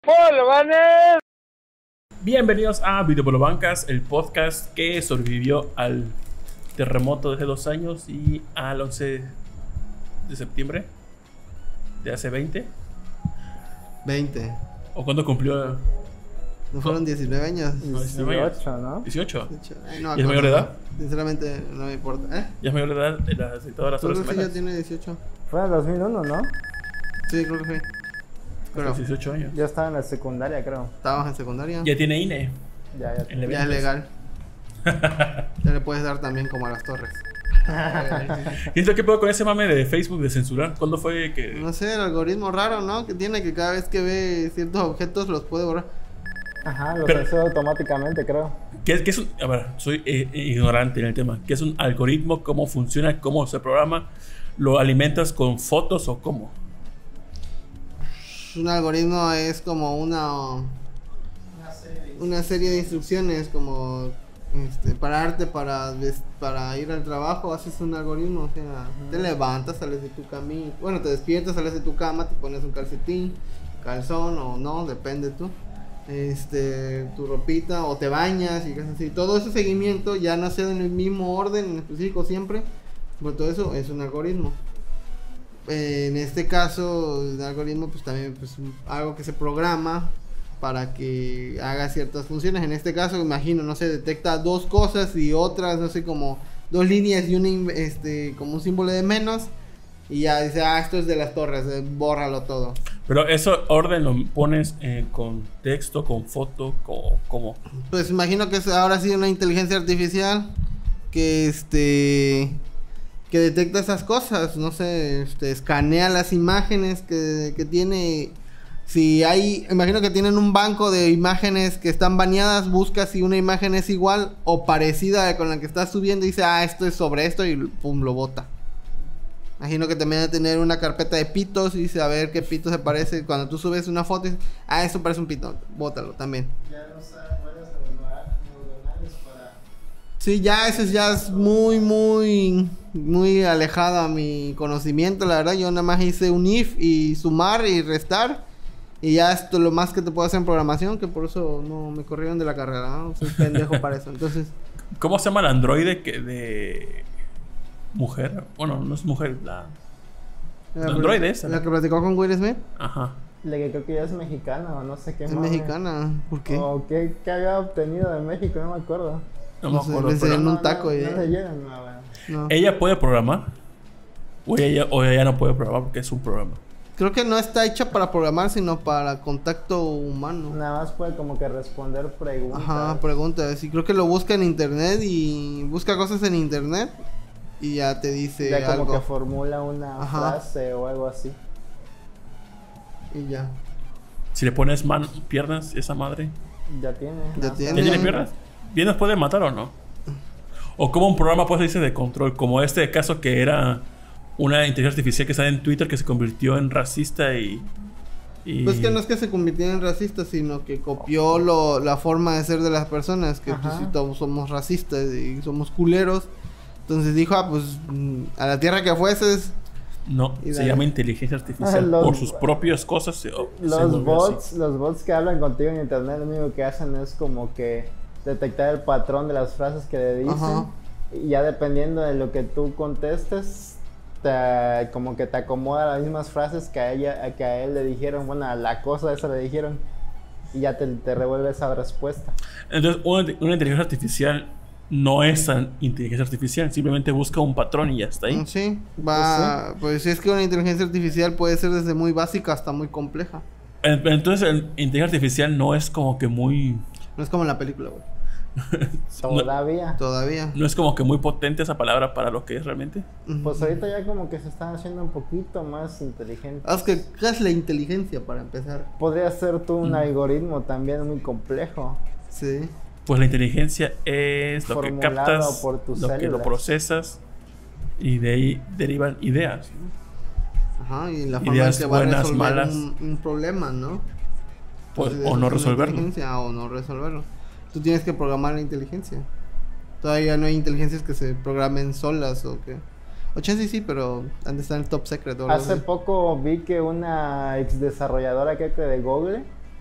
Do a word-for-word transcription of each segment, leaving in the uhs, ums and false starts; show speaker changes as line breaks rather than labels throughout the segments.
Polvanes.
Bienvenidos a Videopolobancas, el podcast que sobrevivió al terremoto de hace dos años y al once de septiembre de hace veinte.
veinte.
¿O cuándo cumplió?
¿No fueron diecinueve años?
No, diecinueve años.
dieciocho, ¿no?
¿dieciocho?
Ay, no,
¿Y es mayor de edad?
Sinceramente no me importa. ¿Eh?
¿Ya es mayor de edad de la dictadura
Creo
Torres
que sí, ya
Gemelas?
tiene dieciocho.
Fue en el dos mil uno, ¿no?
Sí, creo que sí. Pero
Hace dieciocho años.
Yo estaba en la secundaria, creo.
estábamos en secundaria.
Ya tiene I N E.
Ya, ya.
En
Ya es legal. Ya le puedes dar también como a las torres.
¿Y esto qué puedo con ese mame de Facebook de censurar? ¿Cuándo fue que...?
No sé, el algoritmo raro, ¿no? Que tiene que cada vez que ve ciertos objetos los puede borrar.
Ajá, lo
Pero-
pensé automáticamente, creo.
¿Qué es, qué es un...? A ver, soy eh, ignorante en el tema. ¿Qué es un algoritmo? ¿Cómo funciona? ¿Cómo se programa? ¿Lo alimentas con fotos o cómo?
Un algoritmo es como una una serie de instrucciones, como este, pararte para des- para ir al trabajo, haces un algoritmo, o sea, te levantas, sales de tu camino, bueno, te despiertas, sales de tu cama, te pones un calcetín, calzón o no, depende tú. Este, tu ropita o te bañas y cosas así. Todo ese seguimiento ya no sea en el mismo orden en específico siempre, pero todo eso es un algoritmo. En este caso, el algoritmo, pues también pues algo que se programa para que haga ciertas funciones. En este caso, imagino, no sé, detecta dos cosas y otras, no sé, como dos líneas y una, in- este, como un símbolo de menos. Y ya dice, ah, esto es de las torres, eh, bórralo todo.
Pero eso orden lo pones eh, con texto, con foto, co- ¿cómo?
Pues imagino que es ahora sí una inteligencia artificial que este que detecta esas cosas, no sé, este escanea las imágenes que, que tiene. Si hay, imagino que tienen un banco de imágenes que están baneadas, busca si una imagen es igual o parecida con la que estás subiendo y dice, ah, esto es sobre esto y pum, lo bota. Imagino que también debe tener una carpeta de pitos y dice, a ver qué pito se parece. Cuando tú subes una foto y dices, ah, esto parece un pito, bótalo también.
Ya no saben varias neuronales para...
Sí, ya eso es, ya es muy, muy, muy alejado a mi conocimiento, la verdad. Yo nada más hice un if y sumar y restar. Y ya esto lo más que te puedo hacer en programación, que por eso no me corrieron de la carrera, ¿no? Soy pendejo para eso. Entonces,
¿Cómo se llama el androide que de... mujer? Bueno, no es mujer, la...
la,
Android
que-
esa,
la
¿no?
que platicó con Will Smith
Ajá.
La que creo que ya es mexicana o no sé qué
es
mame.
mexicana. ¿Por qué?
O qué, qué había obtenido de México, no me acuerdo.
No,
No
me
sé,
acuerdo.
le
pero-
enseñaron un
No,
taco
no,
y-
no leyeron, no, bueno.
No.
¿Ella puede programar? ¿O ella, o ella no puede programar porque es un programa?
Creo que no está hecha para programar, sino para contacto humano.
Nada más puede como que responder preguntas.
Ajá, preguntas. Y creo que lo busca en internet y busca cosas en internet y ya te dice
Ya como
algo.
que formula una
Ajá.
frase o algo así.
Y ya.
Si le pones man piernas, esa madre...
Ya tiene.
Ya
¿no?
tiene.
¿Ya tiene piernas? ¿Bien nos puede matar o no? ¿O como un programa puede decirse de control? Como este caso que era una inteligencia artificial que sale en Twitter que se convirtió en racista y... y...
Pues que no es que se convirtiera en racista, sino que copió lo, la forma de ser de las personas, que pues
Ajá.
sí todos somos racistas y somos culeros. Entonces dijo, ah, pues mm, a la tierra que fueses.
No,
Y
se
dale.
llama inteligencia artificial.
Los-
Por sus propias cosas se, se
Los
volvió
bots,
así.
los bots que hablan contigo en internet, lo único que hacen es como que detectar el patrón de las frases que le dicen.
Ajá.
Y ya dependiendo de lo que tú contestes, te, como que te acomoda las mismas frases que a ella, a que a él le dijeron, bueno, a la cosa esa le dijeron. Y ya te, te revuelve esa respuesta.
Entonces, una, una inteligencia artificial no es tan inteligencia artificial. Simplemente busca un patrón y ya está ahí.
Mm, Sí, va. Pues sí, es que una inteligencia artificial puede ser desde muy básica hasta muy compleja.
En- Entonces, la inteligencia artificial no es como que muy...
No es como en la película, güey.
no,
Todavía.
Todavía.
no es como que muy potente esa palabra para lo que es realmente.
Ujú.
Pues ahorita ya como que se están haciendo un poquito más inteligentes.
Ah, es que, ¿qué es la inteligencia para empezar?
Podría ser tú un algoritmo también muy complejo.
Sí.
Pues la inteligencia es lo que
Formulado
captas,
por tus
lo que lo
células.
procesas y de ahí derivan ideas. ¿no?
Ajá, y la forma en
Ideas
que va a
buenas,
resolver
malas.
un, un problema, ¿no?
Pues,
Entonces,
o
eso
no
es una
resolverlo.
inteligencia, O no resolverlo. Tú tienes que programar la inteligencia. Todavía no hay inteligencias que se programen solas o que... O chance sí, pero han de estar en top secret o algo
Hace
así.
poco vi que una ex desarrolladora creo que de Google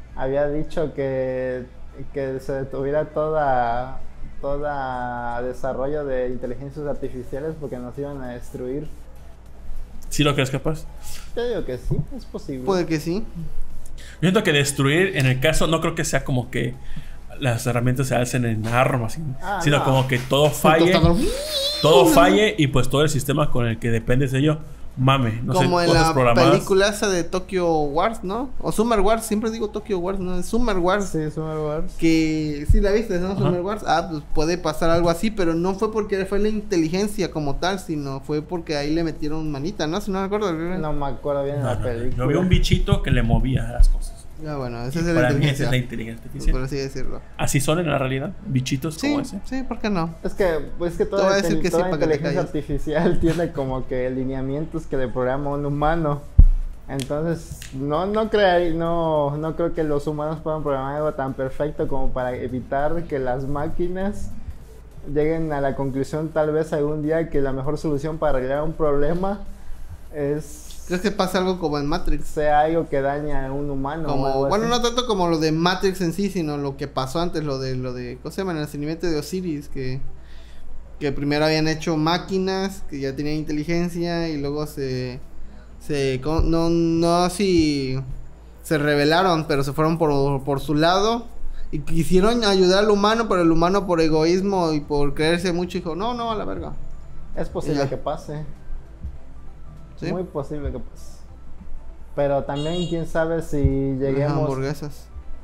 había dicho que, que se detuviera toda, toda desarrollo de inteligencias artificiales porque nos iban a destruir.
¿Sí lo crees capaz?
Yo digo que sí, es posible.
Puede que sí.
Yo siento que destruir, en el caso, no creo que sea como que las herramientas se alcen en armas, sino,
Ah,
sino
no.
como que todo falle, todo falle y pues todo el sistema con el que dependes de ello mame, no
Como
sé,
en
cosas
la
programadas.
película esa de Tokyo Wars, ¿no? O Summer Wars, siempre digo Tokyo Wars, ¿no? Es Summer Wars.
Sí, Summer Wars.
Que sí la viste, ¿no?
Ajá.
Summer Wars. Ah, pues puede pasar algo así, pero no fue porque fue la inteligencia como tal, sino fue porque ahí le metieron manita, ¿no? Si no me acuerdo.
No me acuerdo bien de
No,
la
no, no.
película.
Yo vi un bichito que le movía las cosas.
Ah, bueno, esa es la
Para mí esa
inteligencia.
es la inteligencia artificial.
Por así decirlo.
Así son en la realidad, bichitos
Sí,
como ese.
sí, ¿por qué no?
Es que, pues que
Te voy a
toda,
decir
inte-
que sí
toda
para que te
inteligencia
calles.
artificial tiene como que lineamientos que le programa un humano. Entonces, no, no, crear, no, no creo que los humanos puedan programar algo tan perfecto como para evitar que las máquinas lleguen a la conclusión tal vez algún día que la mejor solución para arreglar un problema es
¿Crees que pasa algo como en Matrix?
sea algo que daña a un humano. o
Como,
algo
bueno,
así.
no tanto como lo de Matrix en sí, sino lo que pasó antes, lo de, lo de, ¿cómo se llama? El nacimiento de Osiris, que, que primero habían hecho máquinas, que ya tenían inteligencia, y luego se, se, co- no, no si se rebelaron, pero se fueron por, por su lado, y quisieron ayudar al humano, pero el humano por egoísmo y por creerse mucho dijo, no, no, a la verga.
Es posible
Ya.
que pase.
¿Sí?
Muy posible que pase. Pero también quién sabe si
Las
lleguemos.
hamburguesas.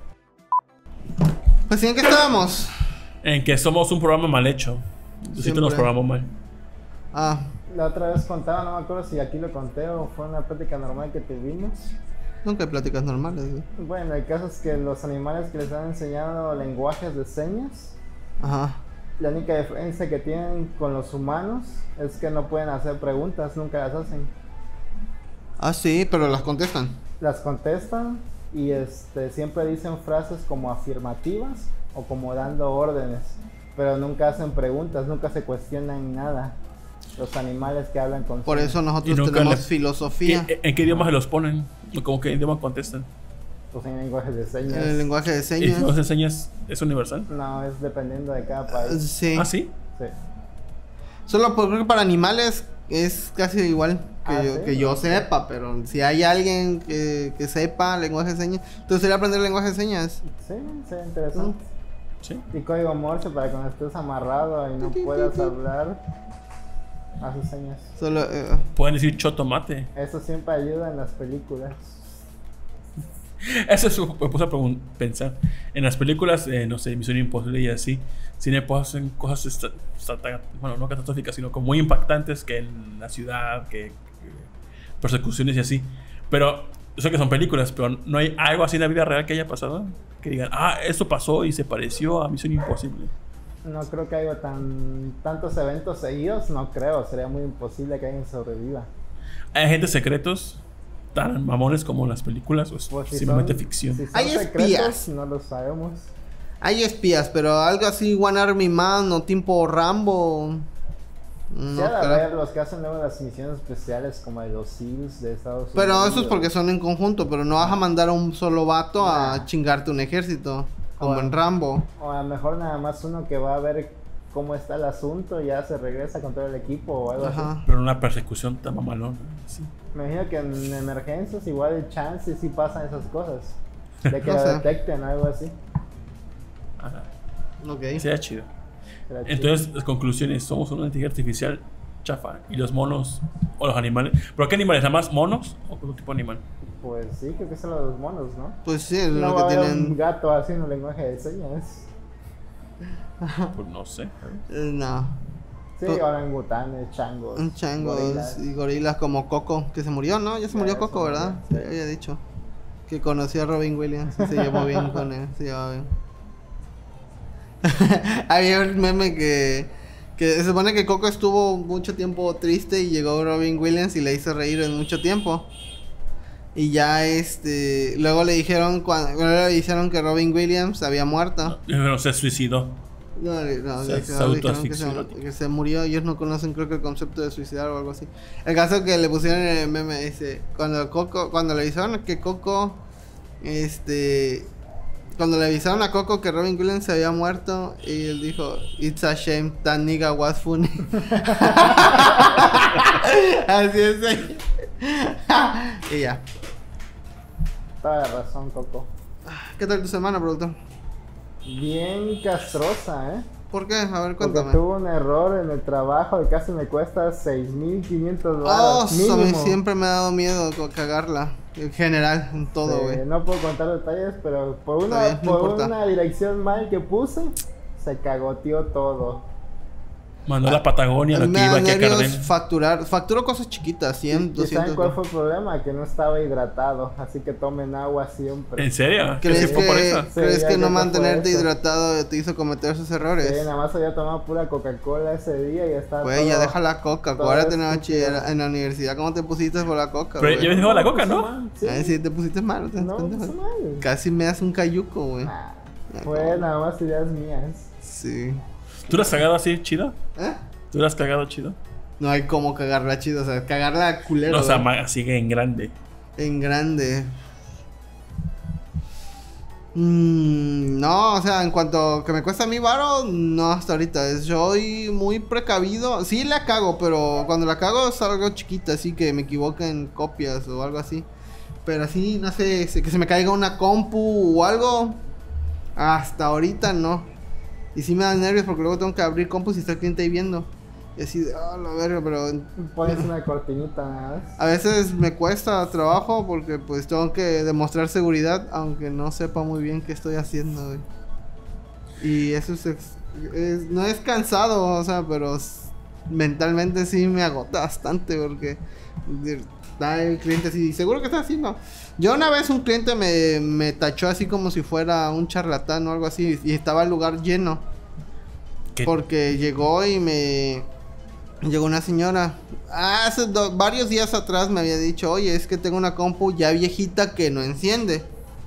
Pues sí, ¿en qué estábamos?
En que somos un programa mal hecho. Siempre
Siempre.
nos programamos mal.
Ah,
La otra vez contaba, no me acuerdo si aquí lo conté o fue una plática normal que tuvimos.
nunca hay pláticas normales, güey.
Bueno, el caso es que los animales que les han enseñado lenguajes de señas,
Ajá.
la única diferencia que tienen con los humanos es que no pueden hacer preguntas, nunca las hacen.
Ah, sí, pero las contestan.
Las contestan y este siempre dicen frases como afirmativas o como dando órdenes, pero nunca hacen preguntas, nunca se cuestionan nada. Los animales que hablan con
Por
señas.
eso nosotros
Y nunca
tenemos
le-
filosofía.
¿Qué- ¿En qué idioma se los ponen? ¿O ¿Cómo qué idioma contestan?
Pues en lenguajes de señas.
El lenguaje de
¿Y
señas.
los enseñas? ¿Es universal?
No, es dependiendo de cada
Ah,
país.
sí.
Ah, sí.
Sí.
Solo por- creo que para animales es casi igual que,
Ah,
yo,
¿sí?
que yo
Ok.
sepa, pero si hay alguien que, que sepa lenguaje de señas, entonces sería aprender lenguaje de señas.
Sí, sería interesante.
Sí.
Y código Morse para cuando estés amarrado y no puedas hablar, haces señas.
Solo, eh,
Pueden decir chotomate.
Eso siempre ayuda en las películas.
Eso es, me puse a pregun- pensar. En las películas, eh, no sé, Misión Imposible y así, cine hacen cosas, esta- esta- bueno, no catastróficas, sino como muy impactantes que en la ciudad, que, que persecuciones y así. Pero, yo sé que son películas, pero no hay algo así en la vida real que haya pasado. Que digan, ah, eso pasó y se pareció a Misión Imposible.
No creo que haya tan, tantos eventos seguidos, no creo. Sería muy imposible que alguien sobreviva.
Hay agentes secretos tan mamones como en las películas, o es
Pues si
simplemente
son-
ficción.
si son
Hay
secretos,
espías.
no lo sabemos.
hay espías, pero algo así One Army Man o tipo Rambo.
Sí,
No,
ha de
creo.
haber los que hacen luego las misiones especiales como de los SEALs de Estados Unidos.
Pero eso es porque son en conjunto, pero no vas a mandar a un solo vato a
Nah.
chingarte un ejército, como
Bueno.
en Rambo.
O a lo mejor nada más uno que va a ver cómo está el asunto y ya se regresa con todo el equipo o algo así.
Ajá.
Pero una persecución tan mamalona. Así.
Me imagino que en emergencias igual el chance sí pasan esas cosas. De que
No
lo
sé.
detecten o algo así.
Ajá.
Ok.
Sería chido.
Pero chido.
Entonces, las conclusiones: somos una inteligencia artificial chafa. Y los monos o los animales. ¿Pero qué animales? ¿Nada más monos o otro tipo de animal?
Pues sí, creo que son los monos, ¿no?
Pues sí, es
No
lo
va a
que
haber un
tienen.
gato haciendo lenguaje de señas.
Pues no sé.
Eh, No.
Sí,
Pues-
orangutanes, changos.
Un changos
gorilas.
y gorilas como Coco, que se murió, ¿no? Ya se
Ya,
murió
ya
Coco,
se
¿verdad?
murió,
Sí,
sí.
había dicho. Que conoció a Robin Williams y se llevó bien con él. Se llevaba bien. Había un meme que, que se supone que Coco estuvo mucho tiempo triste y llegó Robin Williams y le hizo reír en mucho tiempo. Y ya este, luego le dijeron cuando luego le dijeron que Robin Williams había muerto.
Pero se suicidó.
No, le- no,
Se-
le
se
dijeron, le dijeron que,
autoasfixió.
se, que se murió. Ellos no conocen, creo que el concepto de suicidar o algo así. El caso que le pusieron en el meme dice: Cuando Coco, cuando le dijeron que Coco este cuando le avisaron a Coco que Robin Williams se había muerto, y él dijo, it's a shame, that nigga was funny. Así es. eh. Y ya.
Toda la razón, Coco.
¿Qué tal tu semana, productor?
Bien castrosa, ¿eh?
¿Por qué? A ver,
Porque
cuéntame.
tuve un error en el trabajo y casi me cuesta seis mil quinientos
Oh,
dólares
eso a mí
mínimo.
siempre me ha dado miedo co- cagarla. En general, en todo, güey.
Eh, no puedo contar detalles, pero por
Está
una,
bien, no
por
importa.
una dirección mal que puse, se cagoteó todo.
Mandó a la Patagonia
A
lo
mí
que
me
iba
da
aquí a
nervios
Carden.
facturar. Facturo cosas chiquitas, cien,
¿Y saben
doscientos.
cuál fue el problema? Que no estaba hidratado, así que tomen agua siempre.
¿En serio? ¿Que
¿Crees
se fue por
que,
eso?
¿crees
Sí,
que
ya
no
creo que fue
mantenerte
eso.
hidratado te hizo cometer esos errores?
Sí, nada más había tomado pura Coca-Cola ese día y ya estaba
Güey, ya
todo-
deja la coca.
todo
Acuérdate en la,
estúpido.
bachiller- en la universidad, ¿cómo te pusiste por la coca,
Pero
güey?
ya me dejó la
No,
coca,
puso
¿no?
mal, sí.
Ay, sí, te pusiste mal. ¿No te
No,
pendejo?
puso mal.
Casi me das un cayuco, güey.
Nah, fue nada más ideas mías.
Sí.
¿Tú lo has cagado así chido?
¿Eh?
¿Tú lo has cagado chido?
No hay como cagarla chido, o sea, cagarla culero.
No, o sea,
güey.
ma- así que en grande.
En grande. Mm, no, o sea, en cuanto que me cuesta a mí varo, no hasta ahorita. Soy muy precavido. Sí la cago, pero cuando la cago es algo chiquita, así que me equivoco en copias o algo así. Pero así, no sé, se- que se me caiga una compu o algo. Hasta ahorita no. Y sí me dan nervios porque luego tengo que abrir compus y está el cliente ahí viendo. Y así de, ah, la verga, pero
Pones una cortinita nada más.
a veces me cuesta trabajo porque pues tengo que demostrar seguridad aunque no sepa muy bien qué estoy haciendo, güey. Y eso es, ex- es- no es cansado, o sea, pero s- mentalmente sí me agota bastante porque de- está el cliente así, seguro que está haciendo. Yo una vez un cliente me, me tachó así como si fuera un charlatán o algo así y estaba el lugar lleno.
¿Qué?
Porque llegó y me... Llegó una señora. Hace do- varios días atrás me había dicho, oye, es que tengo una compu ya viejita que no enciende.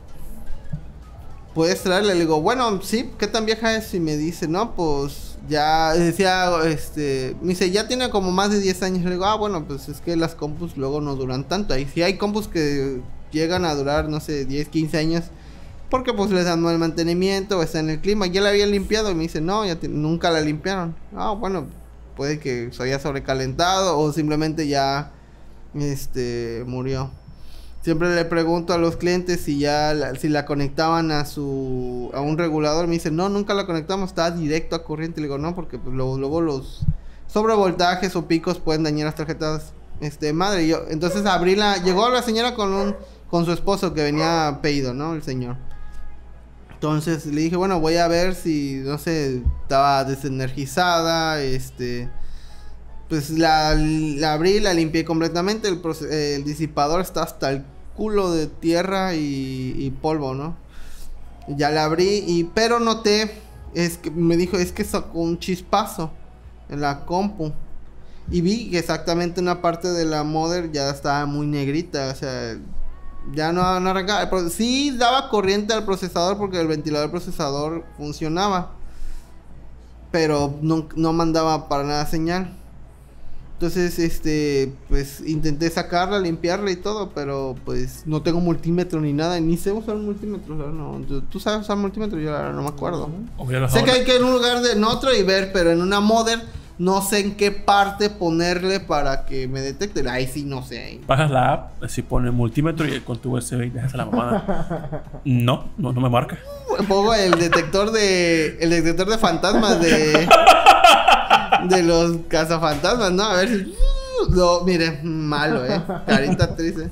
¿Puedes traerle? Le digo, bueno, sí, ¿qué tan vieja es? Y me dice, no, pues ya decía, este, me dice, ya tiene como más de diez años. Le digo, ah, bueno, pues es que las compus luego no duran tanto. Ahí sí hay compus que llegan a durar, no sé, diez, quince años. Porque pues les dan mal mantenimiento o está en el clima. Ya la habían limpiado y me dice, no, ya te- nunca la limpiaron. Ah, bueno, puede que se haya sobrecalentado o simplemente ya este murió. Siempre le pregunto a los clientes si ya la, si la conectaban a su a un regulador. Me dicen, no, nunca la conectamos, está directo a corriente. Le digo, no, porque pues luego, luego los sobrevoltajes o picos pueden dañar las tarjetas este madre. Y yo, entonces abrí la, llegó la señora con un con su esposo que venía pedido, ¿no? El señor. Entonces le dije, bueno, voy a ver si, no sé, estaba desenergizada, este... Pues la, la abrí, la limpié completamente, el, proce- el disipador está hasta el culo de tierra y, y polvo, ¿no? Ya la abrí, y, pero noté, es que me dijo, es que sacó un chispazo en la compu. Y vi que exactamente una parte de la mother ya estaba muy negrita, o sea... Ya no, no arrancaba. El pro- Sí daba corriente al procesador porque el ventilador procesador funcionaba. Pero no, no mandaba para nada señal. Entonces, este, pues intenté sacarla, limpiarla y todo, pero pues no tengo multímetro ni nada, ni sé usar un multímetro, la verdad, no. ¿Tú- ¿Tú sabes usar multímetro? Yo la verdad no me acuerdo.
O ya lo
Sé que
sabes.
hay que ir a un lugar de en otro y ver, pero en una mother no sé en qué parte ponerle para que me detecte. Ahí sí no sé.
Bajas la app, así pone multímetro y con tu U S B y dejas a la mamada. No, no, no me marca.
Pongo el detector de. El detector de fantasmas de. De los cazafantasmas, ¿no? A ver si. No, mire, malo, eh. Carita triste.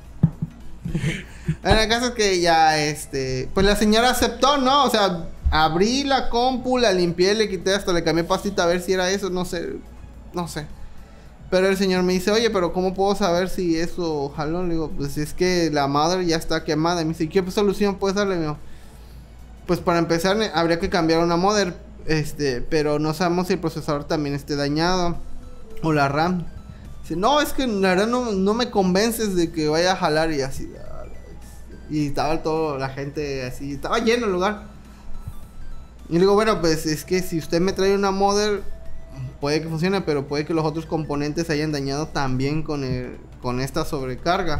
En el caso es que ya, este. Pues la señora aceptó, ¿no? O sea, abrí la compu, la limpié, le quité, hasta le cambié pastita a ver si era eso, no sé. No sé. Pero el señor me dice, oye, pero ¿cómo puedo saber si eso jaló? Le digo, pues es que la madre ya está quemada. Y me dice, ¿qué solución puedes darle, mío? Pues para empezar, ne- habría que cambiar una mother. Este, pero no sabemos si el procesador también esté dañado. O la RAM. Dice, no, es que la verdad no, no me convences de que vaya a jalar. Y así. ah, Y estaba toda la gente así. Estaba lleno el lugar. Y le digo, bueno, pues es que si usted me trae una mother, puede que funcione, pero puede que los otros componentes se hayan dañado también con el, con esta sobrecarga.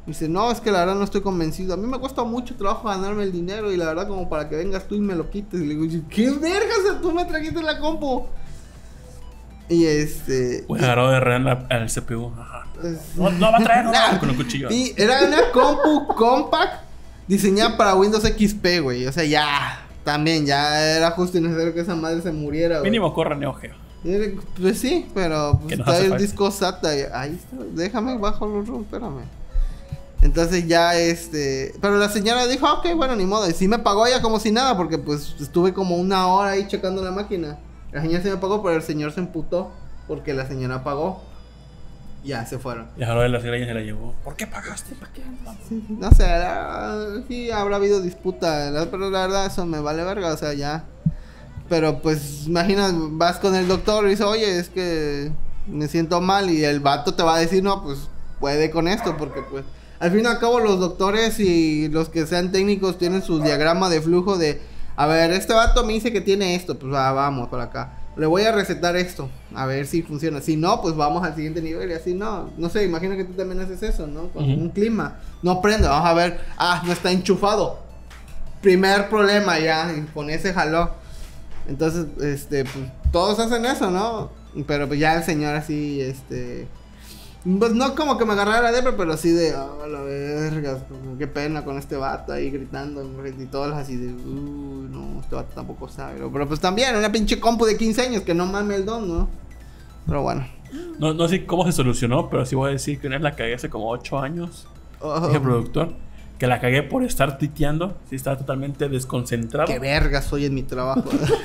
Dice, no, es que la verdad no estoy convencido. A mí me cuesta mucho trabajo ganarme el dinero y la verdad como para que vengas tú y me lo quites. Y le digo, ¿qué vergas? Tú me trajiste la compu. Y este...
Pues agarró de ren al C P U. Ajá. No, no va a traer nada con el cuchillo.
Y era una compu compact diseñada para Windows X P, güey. O sea, ya... También, ya era justo y necesario que esa madre se muriera, güey.
Mínimo corre Neo Geo.
Pues sí, pero pues, está el
falta.
disco SATA. Ahí está, déjame bajo los ROM, espérame. Entonces ya este... Pero la señora dijo, ok, bueno, ni modo. Y sí me pagó ella como si nada, porque pues estuve como una hora ahí checando la máquina. La señora sí me pagó, pero el señor se emputó porque la señora pagó. Ya, se fueron.
Y ahora de la señora se la llevó. ¿Por qué pagaste? ¿Para qué?
Sí, no sé, la, sí habrá habido disputa, la, pero la verdad eso me vale verga, o sea, ya. Pero pues, imagina, vas con el doctor y dices, oye, es que me siento mal. Y el vato te va a decir, no, pues puede con esto, porque pues... Al fin y al cabo los doctores y los que sean técnicos tienen su diagrama de flujo de... A ver, este vato me dice que tiene esto, pues ah, vamos para acá. Le voy a recetar esto, a ver si funciona. Si no, pues vamos al siguiente nivel y así no. No sé, imagino que tú también haces eso, ¿no? Con uh-huh. un clima. No prende, vamos a ver. Ah, no está enchufado. Primer problema ya, y con ese jaló. Entonces, este, pues todos hacen eso, ¿no? Pero pues ya el señor así, este... Pues no como que me agarrara la depre, pero así de, oh, la verga, qué pena con este vato ahí gritando. Y todos así de, uy, no, este vato tampoco sabe. Pero pues también, una pinche compu de quince años que no mame el don, ¿no? Pero bueno.
No, no sé cómo se solucionó, pero sí voy a decir que una vez la cagué hace como ocho años. Oh. Dije productor, que la cagué por estar tuiteando. Sí, estaba totalmente desconcentrado.
Qué verga soy en mi trabajo.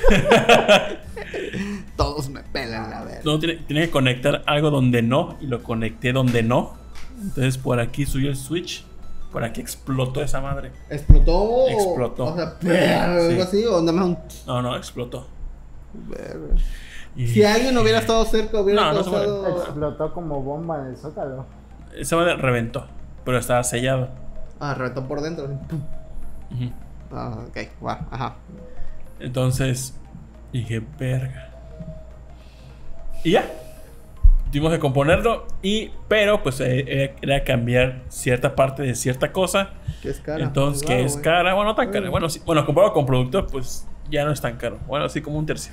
Todos me pelan la verga.
No, tiene, tiene que conectar algo donde no. Y lo conecté donde no. Entonces por aquí subió el switch. Por aquí explotó esa madre.
¿Explotó?
Explotó.
O sea, algo sí. así. ¿O nada más un...
No, no, explotó.
Verga. Y... Si alguien hubiera estado cerca, hubiera
no,
causado...
No explotó como bomba en el zócalo.
Esa madre reventó. Pero estaba sellado.
Ah, reventó por dentro. Uh-huh. Ah, ok, wow, ajá.
Entonces dije, verga. Y ya. Tuvimos que componerlo. Y, pero pues eh, era cambiar cierta parte de cierta cosa.
Que es cara.
Entonces, wow, que es wey. cara. Bueno, no tan cara. Bueno, sí, bueno, comparado con productor, pues ya no es tan caro. Bueno, así como un tercio.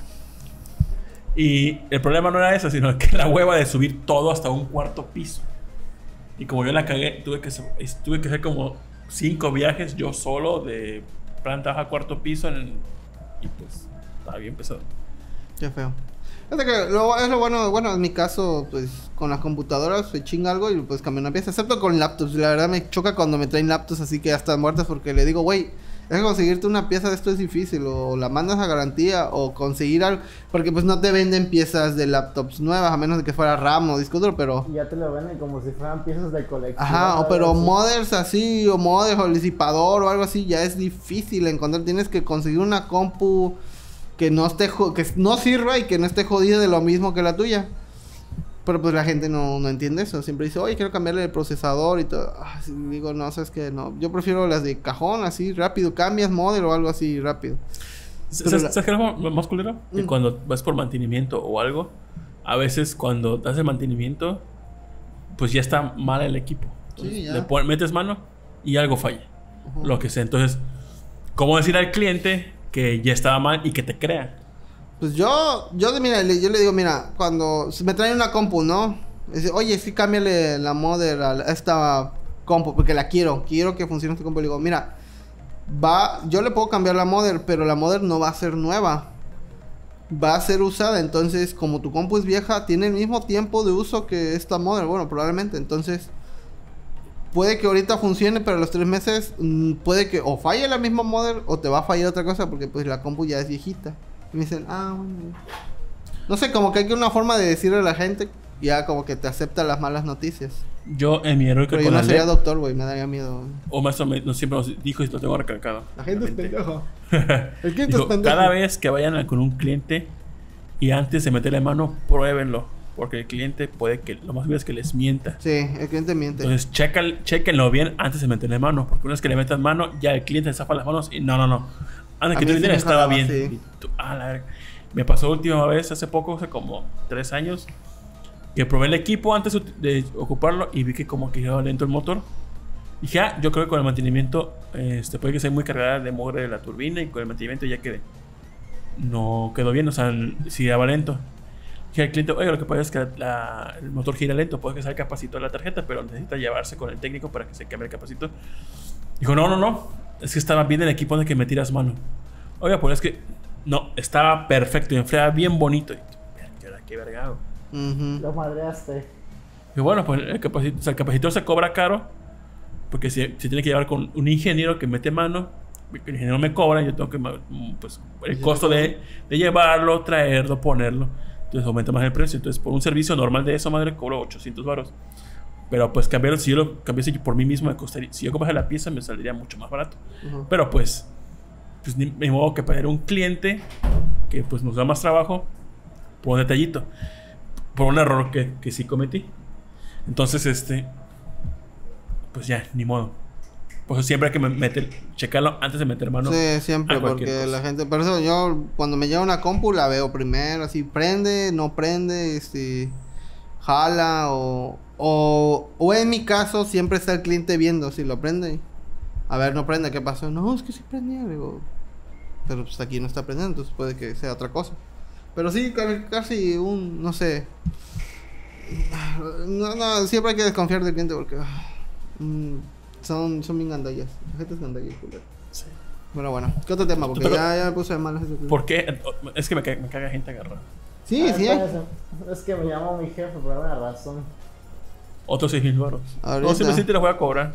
Y el problema no era eso, sino que la hueva de subir todo hasta un cuarto piso. Y como yo la cagué, tuve que, tuve que hacer como cinco viajes yo solo de planta baja a cuarto piso. En, y pues estaba bien pesado.
Qué feo. Es, que lo, es lo bueno, bueno, en mi caso, pues con las computadoras se chinga algo y pues cambio una pieza. Excepto con laptops. La verdad me choca cuando me traen laptops así que ya están muertas porque le digo, güey, es que conseguirte una pieza de esto es difícil. O la mandas a garantía o conseguir algo. Porque pues no te venden piezas de laptops nuevas a menos de que fuera RAM o disco duro, pero...
Ya te lo venden como si fueran piezas de colección.
Ajá, o pero así. Modders así, o modders o el disipador o algo así, ya es difícil encontrar. Tienes que conseguir una compu que no esté que no sirva y que no esté jodida de lo mismo que la tuya. Pero pues la gente no, no entiende eso. Siempre dice, oye, quiero cambiarle el procesador y todo. Ah, sí, digo, no, sabes que no. Yo prefiero las de cajón, así, rápido. Cambias modelo o algo así, rápido.
¿Sabes, la... ¿sabes qué es lo más culero? Mm. Que cuando vas por mantenimiento o algo, a veces cuando das el mantenimiento, pues ya está mal el equipo. Entonces, sí, ya. Le pones, metes mano y algo falla. Uh-huh. Lo que sea. Entonces, ¿cómo decir al cliente que ya estaba mal y que te crea?
Pues yo, yo, mira, yo le digo, mira, cuando me traen una compu, ¿no? Dice, oye, sí, cámbiale la modder a esta compu, porque la quiero, quiero que funcione esta compu. Le digo, mira, va, yo le puedo cambiar la modder, pero la modder no va a ser nueva. Va a ser usada, entonces, como tu compu es vieja, tiene el mismo tiempo de uso que esta modder, bueno, probablemente, entonces... Puede que ahorita funcione, pero a los tres meses, mmm, puede que o falle la misma modder, o te va a fallar otra cosa, porque pues la compu ya es viejita. Y me dicen, ah, bueno. No sé, como que hay que una forma de decirle a la gente, ya como que te acepta las malas noticias.
Yo en mi heroica
Pero yo no sería doctor, güey, me daría miedo.
O maestro me, no, siempre nos dijo y lo tengo recalcado.
La gente es pendejo. El cliente
Dijo,
es pendejo.
Cada vez que vayan con un cliente y antes de meterle mano, pruébenlo. Porque el cliente puede que, lo más bien es que les mienta.
Sí, el cliente miente.
Entonces, checan, chequenlo bien antes de meterle mano. Porque una vez que le metas mano, ya el cliente se zafa las manos y no, no, no. Antes que tú le estaba bien. Sí. Tú, ah, la verga. Me pasó la última vez, hace poco, hace como tres años, que probé el equipo antes de ocuparlo y vi que como que iba lento el motor. Dije, ah, yo creo que con el mantenimiento, este, puede que sea muy cargada de mugre de la turbina y con el mantenimiento ya quede. No quedó bien, o sea, si daba lento. Dije al cliente, oiga, lo que pasa es que la, la, el motor gira lento, puede que sea el capacitor de la tarjeta, pero necesita llevarse con el técnico para que se cambie el capacitor. Dijo, no, no, no, es que estaba bien el equipo de que me tiras mano. Oiga, pues es que, no, estaba perfecto y enfriaba bien bonito. Y, qué vergado.
Uh-huh. Lo madreaste.
Y bueno, pues el capacitor, o sea, el capacitor se cobra caro porque se, se tiene que llevar con un ingeniero que mete mano. El ingeniero me cobra, yo tengo que, pues, el costo de, de llevarlo, traerlo, ponerlo. Entonces aumenta más el precio. Entonces, por un servicio normal de eso, madre, cobro ochocientos baros. Pero pues cambiarlo, si yo lo cambiase por mí mismo, me costaría. Si yo comprase la pieza, me saldría mucho más barato. Uh-huh. Pero pues, pues ni, ni modo que para un cliente que pues nos da más trabajo por un detallito, por un error que, que sí cometí. Entonces, este, pues ya, ni modo. Por eso siempre hay que meter, checarlo antes de meter mano.
Sí, siempre, porque cosa. La gente, por eso yo cuando me lleva una compu la veo primero, así prende, no prende, este, jala o, o, o en mi caso siempre está el cliente viendo si lo prende. A ver, no prende, ¿qué pasó? No, es que sí prendía, digo, pero pues aquí no está prendiendo, entonces puede que sea otra cosa. Pero sí, casi un, no sé. No, no, siempre hay que desconfiar del cliente porque mm, son, son bien gandallas. La gente es gandalla, culero. Sí. Pero bueno, ¿qué otro tema? Porque pero, ya, ya me puse de malas.
¿Por qué? Es que me, me caga gente agarrada.
Sí, ah, sí.
Es, es que me llamó mi jefe por alguna razón.
Otros seis mil baros. No, si me siento, te los voy a cobrar.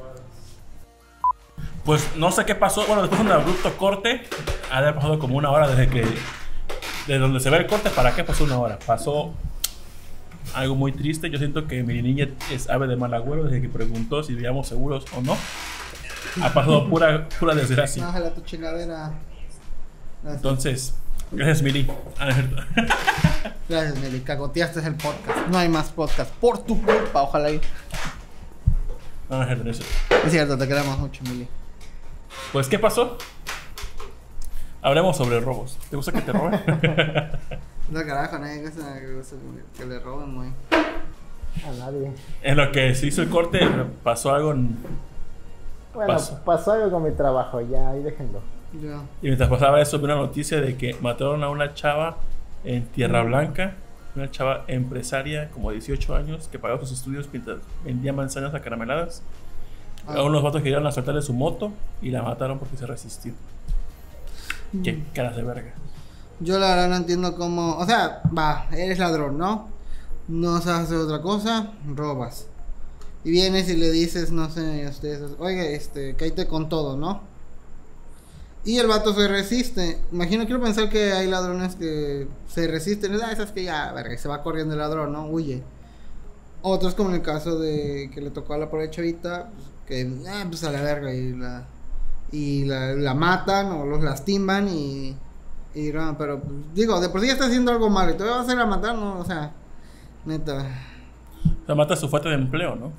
Pues no sé qué pasó. Bueno, después de un abrupto corte, ha de haber pasado como una hora desde que. De donde se ve el corte, ¿para qué pasó una hora? Pasó algo muy triste. Yo siento que mi niña es ave de mal agüero desde que preguntó si vivíamos seguros o no. Ha pasado pura, pura desgracia.
Bájala tu chingadera.
Gracias. Entonces, gracias, Mili.
Gracias, Mili. Cagoteaste el podcast. No hay más podcast. Por tu culpa, ojalá y.
No, es cierto, eso.
Es cierto, te queremos mucho, Mili.
Pues, ¿qué pasó? Hablemos sobre robos. ¿Te gusta que te roben?
No, carajo, nadie gusta que le roben, güey.
A nadie.
En lo que se hizo el corte, pasó algo en...
Bueno, pasó. pasó algo con mi trabajo, ya, ahí déjenlo.
Ya.
Y mientras pasaba eso, vi una noticia de que mataron a una chava en Tierra Blanca. Una chava empresaria, como dieciocho años, que pagó sus estudios mientras vendía manzanas acarameladas. Ah. A unos vatos que llegaron a saltarle su moto y la mataron porque se resistió. Qué caras de verga.
Yo la verdad no entiendo cómo... O sea, va, eres ladrón, ¿no? No sabes hacer otra cosa, robas. Y vienes y le dices, no sé, ustedes, oye, este, cállate con todo, ¿no? Y el vato se resiste. Imagino, quiero pensar que hay ladrones que se resisten. Ah, esas que ya, verga, se va corriendo el ladrón, ¿no? Huye. Otros, como en el caso de que le tocó a la pobre chavita, pues, que, ah, pues a la verga y la... Y la, la matan o los lastiman y... y no, pero digo, de por sí ya está haciendo algo malo y todavía vas a ir a matar, ¿no? O sea, neta.
O sea, mata su fuente de empleo, ¿no?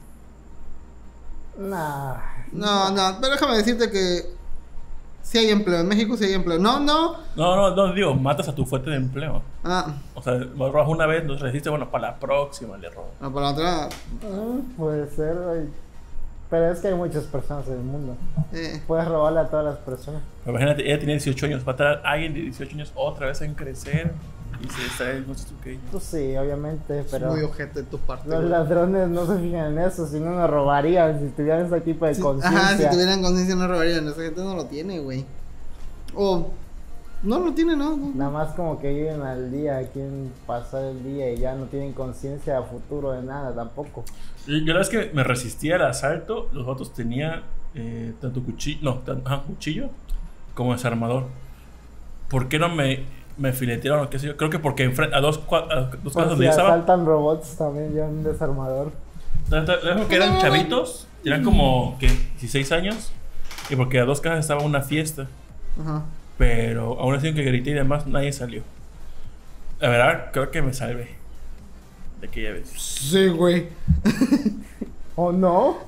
Nah.
No, no, pero déjame decirte que... Sí hay empleo, en México sí hay empleo. No, no.
No, no, no, digo, matas a tu fuente de empleo.
Ah.
O sea, lo robas una vez, no te resistes, bueno, para la próxima le robas.
No, para la otra...
Ah, puede ser, güey. Pero es que hay muchas personas en el mundo.
Eh.
Puedes robarle a todas las personas.
Pero imagínate, ella tiene dieciocho años. Va a estar alguien de dieciocho años otra vez en crecer. Y se está el muchacho que...
Pues sí, obviamente, pero...
Es muy ojete de tu parte.
Los
güey.
ladrones no se fijan en eso, si no nos robarían. Si tuvieran ese tipo de
sí,
conciencia.
Ajá, si tuvieran conciencia no robarían. Esa gente no lo tiene, güey. O... No lo tiene, no, no.
Nada más como que viven al día, quieren pasar el día y ya no tienen conciencia a futuro de nada tampoco.
Yo la vez que me resistí al asalto, los vatos tenían eh, tanto cuchillo, no, tanto, ajá, cuchillo como desarmador. ¿Por qué no me, me filetearon o qué sé yo? Creo que porque a dos, a dos casas donde yo estaba...
asaltan robots también ya un desarmador.
Que eran chavitos, eran como que dieciséis años, y porque a dos casas estaba una fiesta.
Ajá.
Pero aún así, aunque grité y demás, nadie salió. La verdad, creo que me salvé de aquella vez.
Sí, güey.
¿O no?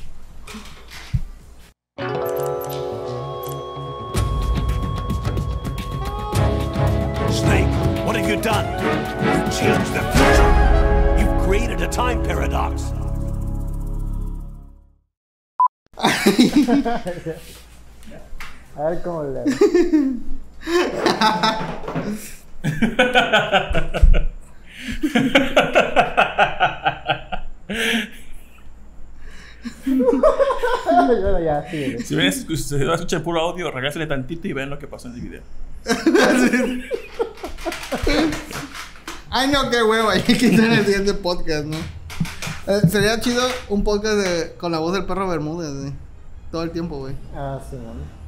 Snake, what have you done? You've changed the future. You've created a time paradox.
A ver cómo le hago. Bueno, ya, síguele.
Si ven, si se va a escuchar puro audio, regásale tantito y ven lo que pasó en el video.
Ay, no, qué huevo. Hay que quitar el siguiente podcast, ¿no? Eh, sería chido un podcast de, con la voz del perro Bermúdez, güey. Todo el tiempo, güey.
Ah, sí, ¿no?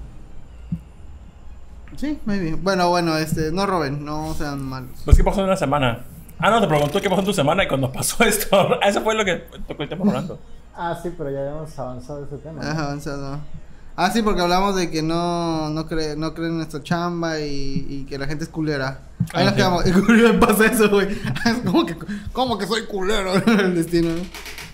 Sí, maybe. Bueno, bueno, este, no roben, no sean malos.
Pues, ¿qué pasó en una semana? Ah, no, te preguntó qué pasó en tu semana y cuando pasó esto. Eso fue lo que tocó el tema hablando.
Ah, sí, pero ya habíamos avanzado ese tema, ¿no?
Ajá, avanzado. Ah, sí, porque hablamos de que no, no, cree, no creen en nuestra chamba y, y que la gente es culera. Ahí
Ah,
nos
sí.
quedamos. Y culero me pasa eso, güey. ¿Cómo que, ¿Cómo que soy culero? El destino, ¿no?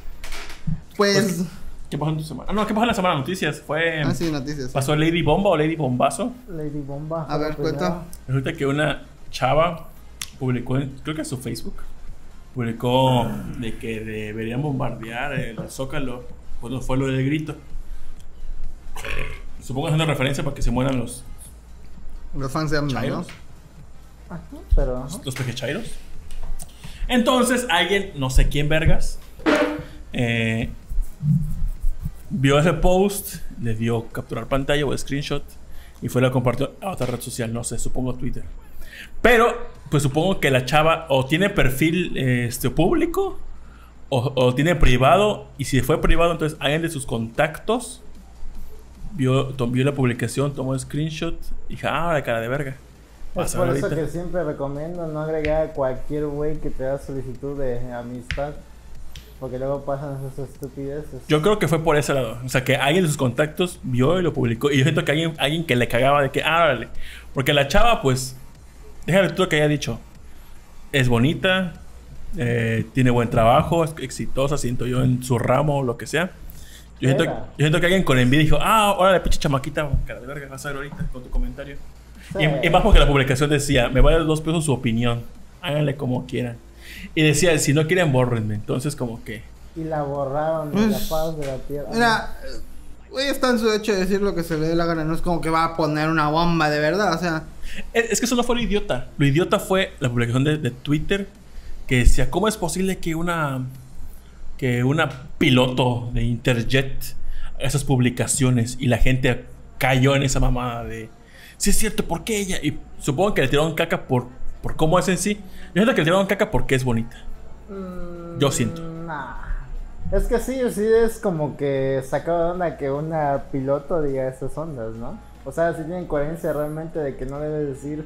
Pues.
¿Qué pasó en tu semana? Ah, no, ¿qué pasó en la semana de noticias? Fue...
Ah, sí, noticias.
¿Pasó Lady Bomba o Lady Bombazo?
Lady Bomba.
A ver,
fue la
cuenta.
Resulta que una chava publicó, en, creo que en su Facebook, publicó de que deberían bombardear el Zócalo cuando fue lo del grito. Supongo que es una referencia para que se mueran los
Los fans de AMLO, ¿no?
chairos,
Ajá, pero... ajá.
los pequechairos. Entonces alguien, no sé quién vergas, eh, vio ese post, le dio capturar pantalla o screenshot y fue la compartió a otra red social, no sé, supongo Twitter. Pero, pues supongo que la chava o tiene perfil este, público o, o tiene privado. Y si fue privado, entonces alguien de sus contactos vio, to, vio la publicación, tomó el screenshot y dijo, ah, la cara de verga.
Es
Vas a
por
ver
eso
ahorita.
que siempre recomiendo no agregar a cualquier güey que te da solicitud de amistad. Porque luego pasan esas estupideces.
Yo creo que fue por ese lado. O sea, que alguien de sus contactos vio y lo publicó. Y yo siento que alguien, alguien que le cagaba de que, ah, órale. Porque la chava, pues, déjame tú lo que haya dicho. Es bonita, eh, tiene buen trabajo, es exitosa, siento yo, en su ramo o lo que sea. Yo siento, yo
Era.
siento que alguien con envidia dijo, ah, órale, pinche chamaquita, cara de verga, vas a ver ahorita con tu comentario.
Sí.
Y, y más porque la publicación decía, me vale dos pesos su opinión, háganle como quieran. Y decía, si no quieren, bórrenme. Entonces, como que...
Y la borraron de la faz de la tierra.
Mira, güey, está en su derecho de decir lo que se le dé la gana. No es como que va a poner una bomba de verdad, o sea.
Es, es que eso no fue lo idiota. Lo idiota fue la publicación de, de Twitter que decía, ¿cómo es posible que una... que una piloto de Interjet haga esas publicaciones? Y la gente cayó en esa mamada de... Sí, es cierto, ¿por qué ella? Y supongo que le tiraron caca por, por cómo es en sí. Yo siento que le tiraron caca porque es bonita.
Mm,
Yo siento.
Nah. Es que sí, sí es como que sacado de onda que una piloto diga esas ondas, ¿no? O sea, si tienen coherencia realmente de que no debes decir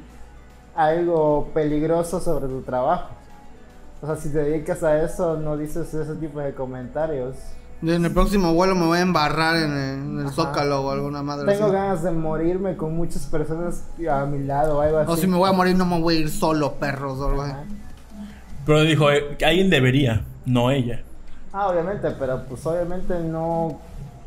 algo peligroso sobre tu trabajo. O sea, si te dedicas a eso, no dices ese tipo de comentarios.
En el próximo vuelo me voy a embarrar en el, en el
Ajá.
Zócalo o alguna madre
Tengo
así.
ganas de morirme con muchas personas a mi lado o algo así.
O si me voy a morir, no me voy a ir solo, perros. O algo así.
Ajá.
Pero dijo, eh, que alguien debería, no ella.
Ah, obviamente, pero pues obviamente no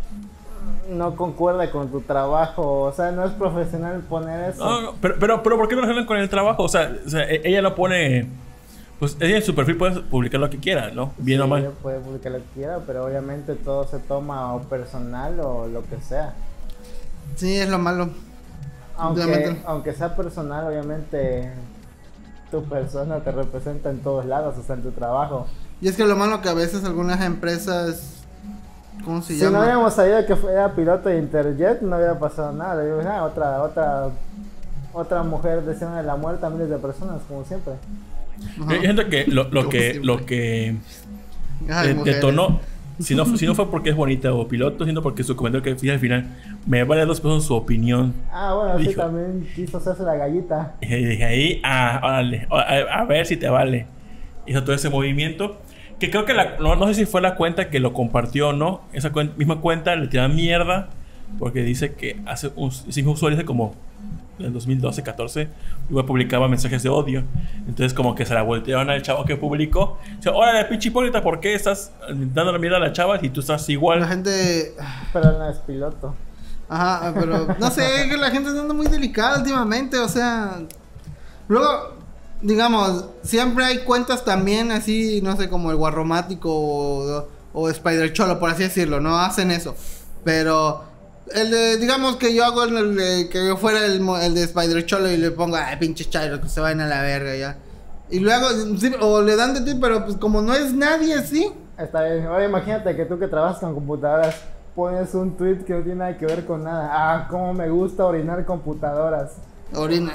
no concuerda con tu trabajo, o sea, no es profesional poner eso.
No, no, pero, pero, pero ¿por qué no lo con el trabajo? O sea, o sea, e- ella no pone... Pues ella en su perfil puede publicar lo que quiera, ¿no? Bien
Sí,
o mal.
ella puede publicar lo que quiera, pero obviamente todo se toma o personal o lo que sea.
Sí, es lo malo.
Aunque,
Obviamente.
aunque sea personal, obviamente tu persona te representa en todos lados, o sea, en tu trabajo.
Y es que lo malo que a veces algunas empresas... ¿Cómo se
Si no
llama?
hubiéramos sabido que fuera piloto de Interjet, no hubiera pasado nada. Digo, ah, otra, otra, otra mujer deseando la muerte a miles de personas, como siempre.
Ajá.
Yo siento que lo, lo
Como
que
siempre.
lo que
Ay,
de-
mujeres.
detonó, si no, si no fue porque es bonita o piloto, sino porque su comentario que fija al final, me vale dos pesos su opinión.
Ah, bueno, sí,
Dijo.
también quiso hacerse la gallita.
Y dije ahí, ah, órale, a, a ver si te vale. Hizo todo ese movimiento. Que creo que la, no, no sé si fue la cuenta que lo compartió o no. Esa cuen- misma cuenta le tiraron mierda. Porque dice que hace un, ese mismo usuario dice como en el dos mil doce, catorce, igual publicaba mensajes de odio. Entonces como que se la voltearon al chavo que publicó. O sea, órale, pinche hipócrita, ¿por qué estás dando la mierda a la chava si tú estás igual?
La gente...
Pero no es piloto.
Ajá, pero no sé, es que la gente está andando muy delicada últimamente, o sea... Luego, digamos, siempre hay cuentas también así, no sé, como el Guarromático o, o Spider Cholo, por así decirlo, no hacen eso. Pero el de, digamos que yo hago el de, que yo fuera el, mo- el de Spider Cholo y le pongo, ay, pinches chairos que se vayan a la verga ya. Y luego, sí, o le dan de ti, pero pues como no es nadie, ¿sí?
Está bien. Ahora imagínate que tú que trabajas con computadoras pones un tweet que no tiene nada que ver con nada. Ah, cómo me gusta orinar computadoras.
Orina.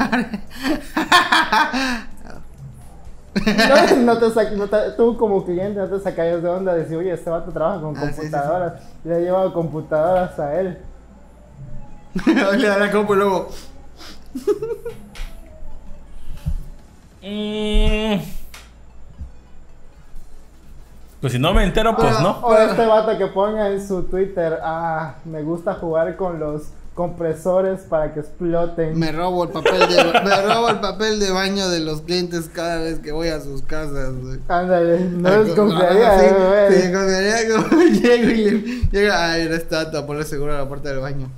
No, no te sac- no te- tú como cliente no te sacas de onda de decir, oye, este vato trabaja con
Ah, sí, sí, sí.
computadoras. Le ha llevado computadoras a él.
Le da la compu y luego.
Mm. Pues si no me entero, pues
Pero-
no.
O este vato que ponga en su Twitter, ah, me gusta jugar con los compresores para que exploten.
Me robo el papel de me robo el papel de baño de los clientes cada vez que voy a sus casas, güey.
Ándale, no
Ah,
les confiaría,
sí,
güey.
sí, confiaría como llego y le llega, ay, eres tato, ponle seguro a la puerta del baño.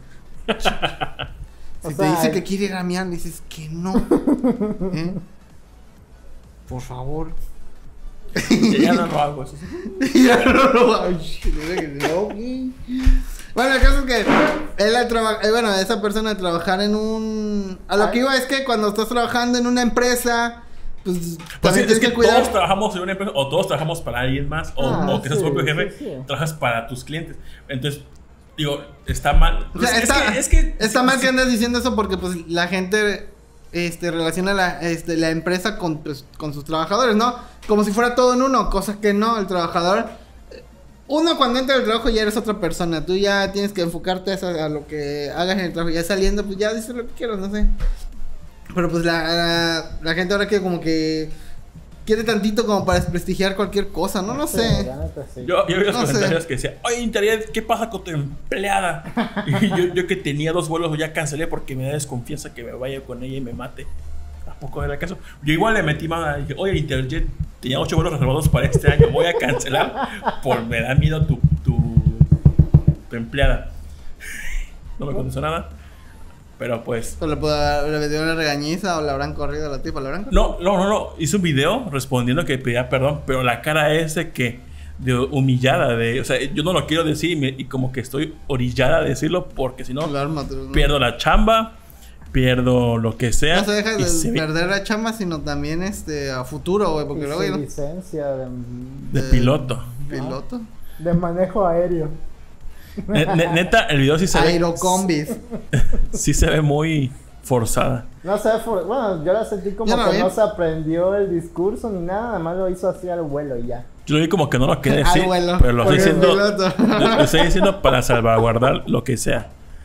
O
Si
sea,
te dice que quiere ir a miar, le dices que no. ¿Eh? Por favor.
Ya no lo hago eso. sí.
Ya no lo hago. Dile que no, güey. Bueno, el caso es que él al trabajar, eh, bueno, esa persona al trabajar en un... A lo que iba es que cuando estás trabajando en una empresa, pues,
Pues sí,
también
es
tienes
que
que cuidar.
todos trabajamos en una empresa o todos trabajamos para alguien más o,
Ah,
o que seas
sí,
tu propio jefe,
sí, sí.
trabajas para tus clientes. Entonces, digo, está mal.
O sea,
es,
está,
que, es que
está mal que andes diciendo eso porque pues la gente este, relaciona la, este, la empresa con, pues, con sus trabajadores, ¿no? Como si fuera todo en uno, cosa que no, el trabajador... Uno cuando entra al trabajo ya eres otra persona, tú ya tienes que enfocarte a, eso, a lo que hagas en el trabajo, ya saliendo pues ya dices lo que quieras, no sé. Pero pues la, la, la gente ahora que como que quiere tantito como para desprestigiar cualquier cosa, ¿no? No
Sí,
sé.
la neta, sí.
Yo, yo vi los
No sé.
comentarios que decían, oye, Internet, ¿qué pasa con tu empleada? Y yo, yo que tenía dos vuelos ya cancelé porque me da desconfianza que me vaya con ella y me mate. Tampoco era el caso. Yo igual le metí mano y dije, oye, Interjet, tenía ocho vuelos reservados para este año, voy a cancelar por me da miedo tu, tu, tu empleada. No me contestó nada. Pero pues...
O le, puedo, le metió una regañiza o le habrán corrido a la tipa, ¿le habrán corrido?
No, no, no, no. Hizo un video respondiendo que pedía perdón, pero la cara es de que... de humillada, de... O sea, yo no lo quiero decir y, me- y como que estoy orillada a decirlo porque si no...
La arma, ¿no?
Pierdo la chamba, pierdo lo que sea.
No se deja
y
de
se ve
perder la chamba, sino también este a futuro, güey, porque
Y
luego
su
ya no-
licencia de,
de piloto.
piloto.
de manejo aéreo.
Ne- ne- neta, el video sí se ve.
Aerocombis.
Sí se ve muy forzada.
No sé, for- bueno, yo la sentí como
Yo no
que
vi.
no se aprendió el discurso ni nada, nada más lo hizo así al vuelo y ya.
Yo lo vi como que no lo quería
Al
decir,
vuelo,
pero lo estoy
porque
diciendo.
piloto.
Lo, lo estoy diciendo para salvaguardar lo que sea.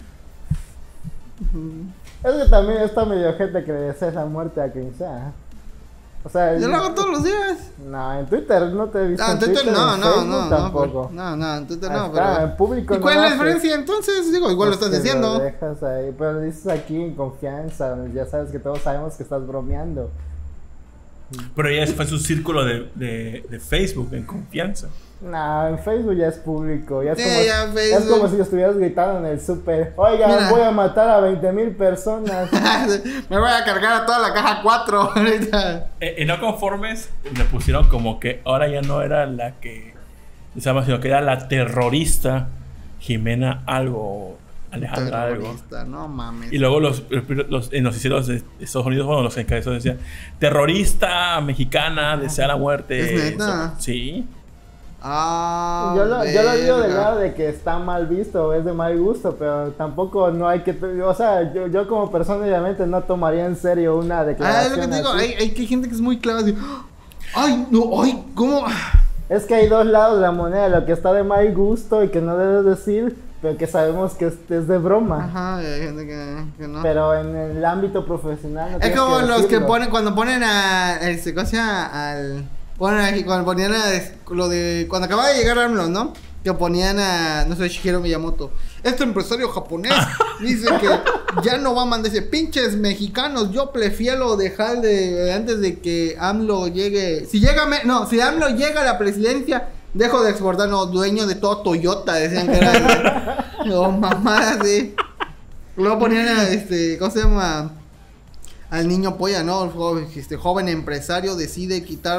Es que también está medio gente que le desea la muerte a quien sea. O sea,
Yo lo hago todos los días.
no, en Twitter no te he visto.
Ah, en Twitter no,
en
no,
Facebook
no, no,
tampoco.
no, no, en Twitter
Ahí
no,
está,
pero...
en público
¿Y
no
cuál es la
haces.
diferencia entonces? Digo, igual lo
Pues
estás
que
diciendo.
Lo dejas ahí, pero lo dices aquí en confianza, donde ya sabes que todos sabemos que estás bromeando.
Pero ya fue su círculo de, de, de Facebook en confianza.
No, en Facebook ya es público. Ya es,
Sí,
como,
ya
ya es
Facebook.
como si estuvieras gritando en el súper. Oigan,
Mira.
voy a matar a veinte mil personas.
Me voy a cargar a toda la caja cuatro ahorita.
Eh, en no conformes le pusieron como que ahora ya no era la que llama, sino que era la terrorista Jimena algo, Alejandra algo.
Terrorista, no mames.
Y luego los, los en los noticieros de Estados Unidos, bueno, los encabezados decían terrorista mexicana desea la muerte.
¿Es neta?
Eso- Sí.
Ah,
Yo lo, yo lo digo del
verga.
lado de que está mal visto o es de mal gusto, pero tampoco no hay que... O sea, yo, yo como persona obviamente no tomaría en serio una
Ah, es
declaración
lo que te digo,
así.
hay, hay que gente que es muy clara así. Ay, no, ay, ¿cómo?
Es que hay dos lados de la moneda, lo que está de mal gusto y que no debes decir, pero que sabemos que es, es de broma.
Ajá, y hay gente que, que no.
Pero en el ámbito profesional no
Es
tienes
como los que
decirlo.
ponen, cuando ponen a, este, ¿cómo se llama? Al, ponen aquí, cuando ponían a, lo de, cuando acababa de llegar AMLO, ¿no? Que ponían a, no sé, Shigeru Miyamoto. Este empresario japonés dice que ya no va a mandar, dice, pinches mexicanos, yo prefiero dejar de, antes de que AMLO llegue, si llega, me- no, si AMLO llega a la presidencia, dejo de exportar, no, dueño de todo Toyota, decían que era, no, mamadas, sí. Luego ponían a, este, ¿cómo se llama? Al niño polla, ¿no? El joven, este joven empresario decide quitar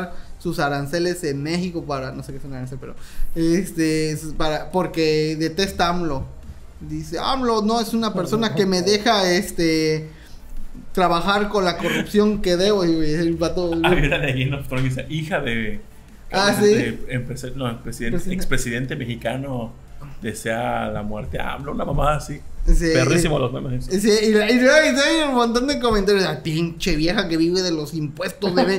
sus aranceles en México para, no sé qué es un arancel, pero este, para, porque detesta a AMLO. Dice, AMLO no es una persona que me deja, este, trabajar con la corrupción que debo. Y el vato,
Había una de Game of Thrones que dice, hija de...
Ah,
de-
¿sí?
de empresa- no, presidente,
Presidente.
expresidente mexicano desea la muerte a AMLO, una mamada así.
Sí.
Perrísimo los memes.
Sí, y, la- y luego y hay un montón de comentarios. La pinche vieja que vive de los impuestos, bebé.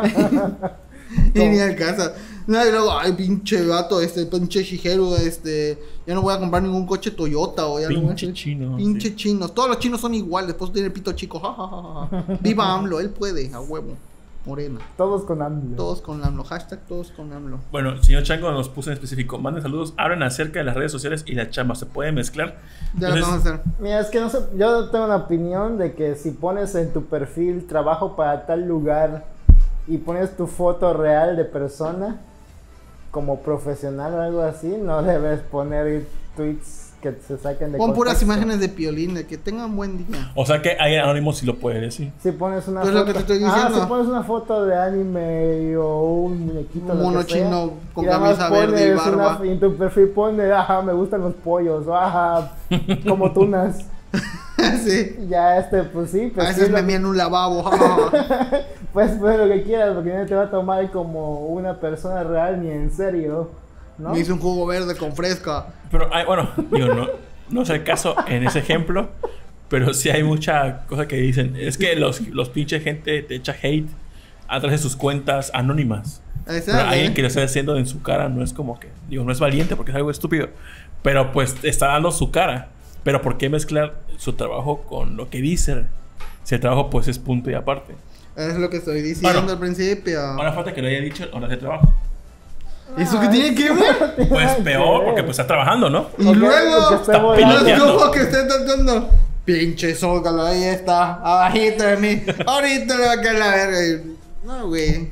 Y ni al caso. No, y luego, ay, pinche vato, este, pinche Shigeru, este, ya no voy a comprar ningún coche Toyota o ya no voy a
Pinche
hacer-
chino.
Pinche
sí.
chinos. Todos los chinos son iguales. Después tiene el pito chico. Ja, ja, ja, ja. Viva AMLO, él puede, a huevo. Morena.
Todos con AMLO.
Todos con AMLO. Hashtag todos con AMLO.
Bueno, el señor Chango nos puso en específico. Manden saludos, hablen acerca de las redes sociales y la chamba. ¿Se puede mezclar?
Ya lo
Entonces,
vamos a hacer.
Mira, es que no sé, yo tengo una opinión de que si pones en tu perfil trabajo para tal lugar y pones tu foto real de persona como profesional o algo así, no debes poner tweets que se saquen de
Pon puras
contexto.
imágenes de Piolín, de que tengan buen día.
O sea que hay anónimos si lo puede decir.
Si pones una
Pues
foto,
lo que te estoy
ah,
diciendo.
si pones una foto de anime o un muñequito,
Un
lo
mono
que sea,
chino con
y nada más
camisa verde y
pones una-
barba.
y en tu perfil pone, ajá, me gustan los pollos, o ajá, como tunas.
Sí.
Ya este, pues sí, pues
A
sí,
veces
lo-
me mía en un lavabo. ja, ja, ja.
pues pues lo que quieras, porque nadie te va a tomar como una persona real ni en serio, ¿no?
Me hice un jugo verde con fresca.
Pero hay, bueno, digo, no, no es el caso en ese ejemplo, pero sí hay mucha cosa que dicen. Es que los, los pinche gente te echa hate a través de sus cuentas anónimas.
Ahí está,
Pero alguien
¿eh?
que lo está haciendo en su cara no es como que, digo, no es valiente porque es algo estúpido, pero pues está dando su cara. Pero ¿por qué mezclar su trabajo con lo que dice? Si el trabajo pues es punto y aparte.
Es lo que estoy diciendo
Bueno.
al principio.
Ahora falta que lo haya dicho horas de trabajo.
¿Eso qué tiene que ver?
Pues peor porque pues está trabajando, ¿no?
Y
Ok,
luego,
que esté
está
no
peleando.
es como que esté tratando. Pinche zócalo, ahí está, abajito de mí. Ahorita le va a caer la verga. Y- No, güey.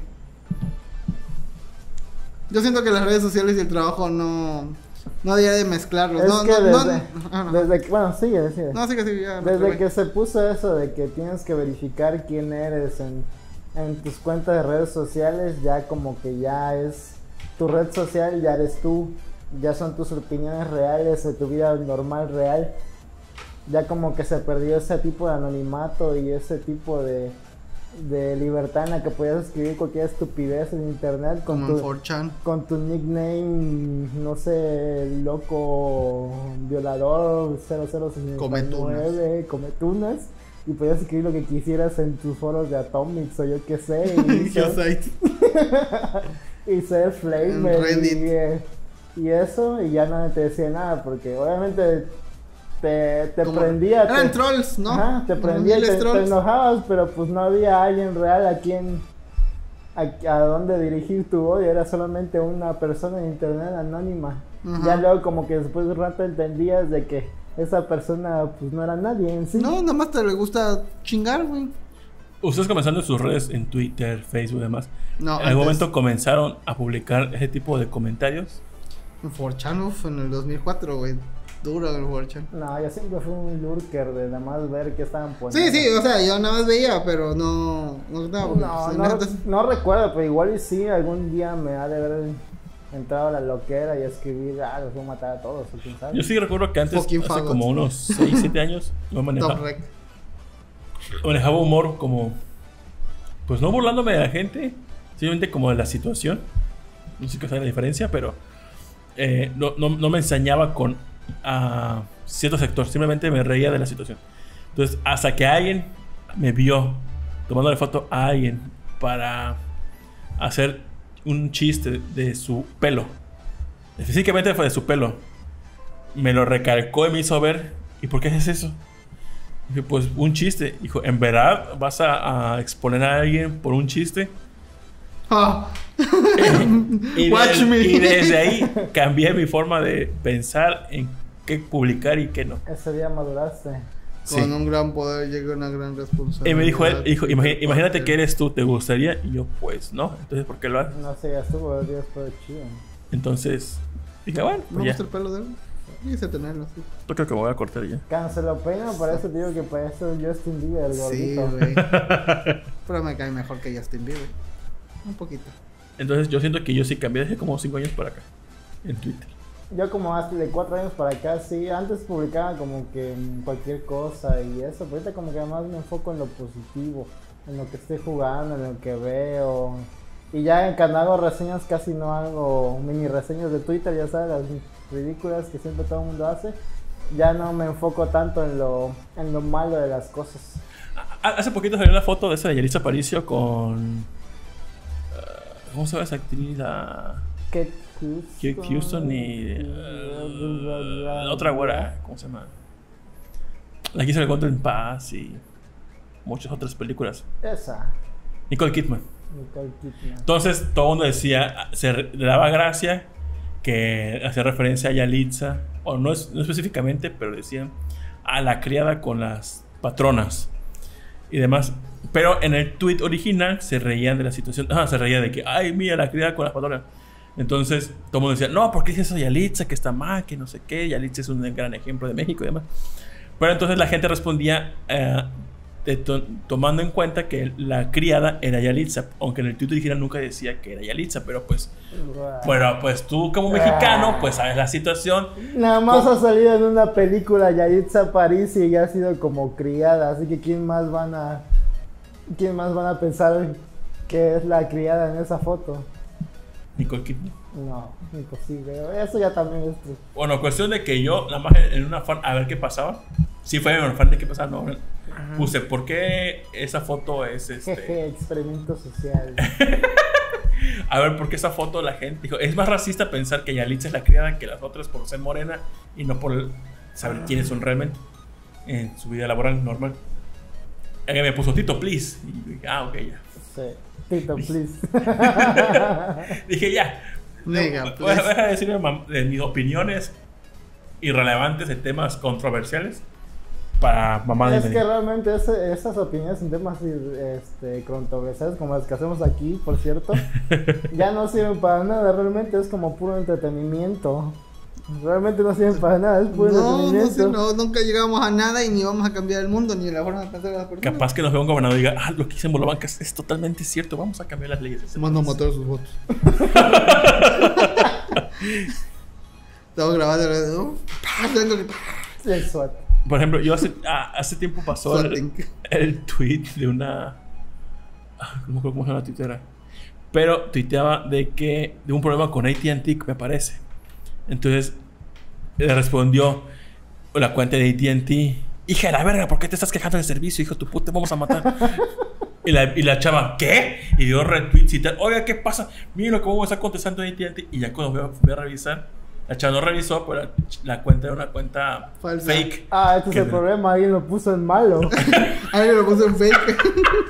Yo siento que las redes sociales y el trabajo no. No debería de mezclarlos.
Es
no,
que
no, no,
desde,
ah, no.
desde que, bueno, sigue, sigue.
No, sí que sí, ya me
Desde
trabé.
que se puso eso de que tienes que verificar quién eres en, en tus cuentas de redes sociales, ya como que ya es tu red social, ya eres tú, ya son tus opiniones reales de tu vida normal real. Ya como que se perdió ese tipo de anonimato y ese tipo de, de libertad en la que podías escribir cualquier estupidez en internet con
Como en
tu,
cuatro chan.
con tu nickname, no sé, loco violador cero cero sesenta y nueve, cometunas, y podías escribir lo que quisieras en tus foros de Atomics o yo qué sé, y,
Yo
ser,
soy-
y ser flamer
En Reddit.
y, eh, y eso, y ya nadie te decía nada, porque obviamente te, te
Como-
prendía.
Eran
te-
trolls, ¿no?
Ajá, te
Como
prendía y
miles
te,
trolls.
te enojabas, pero pues no había alguien real a quien a, a dónde dirigir tu odio, era solamente una persona en internet anónima.
Ajá.
Ya luego como que después de un rato entendías de que esa persona pues no era nadie en sí.
No, nada más te le gusta chingar, güey.
Ustedes comenzando en sus redes, en Twitter, Facebook y demás,
No,
¿en algún
antes.
momento comenzaron a publicar ese tipo de comentarios?
En cuatro chan, uf, en el dos mil cuatro, güey. Duro el cuatro chan.
No, yo siempre fui un lurker de nada más ver qué estaban poniendo.
Sí, sí, o sea, yo nada más veía, pero no. No, no,
No,
pues,
no,
imagínate-
no recuerdo, pero igual y sí, algún día me ha de haber entrado a la loquera y escribir, ah, los voy a matar a todos, o quién sabe.
Yo sí recuerdo que antes,
Fucking
hace
faggots.
como unos seis, siete años, yo
Top
manejaba,
rec.
manejaba humor como, pues no burlándome de la gente, simplemente como de la situación. No sé qué es la diferencia, pero eh, no, no, no me ensañaba con a cierto sector, simplemente me reía de la situación. Entonces, hasta que alguien me vio tomándole foto a alguien para hacer un chiste de su pelo, específicamente fue de su pelo, me lo recalcó y me hizo ver, ¿y por qué haces eso? Dije, pues un chiste. Dijo, ¿en verdad vas a, a exponer a alguien por un chiste?
Ah,
y,
Watch
des-
me.
y desde ahí cambié mi forma de pensar en qué publicar y qué no.
Ese día maduraste.
Sí.
con un gran poder llega una gran responsabilidad.
Y me dijo él, dijo, "Imagi- imagínate que eres tú, ¿te gustaría?" Y yo, pues no. Entonces, ¿por qué lo haces?
No sé, ya estuvo, el día después de chido.
Entonces, dije, bueno,
Me
pues ya.
gusta el pelo de él. Quise tenerlo así.
Yo creo que me voy a cortar ya.
Cancelo peino, por eso digo que parece Justin Bieber, el
Sí,
gordito.
güey. Pero me cae mejor que Justin Bieber. Un poquito.
Entonces yo siento que yo sí cambié desde como cinco años para acá en Twitter.
Yo como hace de cuatro años para acá, sí, antes publicaba como que cualquier cosa y eso, pero ahorita como que además me enfoco en lo positivo, en lo que estoy jugando, en lo que veo. Y ya en cuando hago reseñas casi no hago mini reseñas de Twitter, ya sabes, las ridículas que siempre todo el mundo hace. Ya no me enfoco tanto en lo, en lo malo de las cosas.
Hace poquito salió la foto de esa de Yalitza Aparicio con... Uh, ¿cómo se llama esa actriz? La...
Kate Houston.
Kate Houston y... Uh, la otra güera, ¿cómo se llama? La que hizo El Encuentro en Paz y... muchas otras películas.
Esa.
Nicole Kidman.
Nicole Kidman.
Entonces todo el mundo decía, se le daba gracia que hacía referencia a Yalitza, o no, es, no específicamente, pero decían a la criada con las patronas y demás. Pero en el tweet original se reían de la situación. Ah, se reía de que, ay, mira, la criada con las patronas. Entonces todo el mundo decía, no, ¿por qué dice eso Yalitza? Que está mal, que no sé qué. Yalitza es un gran ejemplo de México y demás. Pero entonces la gente respondía eh, de to tomando en cuenta que la criada era Yalitza, aunque en el tweet original nunca decía que era Yalitza, pero pues, bueno, pues tú como mexicano, pues sabes la situación.
Nada más ha salido en una película Yalitza Aparicio y ya ha sido como criada, así que quién más van a, quién más van a pensar que es la criada en esa foto.
Nicole Kidman.
No, imposible. Eso ya también es.
Bueno, cuestión de que yo, nada más en una fan, a ver qué pasaba. Sí, fue en un fan de qué pasaba. No, puse, ¿por qué esa foto es este?
Jeje, experimento social.
A ver, ¿por qué esa foto la gente dijo? Es más racista pensar que Yalitza es la criada que las otras por ser morena y no por saber quiénes son realmente en su vida laboral normal. Ella me puso Tito, please. Y dije, ah, ok, ya.
Sí. Tito, please.
Dije, ya.
Nega,
Voy a dejar de decir de mis opiniones irrelevantes de temas controversiales para mamá de
Es
medio.
que realmente ese, esas opiniones en temas este, controversiales como las que hacemos aquí, por cierto, ya no sirven para nada. Realmente es como puro entretenimiento. Realmente no sirven para nada, es puro
No, no,
entretenimiento.
sé, no, nunca llegamos a nada y ni vamos a cambiar el mundo, ni la forma de pensar de las personas.
Capaz que nos vea un gobernador y diga, ah, lo que hice en Bolobancas es totalmente cierto, vamos a cambiar las leyes.
Mando a matar sus votos. Estamos grabando, ¿no? Tengo que-
El SWAT.
Por ejemplo, yo hace, ah, hace tiempo pasó el,
Swatting.
el tweet de una... ah, no me acuerdo cómo se llama la tuitera. Pero tuiteaba de que... de un problema con A T and T, me parece. Entonces le respondió la cuenta de A T and T: hija de la verga, ¿por qué te estás quejando del servicio? Hijo de tu puta, te vamos a matar. y, la, y la chava, ¿qué? Y dio retweets y tal. Oiga, ¿qué pasa? Mira cómo está contestando A T and T. Y ya cuando fui, fui a revisar, la chava no revisó, pero la, la cuenta era una cuenta
Falsa.
fake.
Ah, este es
Que-
el problema, alguien lo puso en malo.
Alguien lo puso en fake.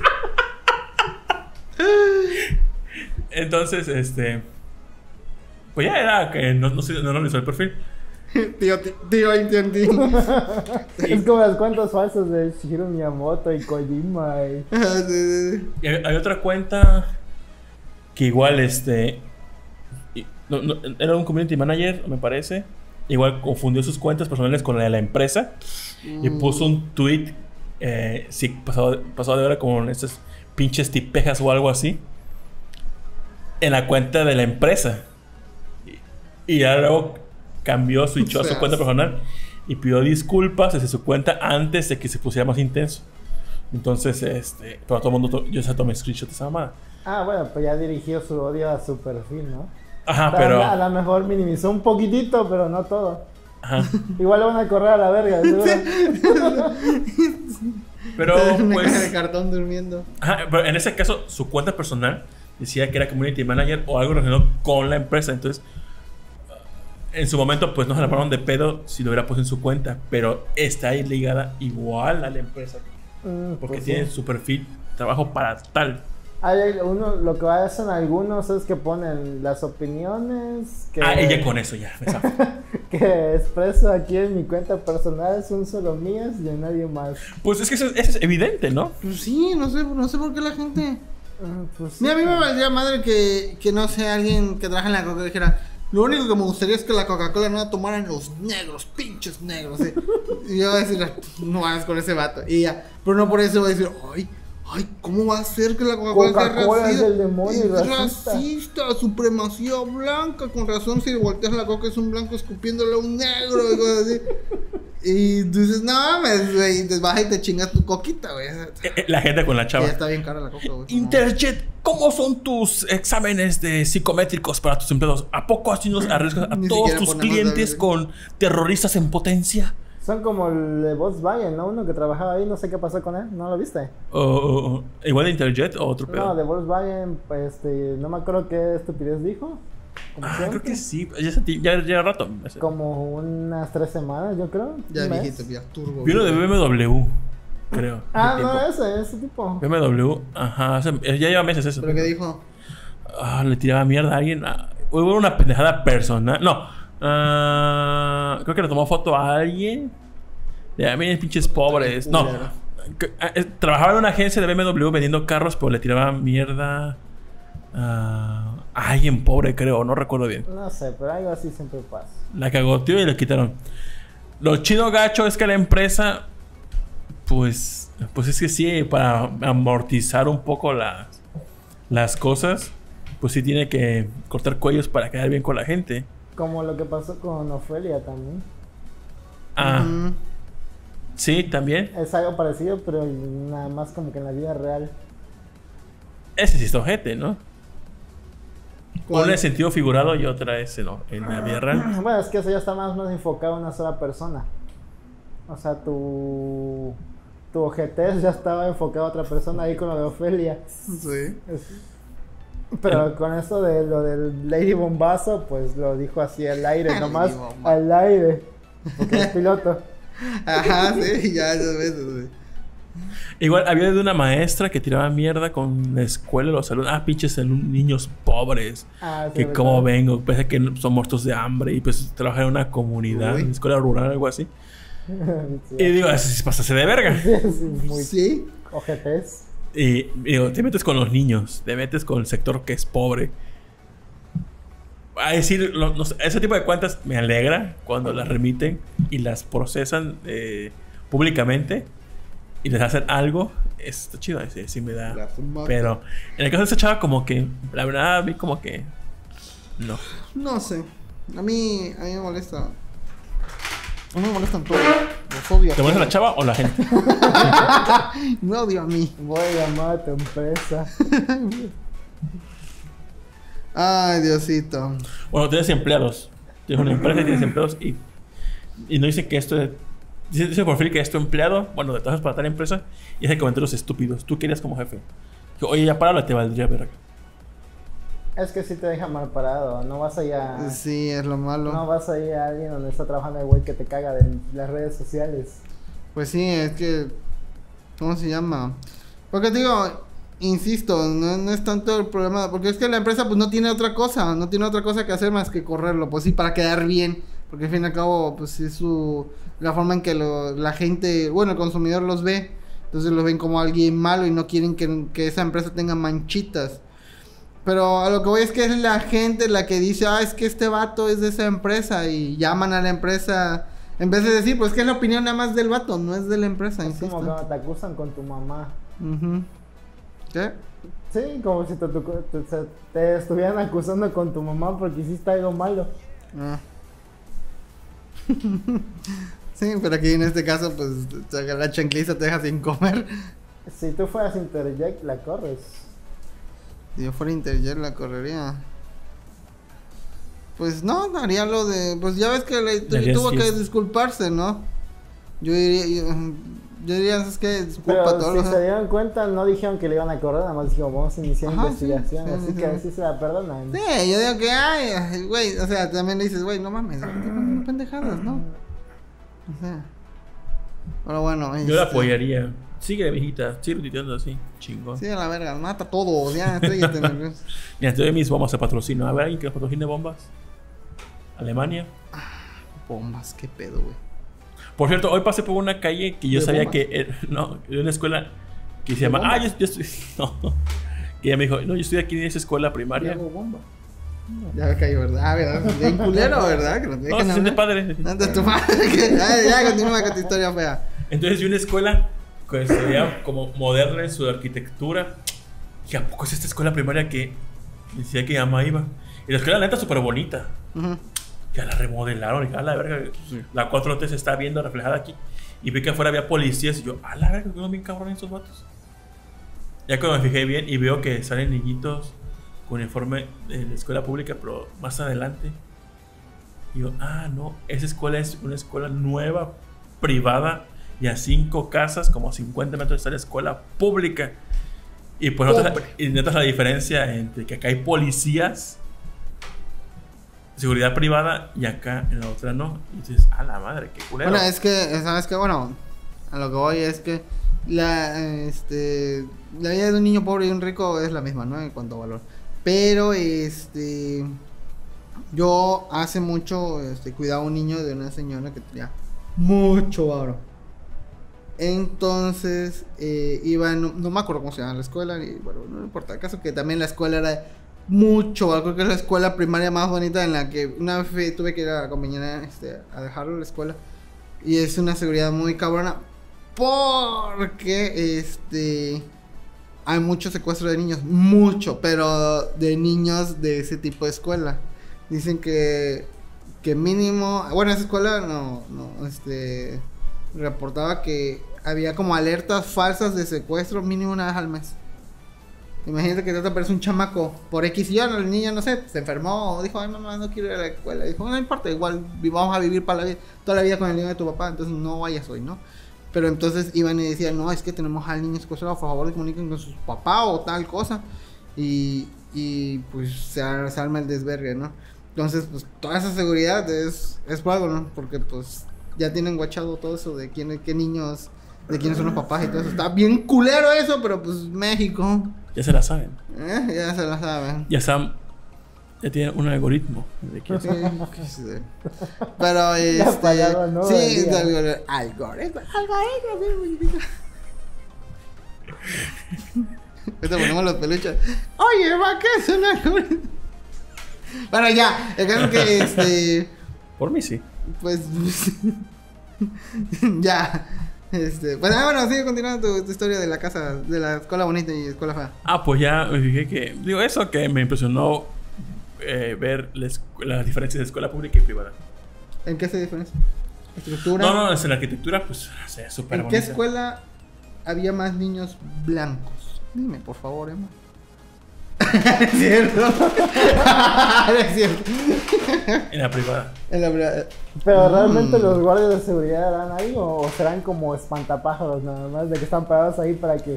Entonces, este... pues ya era que no, no, se- no revisó el perfil.
Tío, tío, tío, A T and T.
Es como las cuentas falsas de Shigeru Miyamoto y Kojima. Y...
Ah, sí, sí, sí.
Y hay, hay otra cuenta que igual, este... y- no- no, era un community manager, me parece. Igual confundió sus cuentas personales con la de la empresa. Y puso un tweet, eh, sí, pasado, pasado de hora con esas pinches tipejas o algo así, en la cuenta de la empresa. Y, y ya luego cambió, switchó a su
Seas.
cuenta personal y pidió disculpas desde su cuenta antes de que se pusiera más intenso. Entonces, este, pero todo el mundo, to- yo se tomé screenshot de esa mamada.
Ah, bueno, pues ya dirigió su odio a su perfil, ¿no?
Ajá,
A-
pero.
A lo mejor minimizó un poquitito, pero no todo.
Ajá.
Igual le van a correr a la verga, seguro.
Pero,
Una
pues.
caja de cartón durmiendo.
Ajá, pero en ese caso, su cuenta personal decía que era community manager o algo relacionado con la empresa. Entonces, en su momento, pues no se la pararon de pedo si lo hubiera puesto en su cuenta. Pero está ahí ligada igual a la empresa.
Mm,
Porque
pues
tiene
sí.
su perfil, trabajo para tal.
Hay uno, lo que hacen algunos es que ponen las opiniones que,
Ah, ella con eso ya. me zafo.
que expreso aquí en mi cuenta personal son solo mías y de nadie más.
Pues es que eso, eso es evidente, ¿no?
Pues sí, no sé, no sé por qué la gente.
Ah, pues sí.
Mira, a mí me valdría madre que, que no sé, alguien que trabaja en la Coca-Cola dijera: lo único que me gustaría es que la Coca-Cola no la tomaran los negros, pinches negros. ¿Sí? Y yo voy a decir: no hagas con ese vato. Y ya, pero no por eso voy a decir: ay, ay, ¿cómo va a ser que la Coca-Cola sea
Coca-Cola es
racista?
del demonio y
Es
racista.
racista, supremacía blanca. Con razón, si volteas la Coca es un blanco escupiéndole a un negro y cosas así. Y tú dices, no mames, güey. Y te vas y te chingas tu coquita, güey.
Eh, eh, La gente con la
Ya
chava.
está bien cara la Coca, güey.
Interjet, ¿cómo son tus exámenes de psicométricos para tus empleados? ¿A poco así nos arriesgas a
Ni
todos
siquiera
tus
ponemos
clientes
la-
con terroristas en potencia?
Son como el de Volkswagen, ¿no? Uno que trabajaba ahí, no sé qué pasó con él, ¿no lo viste?
O- o- o- ¿Igual de Interjet o otro pedo?
No, de Volkswagen, pues, este, no me acuerdo qué estupidez dijo. Como
Ah,
siempre.
creo que sí. Ya, se ti- ya, ya rato.
Como unas tres semanas, yo creo.
Ya
un mes.
viejito, ya turbo.
Vi uno de B M W, creo.
Ah,
hace
no,
tiempo.
ese, ese tipo.
B M W, ajá. hace- ya lleva meses eso.
¿Pero qué dijo?
Ah, le tiraba mierda a alguien. Ah, hubo una pendejada personal. No. Ah, creo que le tomó foto a alguien. De a mí, pinches pobres. No.
Culero.
Que- ah, eh, Trabajaba en una agencia de B M W vendiendo carros, pero le tiraba mierda a a alguien pobre, creo. No recuerdo bien.
No sé, pero algo así siempre pasa.
La cagoteó y le quitaron. Lo chido gacho es que la empresa, pues, pues es que sí, para amortizar un poco las, las cosas, pues sí tiene que cortar cuellos para quedar bien con la gente.
Como lo que pasó con Ofelia también.
Ah,
Ujú.
sí, también.
Es algo parecido, pero nada más como que en la vida real.
Ese sí está ojete, ¿no?
¿Cuál?
Una en sentido figurado y otra es en, en la vida real.
Bueno, es que eso ya está más, más enfocado en una sola persona. O sea, tu, tu ojetez ya estaba enfocado a otra persona ahí con lo de Ofelia.
Sí.
Es- Pero con eso de lo del Lady Bombazo, pues lo dijo así al aire, nomás
Lady Bomba.
al aire. Porque es piloto.
Ajá, sí, ya esas veces, güey.
Igual había de una maestra que tiraba mierda con la escuela, los alumnos. Ah, pinches alumnos, niños pobres.
Ah, sí,
Que
me
como
acuerdo.
vengo, parece que son muertos de hambre y pues trabajar en una comunidad,
Uy.
en escuela rural, algo así.
Sí,
Y digo, eso sí es pasarse de verga.
sí, sí, muy
Sí.
ojetez.
Y digo, te metes con los niños, te metes con el sector que es pobre. A decir, lo- no sé, ese tipo de cuentas me alegra cuando las remiten y las procesan eh, públicamente y les hacen algo. Está chido, sí, sí me da.
La fumata.
Pero en el caso de esa chava, como que, la verdad, a mí como que. No.
No sé. A mí, a mí me molesta. A mí me molestan todos. Los odio. a
¿Te molesta la
todos.
chava o la gente?
Me odio a mí.
Voy a llamar a tu empresa.
Ay, Diosito.
Bueno, tienes empleados. Tienes una empresa y tienes empleados y, y no dicen que esto es. Dice, dice el perfil que es tu empleado, bueno, de trabajas para tal empresa y hace comentarios estúpidos. Tú querías como jefe. Que, oye, ya páralo, te valdría verga.
Es que si te deja mal parado. No vas allá.
Sí, es lo malo.
No vas a ir a alguien donde está trabajando el güey que te caga de las redes sociales.
Pues sí, es que. ¿Cómo se llama? Porque te digo, insisto, no, no es tanto el problema. Porque es que la empresa, pues no tiene otra cosa. No tiene otra cosa que hacer más que correrlo. Pues sí, para quedar bien. Porque al fin y al cabo, pues es su. La forma en que lo, la gente. Bueno, el consumidor los ve. Entonces los ven como alguien malo y no quieren que, que esa empresa tenga manchitas. Pero a lo que voy es que es la gente la que dice, ah, es que este vato es de esa empresa. Y llaman a la empresa. En vez de decir, pues que es la opinión nada más del vato, no es de la empresa,
Es
insisto.
como cuando te acusan con tu mamá.
Ujú. ¿Qué?
Sí, como si te, te, te- te estuvieran acusando con tu mamá porque hiciste algo malo.
Ah. Sí, pero aquí en este caso, pues te la chancliza te deja sin comer.
Si tú fueras Interject, la corres.
Si yo fuera Interjet, la correría. Pues no, haría lo de. Pues ya ves que le, tu-
Darías
tuvo que
fiesta.
disculparse, ¿no? Yo diría. Yo, yo diría, es que disculpa
Pero
a todos
si
los.
se dieron cuenta, no dijeron que le iban a correr, nada más dijeron, vamos a iniciar
Ajá,
investigación.
sí, sí,
así
sí,
que
sí.
así se la perdonan.
Sí, yo digo que, ay, ay, güey, o sea, también le dices, güey, no mames, no pendejadas, ¿no? O sea. Pero bueno,
Yo la
este,
apoyaría. Sigue de viejita, sigue tuiteando así, chingón.
Sí, a la verga, mata a todos, ya, estrellate en el-
Mira, te doy mis bombas a patrocinio. A ver, ¿alguien que nos patrocine bombas? Alemania.
Bombas, qué pedo, güey.
Por cierto, hoy pasé por una calle que yo
¿De
sabía
bombas?
que... eh, no, de una escuela que se
¿De
llama... Ah,
bombas?
yo, yo estoy... No. Que ella me dijo, no, yo estoy aquí en esa escuela primaria.
Hago bomba. Ya me cayó, ¿verdad? Ah, ¿verdad? Bien culero, ¿verdad? Que nos
No,
dejen
se siente
hablar.
padre.
Anda tu madre. que- Ay, ya, continúa con tu historia fea.
Entonces vi una escuela que se veía como moderna en su arquitectura. Y a poco es esta escuela primaria que decía que mi mamá iba. Y la escuela, la neta, súper bonita.
Ujú.
Ya la remodelaron. Y a la verga,
Sí.
la cuatro T se está viendo reflejada aquí. Y vi que afuera había policías. Y yo, a la verga, que bien cabrón esos vatos. Ya cuando me fijé bien y veo que salen niñitos con uniforme de la escuela pública, pero más adelante. Y yo, ah, no, esa escuela es una escuela nueva, privada, y a cinco casas, como a cincuenta metros está la escuela pública. Y pues notas, y notas la diferencia entre que acá hay policías, seguridad privada, y acá en la otra no. Y dices, a la madre, qué culero.
Bueno, es que, ¿sabes qué? Bueno, a lo que voy es que la, este, la vida de un niño pobre y un rico es la misma, ¿no? En cuanto a valor. Pero, este, yo hace mucho, este, cuidaba a un niño de una señora que tenía mucho varo. Entonces, eh, iba, no, no me acuerdo cómo se llama la escuela, y bueno, no importa, el caso que también la escuela era mucho varo. Creo que es la escuela primaria más bonita, en la que una vez fui- tuve que ir a acompañar, este, a dejarlo a la escuela. Y es una seguridad muy cabrona, porque, este, hay mucho secuestro de niños, mucho, pero de niños de ese tipo de escuela. Dicen que, que mínimo, bueno, esa escuela no, no, este, reportaba que había como alertas falsas de secuestro mínimo una vez al mes. Imagínate que te aparece un chamaco por X y el niño, no sé, se enfermó o dijo, ay mamá, no quiero ir a la escuela. Dijo, no importa, igual vi- vamos a vivir para la vida, toda la vida con el niño de tu papá, entonces no vayas hoy, ¿no? Pero entonces iban y decían, no, es que tenemos al niño secuestrado, por favor comuniquen con su papá o tal cosa. Y, y pues se, ar- se arma el desvergue, ¿no? Entonces, pues toda esa seguridad es, es por algo, ¿no? Porque pues ya tienen guachado todo eso de quién, qué niños, de quiénes son los papás y todo eso. Está bien culero eso, pero pues México,
Ya se la saben.
eh, ya se la saben.
Ya están. Ya tienen un algoritmo de qué
Sí,
hacer.
sí. Pero este,
palabra nueva
sí,
del día.
algoritmo, algoritmo, algoritmo, sí, ahorita ponemos los peluches. Oye, va, ¿qué es un algoritmo? Bueno, ya, el caso es que este,
Por mí sí.
pues, ya, este, pues, ah, bueno, sigue continuando tu, tu historia de la casa, de la escuela bonita y escuela fea.
Ah, pues ya me fijé que. Digo, eso que me impresionó eh, ver la escu- las diferencias de escuela pública y privada.
¿En qué se diferencia? ¿Estructura?
No, no, es en la arquitectura, pues, se súper
¿En qué
bonita.
escuela había más niños blancos? Dime, por favor, Emma. Es cierto. Es cierto.
En la privada.
En la verdad,
Pero
Mm.
realmente los guardias de seguridad eran ahí o serán como espantapájaros nada más de que están parados ahí para que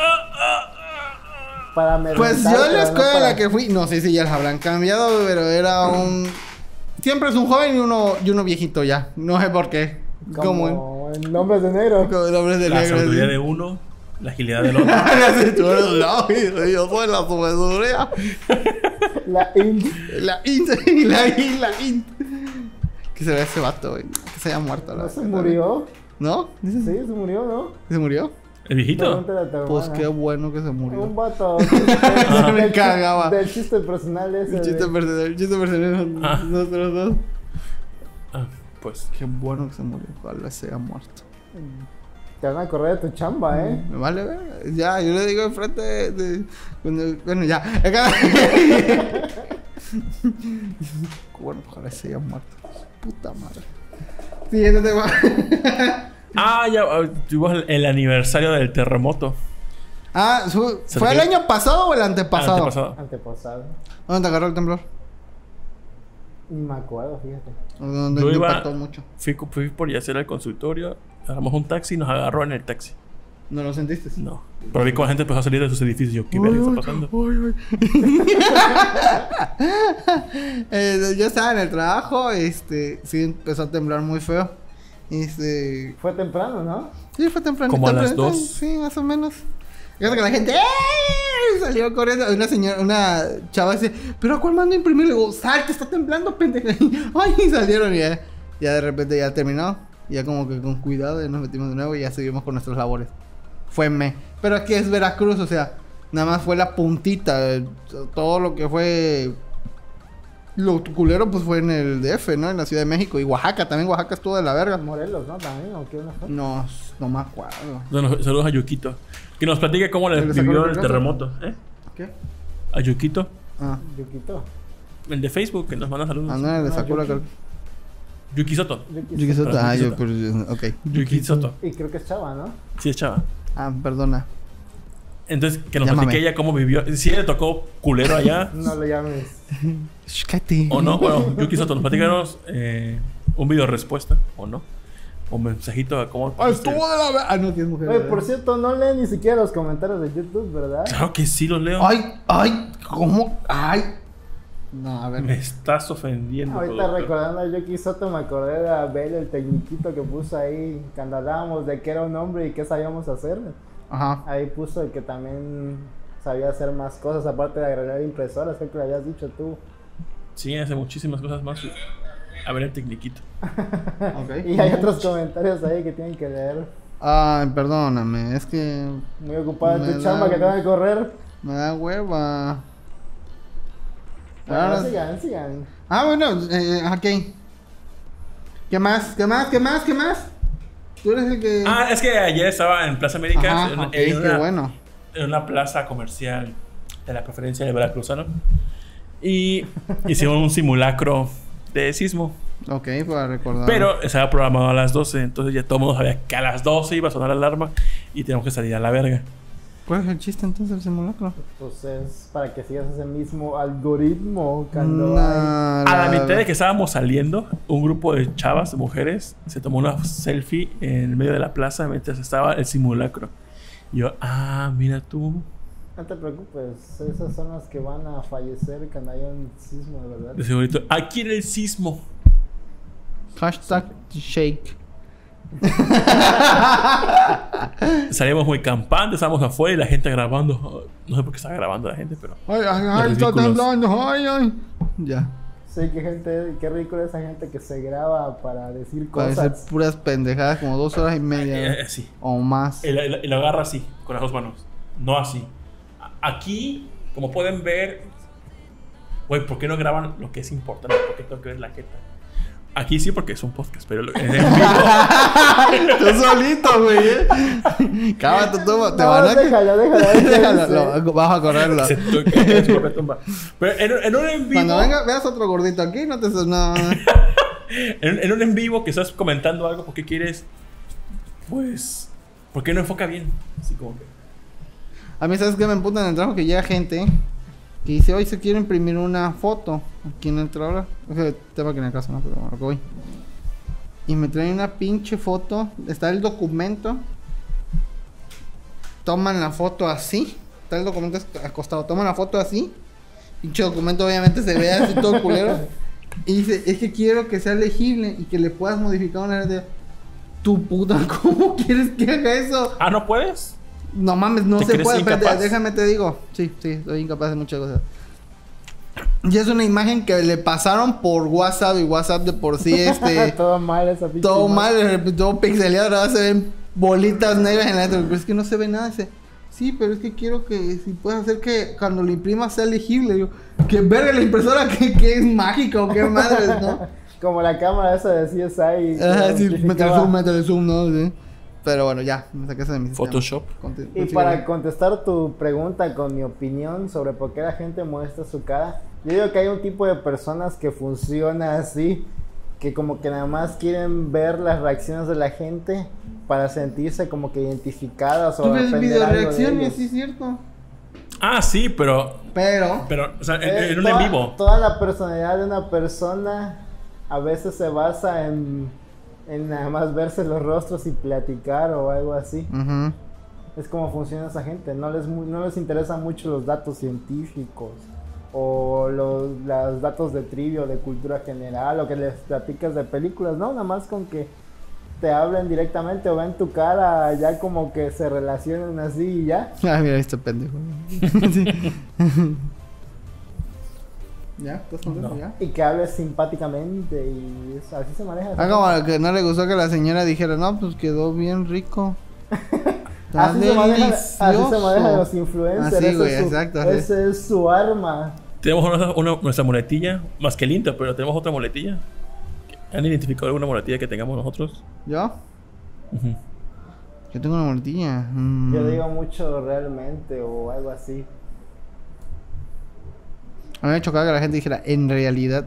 para
pues
amedrentar,
yo en la
pero no
escuela en
para-
la que fui, no sé si ya las habrán cambiado, pero era un. Siempre es un joven y uno, y uno viejito ya. No sé por qué. Como en.
como en Hombres de Negro.
Como en Hombres de
La
Negro.
sabiduría
sí.
de uno, la agilidad del otro.
Tú eres la- yo soy la sabiduría.
La int.
La int, la int, la int. Que se ve ese vato, güey. Que se haya muerto, la
¿No se
verdad.
murió?
¿No?
Sí, se murió, ¿no?
¿Se murió?
¿El viejito?
Pregúntale a tu
Pues
hermana.
qué bueno que se
Un
murió.
vato.
Me
del,
cagaba.
del chiste personal ese.
El chiste
de-
personal, el chiste personal
Ah.
nosotros dos.
Ah, pues.
Qué bueno que se murió. Ojalá se haya muerto.
Te van a correr de tu chamba, ¿eh?
Me vale ver. Ya, yo le digo enfrente de. de- cuando- bueno, ya. Acá- bueno, ojalá se haya muerto. Puta madre. Siguiente tema.
Ah, ya ah, tuvimos el, el aniversario del terremoto.
Ah, su-
¿Se
¿fue el
refiere?
año pasado o el antepasado?
Ah, antepasado.
Antepasado.
¿Dónde te agarró el temblor?
Ni me acuerdo, fíjate.
Donde
Yo
me
iba-
impactó mucho.
Fui, fui por Yacer al consultorio, agarramos un taxi y nos agarró en el taxi.
¿No lo sentiste?
No. Pero vi cómo la gente empezó a salir de sus edificios. Yo, ¿qué verga está pasando?
Eh, yo estaba en el trabajo, este, sí empezó a temblar muy feo. Este,
Fue temprano, ¿no?
sí, fue temprano.
Como a las
tempranito,
dos.
Sí, más o menos. Fíjate que la gente ¡eh! Salió corriendo. Una señora, una chava dice, ¿pero a cuál mando a imprimir? Le digo, salte, está temblando, pendeja. Ay, y salieron y ya, ya de repente ya terminó. Ya como que con cuidado ya nos metimos de nuevo y ya seguimos con nuestras labores. Fue me. Pero aquí es Veracruz, o sea, nada más fue la puntita. Todo lo que fue Lo culero pues fue en el D F, ¿no? En la Ciudad de México. Y Oaxaca, también Oaxaca estuvo de la verga.
Morelos, ¿no? También, ¿o qué una fue?
No, no me acuerdo.
Bueno, saludos a Yuquito. Que nos platique cómo le
¿Le sacó
vivió
el
el
retrato?
terremoto. ¿Eh?
¿Qué?
A Yuquito.
Ah,
Yuquito.
El de Facebook, que nos manda saludos.
ah, no, le
No,
sacó la
Yuki.
cara.
Yuki Soto.
Yuki.
Yuki Soto.
Para
Ah,
Yuki
yo,
Soto.
pero. Ok.
Yuki Soto.
Y creo que es chava, ¿no?
Sí, es chava.
Ah, perdona.
Entonces, que nos
Llámame.
platique ella cómo vivió. Si le tocó culero allá
No lo llames.
Shh, cállate.
o no. Bueno, Yuki Soto, nos platícanos eh, un video respuesta o no. O mensajito a cómo.
Ah, estuvo de la verga. Ah, no, tienes mujer.
Oye, por cierto, no leen ni siquiera los comentarios de YouTube, ¿verdad?
Claro que sí los leo.
Ay, ay, ¿cómo? Ay. No, a ver.
Me estás ofendiendo.
Ahorita
productor.
recordando a Yuki Soto me acordé de Abel, el tecniquito que puso ahí cuando hablábamos de que era un hombre y qué sabíamos hacer.
Ajá.
Ahí puso el que también sabía hacer más cosas aparte de agregar impresoras, creo que lo habías dicho tú.
Sí, hace muchísimas cosas más. A ver el tecniquito.
Ok.
Y hay otros comentarios ahí que tienen que leer.
Ay, perdóname, es que
Muy ocupado en
Me
tu
da-
chamba que te van a correr.
me da hueva.
Bueno,
Ahora-
sigan, sigan.
Ah, bueno, eh, ok. ¿Qué más? ¿Qué más? ¿Qué más? ¿Qué más? Tú eres el que...
Ah, es que ayer estaba en Plaza América.
Ajá,
en,
ok,
en
qué
una,
bueno.
en una plaza comercial de la preferencia de Veracruzano. Y hicimos un simulacro de sismo.
Ok, para recordar.
Pero estaba programado a las doce. Entonces ya todo el mundo sabía que a las doce iba a sonar la alarma y teníamos que salir a la verga.
¿Cuál es el chiste entonces del simulacro?
Pues es para que sigas ese mismo algoritmo cuando hay...
Nah,
A la
la-
mitad de que estábamos saliendo, un grupo de chavas, de mujeres, se tomó una selfie en el medio de la plaza mientras estaba el simulacro. Y yo, ah, mira tú.
No te preocupes, esas son las que van a fallecer cuando haya un sismo, de verdad.
De segurito, aquí en el sismo.
Hashtag shake.
Salimos muy campantes, estábamos afuera y la gente grabando. No sé por qué estaba grabando la gente, pero.
Ay, ay,
Los
ay, está
ridículos.
temblando. Ay, ay. Ya.
Sí, qué gente, qué ridículo esa gente que se graba para decir
Parece
cosas.
puras pendejadas, como dos horas y media.
Eh, eh, sí.
O más.
Y lo, y lo agarra así, con las dos manos. No así. A- Aquí, como pueden ver. Güey, ¿por qué no graban lo que es importante? ¿Por qué tengo que ver la jeta? Aquí sí, porque es un podcast, pero lo- en vivo.
Tú solito, güey. ¿eh? Cállate, tú. Te
No,
van a.
déjalo, déjalo,
Déjalo,
déjalo.
lo- Vamos a correrlo.
Se tu- que su propia tumba. Pero en, en un en vivo.
Cuando venga, veas otro gordito aquí, no te. No.
En, en un en vivo que estás comentando algo porque quieres. Pues. ¿Por qué no enfoca bien? Así como que.
A mí, ¿sabes qué me emputa en el trabajo? Que llega gente que dice, hoy se quiere imprimir una foto aquí en el trabajo. Es que tema que en el caso, ¿no? Pero bueno, lo que voy. Y me traen una pinche foto. Está el documento. Toman la foto así. Está el documento acostado. Toman la foto así. Pinche documento obviamente se ve así todo culero. Y dice, es que quiero que sea legible y que le puedas modificar una vez de... Tu puta, ¿cómo quieres que haga eso?
Ah, ¿no puedes?
No mames, no
¿Te
se
crees
puede. Espérate,
incapaz?
déjame te digo. Sí, sí, soy incapaz de muchas cosas. Y es una imagen que le pasaron por WhatsApp y WhatsApp de por sí, este.
Todo mal esa pinche
todo
imagen.
mal, todo pixeleado. Ahora se ven bolitas negras en la letra. Pero es que no se ve nada. Dice, sí, pero es que quiero que si puedes hacer que cuando lo imprimas sea legible. Digo, que verga la impresora que, que es mágico, qué madre, ¿no?
Como la cámara esa de C S I. que
Ajá, sí,
notificaba.
métele zoom, métele zoom, ¿no? Sí. Pero bueno, ya, me saqué eso de mi sistema.
Photoshop.
Conti-
Y
consigue.
para contestar tu pregunta con mi opinión sobre por qué la gente muestra su cara, yo digo que hay un tipo de personas que funciona así, que como que nada más quieren ver las reacciones de la gente para sentirse como que identificadas o
Tú ves
aprender
video
algo de
reacciones,
ellos.
sí, es cierto.
Ah, sí, pero.
Pero.
Pero, o sea, en,
Eh,
en un
toda,
en vivo.
Toda la personalidad de una persona a veces se basa en, en nada más verse los rostros y platicar o algo así.
Ujú.
Es como funciona esa gente. No les, mu- no les interesan mucho los datos científicos o los, los datos de trivia o de cultura general o que les platicas de películas. No, nada más con que te hablen directamente o ven tu cara, ya como que se relacionen así y ya.
Ah, mira este pendejo. Sí. ¿Ya? ¿Estás contento?
No.
¿Ya?
Y que hables simpáticamente y es- así se maneja.
Ah, como que no le gustó que la señora dijera, no, pues quedó bien rico. Está
Así se, maneja, así se
delicioso.
manejan los influencers.
Así,
ese
güey,
es su,
exacto, así.
ese es su arma.
Tenemos una, una- nuestra muletilla, más que el intro, pero tenemos otra muletilla. ¿Han identificado alguna muletilla que tengamos nosotros?
¿Yo?
Ujú.
Yo tengo una muletilla. Mm.
Yo digo mucho realmente o algo así.
A mí me chocaba que la gente dijera, en realidad.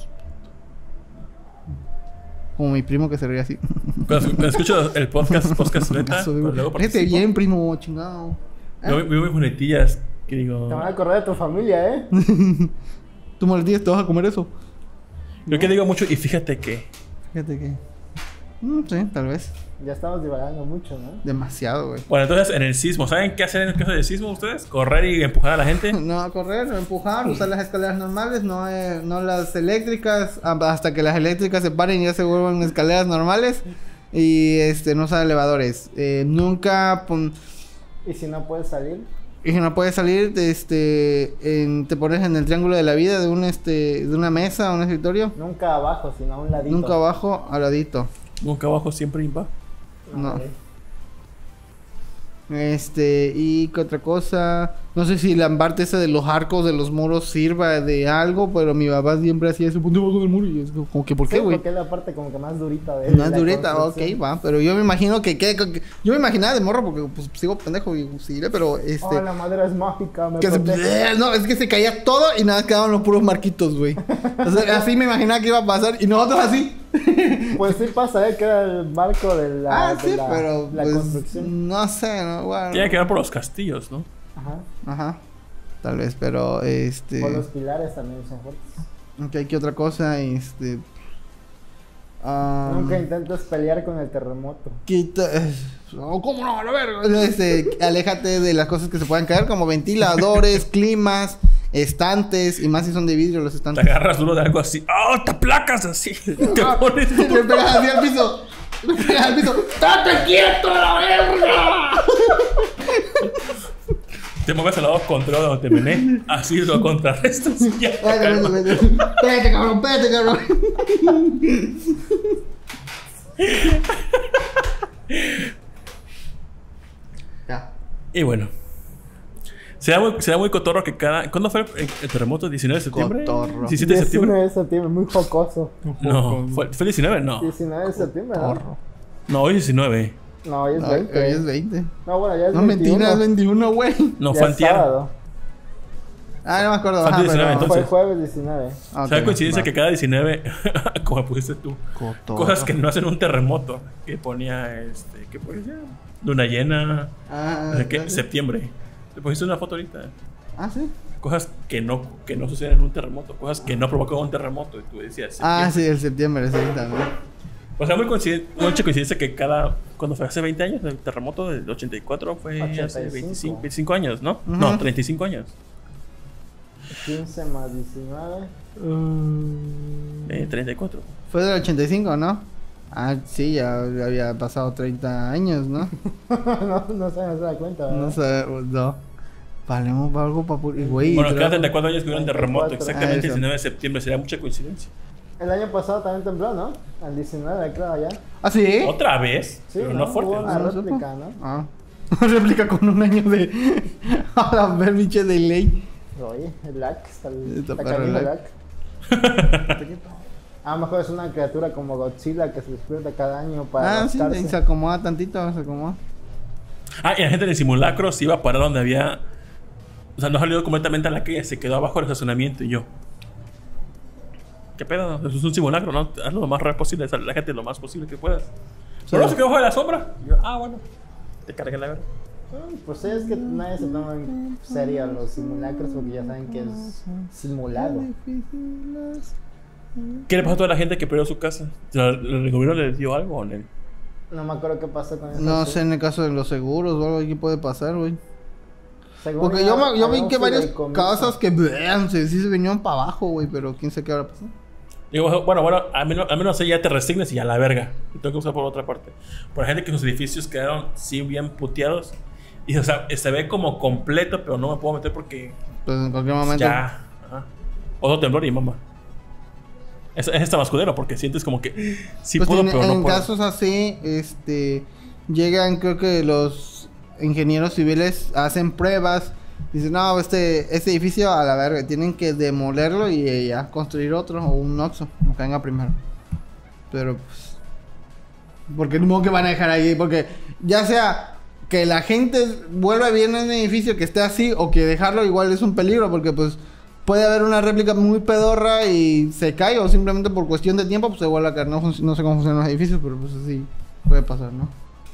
Como mi primo que se reía así.
Cuando, cuando escucho el podcast, podcast neta,
Eso, digo,
cuando luego
"Fíjate
participo,
bien, primo, chingado.
yo veo mis muletillas que digo...
Te van a acordar de tu familia, ¿eh?
Tú muletillas, te vas a comer eso.
Yo que digo mucho y fíjate que...
Fíjate que. Mm, sí, tal vez.
Ya estamos divagando mucho, ¿no?
Demasiado, güey.
Bueno, entonces en el sismo, ¿saben qué hacer en el caso del sismo ustedes? Correr y empujar a la gente.
No correr, no empujar, usar las escaleras normales, no, eh, no las eléctricas, ah, hasta que las eléctricas se paren y ya se vuelvan escaleras normales. Y este, no usar elevadores. Eh, nunca pon-
Y si no puedes salir,
y si no puedes salir, este, en- te pones en el triángulo de la vida de un este, de una mesa o un escritorio.
nunca abajo, sino a un ladito.
Nunca abajo, al ladito.
Nunca abajo, siempre impa.
No.
Ok.
Este, y qué otra cosa. No sé si la parte esa de los arcos de los muros sirva de algo, pero mi papá siempre hacía eso, ponte abajo del muro. Y es como que, ¿por qué,
Sí,
güey?
porque es la parte como que más durita de
Más
la
dureta, ok,
construcción.
va. Pero yo me imagino que, que, que- yo me imaginaba de morro porque pues sigo pendejo y seguiré, pero este.
Oh, la madera es mágica, me
que se-
protege.
no, es que se caía todo y nada, quedaban los puros marquitos, güey. O sea, así me imaginaba que iba a pasar y nosotros así.
Pues sí pasa, ¿eh? Que era el marco de la,
ah,
de
sí,
la,
pero
la
pues,
construcción.
no sé, no, bueno.
Tiene que ver por los castillos, ¿no?
Ajá.
Ajá. Tal vez, pero este.
O los pilares también son fuertes.
Ok, ¿qué otra cosa? Este. ah,
Nunca intentes pelear con el terremoto.
Quita. Oh, ¿cómo no? A la verga. Este, aléjate de las cosas que se puedan caer, como ventiladores, climas, estantes, y más si son de vidrio los
Te
estantes.
agarras duro de algo así. ¡Oh, te placas así! Te pones...
Le pegas así al piso. Le pegas al piso. ¡Estate quieto, la verga!
Te mueves al lado contrario donde te mené. Así lo contrarrestas y ya.
Espérate, espérate, espérate. Espérate, cabrón, espérate, cabrón. Ya.
Y bueno. Será muy, será muy cotorro que cada... ¿Cuándo fue el, el terremoto? ¿diecinueve de septiembre?
Cotorro.
¿diecisiete de septiembre?
diecinueve de septiembre, muy jocoso.
No. ¿Fue, ¿Fue el diecinueve? No.
diecinueve de septiembre, ¿no?
Porro.
No, hoy es diecinueve.
No, hoy es
No,
veinte.
hoy es veinte.
No, bueno, ya es
No,
veintiuno.
mentira, es veintiuno, güey.
No,
Ya
fue
es
antier.
sábado.
Ah, no me acuerdo.
Fue
Ajá,
diecinueve,
pero-
entonces.
Fue jueves diecinueve.
Ah, ok,
¿Sabes coincidencia
va.
que cada diecinueve... como pusiste tú.
Cotorro.
Cosas que no hacen un terremoto. Que ponía este... ¿Qué ponía? Luna llena.
Ah,
No sé qué,
¿sí?
septiembre. Te pusiste una foto ahorita.
Ah, sí.
Cosas que no, que no suceden en un terremoto. Cosas que no provocan un terremoto. Y tú decías...
Ah,
septiembre.
sí, el septiembre, sí, también.
O sea, muy coincidente, mucha coincidencia que cada... Cuando fue hace veinte años, el terremoto del ochenta y cuatro fue
ochenta y
hace
cinco.
veinticinco, veinticinco años, ¿no?
Ujú.
No, treinta y cinco años.
quince más diecinueve.
Eh, treinta y cuatro.
Fue del ochenta y cinco, ¿no? Ah, sí, ya había pasado treinta años, ¿no?
no, no se me da cuenta, ¿verdad?
No sé, no. Valemos para algo para... Güey,
Bueno,
pero-
cada treinta y cuatro años que hubo un terremoto.
treinta y cuatro.
Exactamente
Ah, eso.
diecinueve de septiembre. Sería mucha coincidencia.
El año pasado también tembló, ¿no? Al diecinueve, creo, ya.
¿Ah, sí?
¿Otra vez?
Sí,
pero no, fuerte.
Hubo
¿no?
una
Ah, ¿no
réplica,
supo?
¿no?
Ah. Réplica con un año de... A la ver, biche de ley.
Oye, el lag, está el
Está
está
perro el
camino
lag.
lag. A lo mejor es una criatura como Godzilla que se despierta cada año para
Ah, sí,
rascarse.
se acomoda tantito, se acomoda.
Ah, y la gente en el simulacro se iba a parar donde había... O sea, no salió completamente a la calle. Se quedó abajo del estacionamiento y yo... ¿Qué pedo? Eso es un simulacro, ¿no? Hazlo lo más rápido posible. Sal- la gente lo más posible que puedas. Pero no se quedó bajo de la sombra. Y yo, ah, bueno. Te cargué la verga.
Ah, Pues sí, es que nadie se toma en serio los simulacros porque ya saben que es simulado.
¿Qué le pasó a toda la gente que perdió su casa? ¿El gobierno le dio algo o no?
No me acuerdo qué pasó con eso.
No
sí.
sé, en el caso de los seguros o algo aquí puede pasar, güey.
Según
Porque
ya
yo, me- yo vi
había
que
un
varias
fideicomiso.
casas que vean, sí, sí se vinieron para abajo, güey, pero quién sabe qué habrá pasado.
Digo, bueno, bueno, a menos, a menos ya te resignes y a la verga. Lo tengo que usar por otra parte. Por la gente que sus edificios quedaron sí bien puteados. Y o sea, se ve como completo, pero no me puedo meter porque
Pues en cualquier momento.
ya. Ajá. Otro temblor y mamá. Es, es hasta más culero porque sientes como que sí
Pues
puedo,
en,
pero no
en
puedo.
casos así, este, llegan, creo que los ingenieros civiles hacen pruebas Dicen, no, este, este edificio a la verga, tienen que demolerlo y ya construir otro o un Oxxo, lo que venga primero. Pero pues, porque no que van a dejar ahí, porque ya sea que la gente vuelva a vivir en un edificio que esté así o que dejarlo igual es un peligro, porque pues puede haber una réplica muy pedorra y se cae o simplemente por cuestión de tiempo pues se vuelve a caer. No, no sé cómo funcionan los edificios, pero pues así puede pasar, ¿no?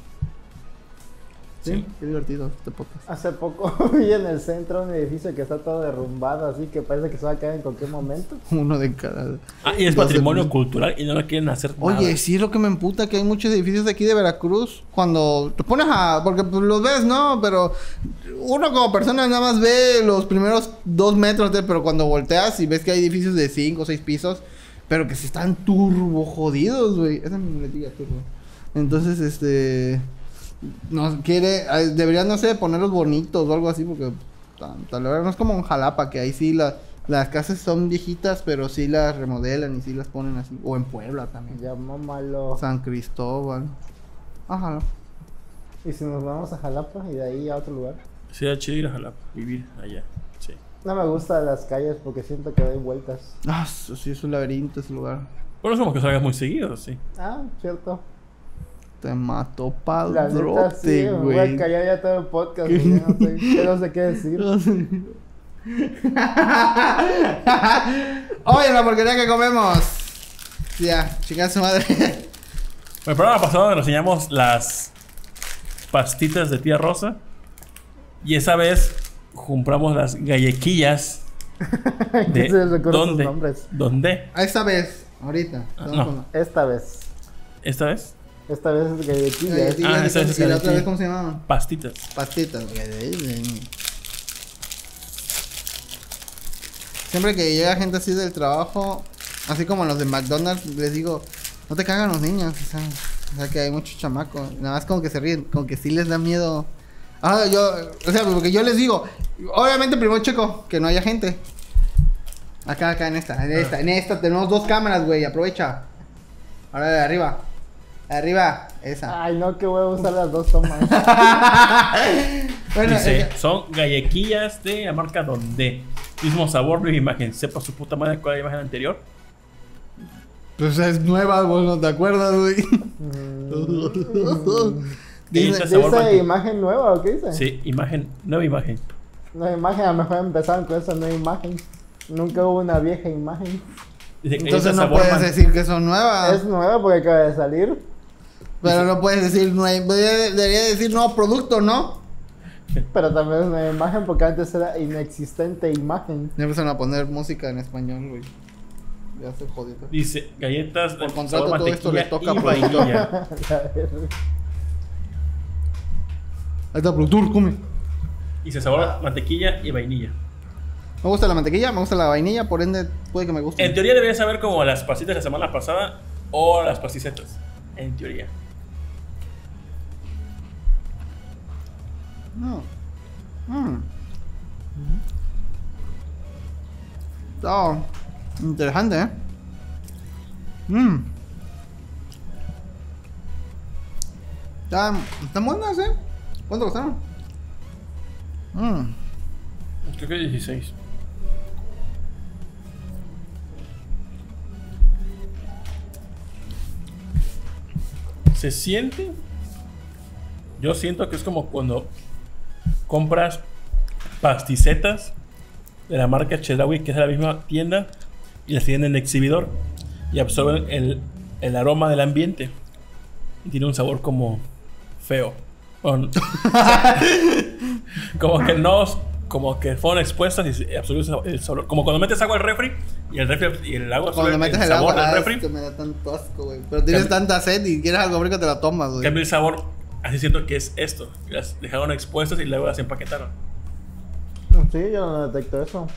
Sí,
Sí.
qué divertido este podcast.
Hace poco vi en el centro un edificio que está todo derrumbado, así que parece que se va a caer en cualquier momento.
Uno de cada.
Ah, y es
Va a ser
patrimonio
muy-
cultural y no lo quieren hacer
Oye,
nada.
sí es lo que me emputa, que hay muchos edificios de aquí de Veracruz. Cuando te pones a... Porque pues, los ves, ¿no? Pero uno como persona nada más ve los primeros dos metros, de, pero cuando volteas y ves que hay edificios de cinco o seis pisos, pero que se están turbo jodidos, güey. Esa es mi muletilla, turbo. Entonces, este... No quiere... eh, Deberían, no sé, ponerlos bonitos o algo así, porque... tan- Tal vez no es como en Jalapa, que ahí sí la- las casas son viejitas, pero sí las remodelan y sí las ponen así. O en Puebla también.
Llamó malo.
San Cristóbal. Ajá.
Y si nos vamos a Jalapa y de ahí a otro lugar.
Sí, era chido ir a Jalapa, vivir allá. Sí.
No me gustan las calles porque siento que doy vueltas.
Ah, eso sí, es un laberinto ese lugar.
Bueno, es como que salgas muy seguido, sí.
Ah, cierto.
Te mató
La neta, sí,
padrote,
me voy a
güey.
callar ya todo el podcast. Porque ya no sé, ya no sé qué decir.
Oye, la porquería que comemos. Ya, chica su madre.
En el programa pasado nos enseñamos las pastitas de tía Rosa. Y esa vez compramos las gallequillas.
¿Qué se les recuerda sus
¿Dónde?
nombres?
¿Dónde?
A esta vez, ahorita.
Ah,
Vamos
no.
con-
Esta vez.
¿Esta vez?
Esta vez es galletillas.
Galletillas,
Ah, esa es
¿y la otra
galletilla.
vez cómo se llamaban?
Pastitas.
Pastitas. Siempre que llega gente así del trabajo, así como los de McDonald's, les digo, no te cagan los niños, o sea, o sea que hay muchos chamacos, nada más como que se ríen, como que sí les da miedo. Ah, yo, o sea, porque yo les digo, obviamente primero checo que no haya gente. Acá, acá, en esta, en esta, en esta, tenemos dos cámaras, güey, aprovecha. Ahora de arriba, de arriba, esa.
Ay, no, que voy a usar las dos tomas.
Bueno,
Dice,
eh,
son gallequillas de la marca Donde. Mismo sabor, misma imagen. Sepa su puta madre cuál es la imagen anterior.
pues es nueva, vos no te acuerdas, güey.
Dice,
Dice-
sabor
¿Dice
mantequilla.
imagen nueva o qué dice?
Sí, imagen, nueva imagen.
Nueva imagen, a lo mejor empezaron con esa nueva imagen. Nunca hubo una vieja imagen.
Dice,
Entonces
galletas
no
sabor
puedes
man-
decir que son nuevas.
Es nueva porque acaba de salir.
Pero no puedes decir, no hay, debería, debería decir nuevo producto, ¿no?
Pero también es nueva imagen porque antes era inexistente imagen.
Ya empezaron a poner música en español, güey. Ya se jodió.
Dice, galletas
Por
de
contrato,
sabor
todo esto le
mantequilla
toca
y
a productor.
vainilla.
Ahí está, productor, come.
Dice sabor mantequilla y vainilla.
Me gusta la mantequilla, me gusta la vainilla, por ende puede que me guste.
En teoría deberías saber como las pastitas de la semana pasada o las pasticetas. En teoría.
No. Mm. Está interesante, ¿eh? Mmm. Están, están buenas, ¿eh? ¿Cuánto costaron? Mmm.
Creo que dieciséis. Se siente. Yo siento que es como cuando compras pasticetas de la marca Chedraui, que es de la misma tienda, y las tienen en el exhibidor y absorben el, el aroma del ambiente. Y tiene un sabor como feo. Bueno, como que no, como que fueron expuestas y se absorbió el sabor. Como cuando metes agua al refri y el refri y el agua
Cuando le
absorbe
metes
el
el
sabor
agua,
del
ah,
refri.
esto me da tanto asco, güey. Pero tienes
Cambia-
tanta sed y quieres algo frío, te la tomas, güey.
Cambia el sabor. Así siento que es esto. Las dejaron expuestas y luego las empaquetaron.
Sí, yo no detecto eso.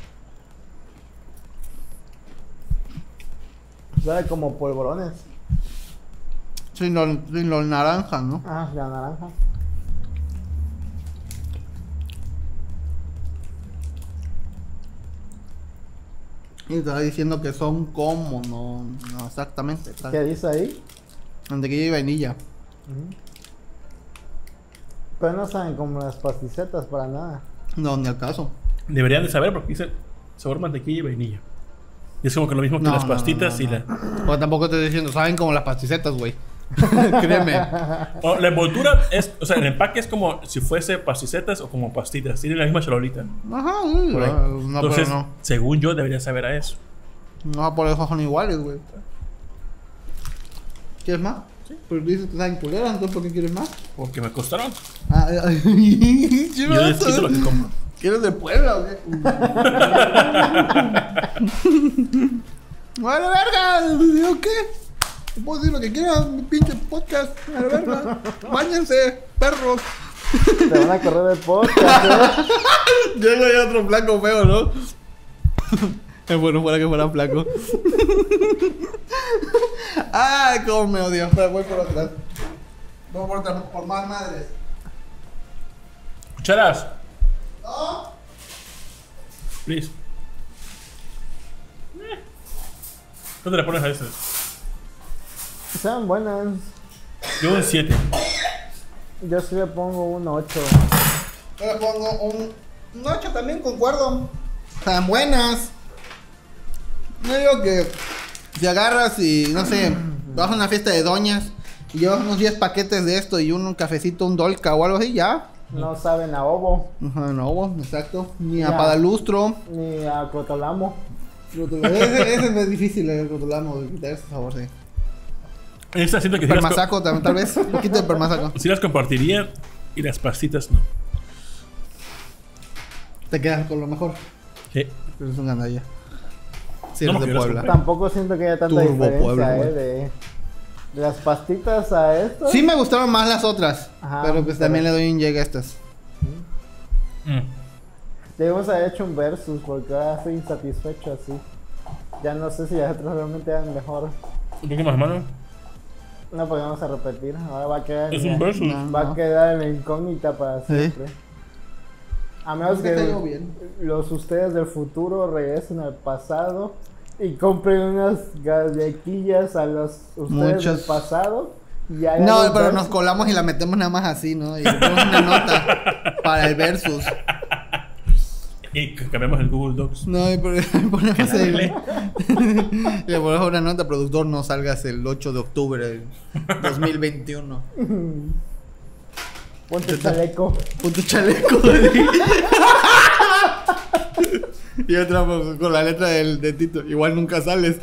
Sabe como polvorones.
Sin los, sin los naranjas, ¿no?
Ah, la naranja.
Y te está diciendo que son como, no, no exactamente. Está-
¿Qué dice ahí?
Mantequilla y vainilla.
Ujú. Pero no saben como las pasticetas para nada.
No, ni al caso.
Deberían de saber porque dice sabor mantequilla y vainilla. Y es como que lo mismo que
No,
las
no,
pastitas
no, no,
y la...
no. Pues tampoco te estoy diciendo, saben como las pasticetas, güey. Créeme.
Oh, la envoltura es... O sea, el empaque es como si fuese pasticetas o como pastitas. Tiene la misma charolita.
Ajá, uy,
Por ahí.
no,
Entonces,
pero no.
según yo, debería saber a eso.
No, por eso son iguales, güey. ¿Quieres más? Sí. Pero dices que saben culeras, entonces ¿por qué quieres más?
Porque me costaron.
Ah, ay,
Yo les quito lo que compro.
¿Quieres de Puebla o qué? ¡Vale, verga! ¿Yo qué? Puedo decir lo que quieran, mi pinche podcast. ¡Vale, verga! ¡Báñense, perros!
Te van a correr del podcast, ¿eh?
Llega ahí otro flaco feo, ¿no? Es bueno fuera que fuera flaco. ¡Ay, cómo me odio! Espera, voy por atrás. Voy por atrás, por más madres.
Cucharas.
¿No?
Please. ¿Cuánto le pones a estas?
Sean buenas.
Yo un siete.
Yo sí le pongo un ocho.
Yo le pongo un, un ocho también, concuerdo. Están buenas. Yo digo que si agarras y, no sé, vas a una fiesta de doñas y llevas unos diez paquetes de esto y un cafecito, un dolca o algo así, ya.
No saben a ovo,
Ajá, no, exacto. Ni a
Ya.
padalustro.
ni a cotolamo.
Ese, ese es difícil el rotulamo, de quitar ese sabor, sí.
Esta siento que sí las, co-
Permasaco también, tal vez. Quita el permasaco.
sí las compartiría y las pastitas no.
Te quedas con lo mejor.
Sí.
Pero es un gandalla. Sí,
No,
eres
porque
de
yo las
Puebla.
compré.
Tampoco siento que haya tanta
Turbo
diferencia,
Puebla,
eh,
güey.
de, de las pastitas a esto.
Sí me gustaron más las otras.
Ajá,
pero pues
pero-
también le doy un llegue a estas.
Mm.
Debemos haber hecho un versus porque ahora estoy insatisfecho así. Ya no sé si las otras realmente eran mejor.
¿Un poco más, mano?
No podemos a repetir. Ahora va a quedar.
Es
en
un
la-
versus.
No.
Va a quedar en la incógnita para siempre. A menos
Es que
que
te digo bien.
los ustedes del futuro regresen al pasado y compren unas gallequillas a los ustedes
Muchas.
del pasado. Y hagan
No,
un
pero
versus.
nos colamos y la metemos nada más así, ¿no? Y le ponemos una nota para el versus.
Y c- cambiamos el Google Docs.
No, y por- le ponemos
Que nadie
el,
lee.
le ponemos una nota, productor, no salgas el ocho de octubre del dos mil veintiuno.
Ponte el chaleco.
Punto chaleco. Y otra pues, con la letra del, de Tito. Igual nunca sales.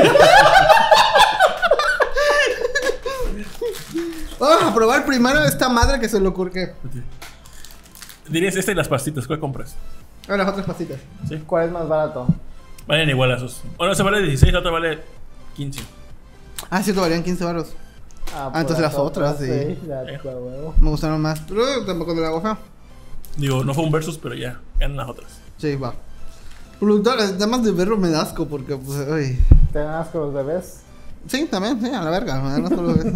Vamos a probar primero esta madre que se le ocurre.
Dirías esta y las pastitas. ¿Cuál compras?
A las otras pasitas.
¿Sí?
¿Cuál es más barato?
Valen igual a esos. Una esa vale dieciséis, la otra vale quince.
Ah, cierto, valían quince baros.
Ah,
Ah, entonces las otras, sí.
las- la huevo.
Me gustaron más. Pero tampoco te la hago feo.
Digo, no fue un versus, pero ya ganan las otras.
Sí, va. Productor, nada más de verlo me da asco porque, pues, uy.
¿Te dan asco los bebés?
Sí, también, sí, a la verga. Me dan asco los bebés.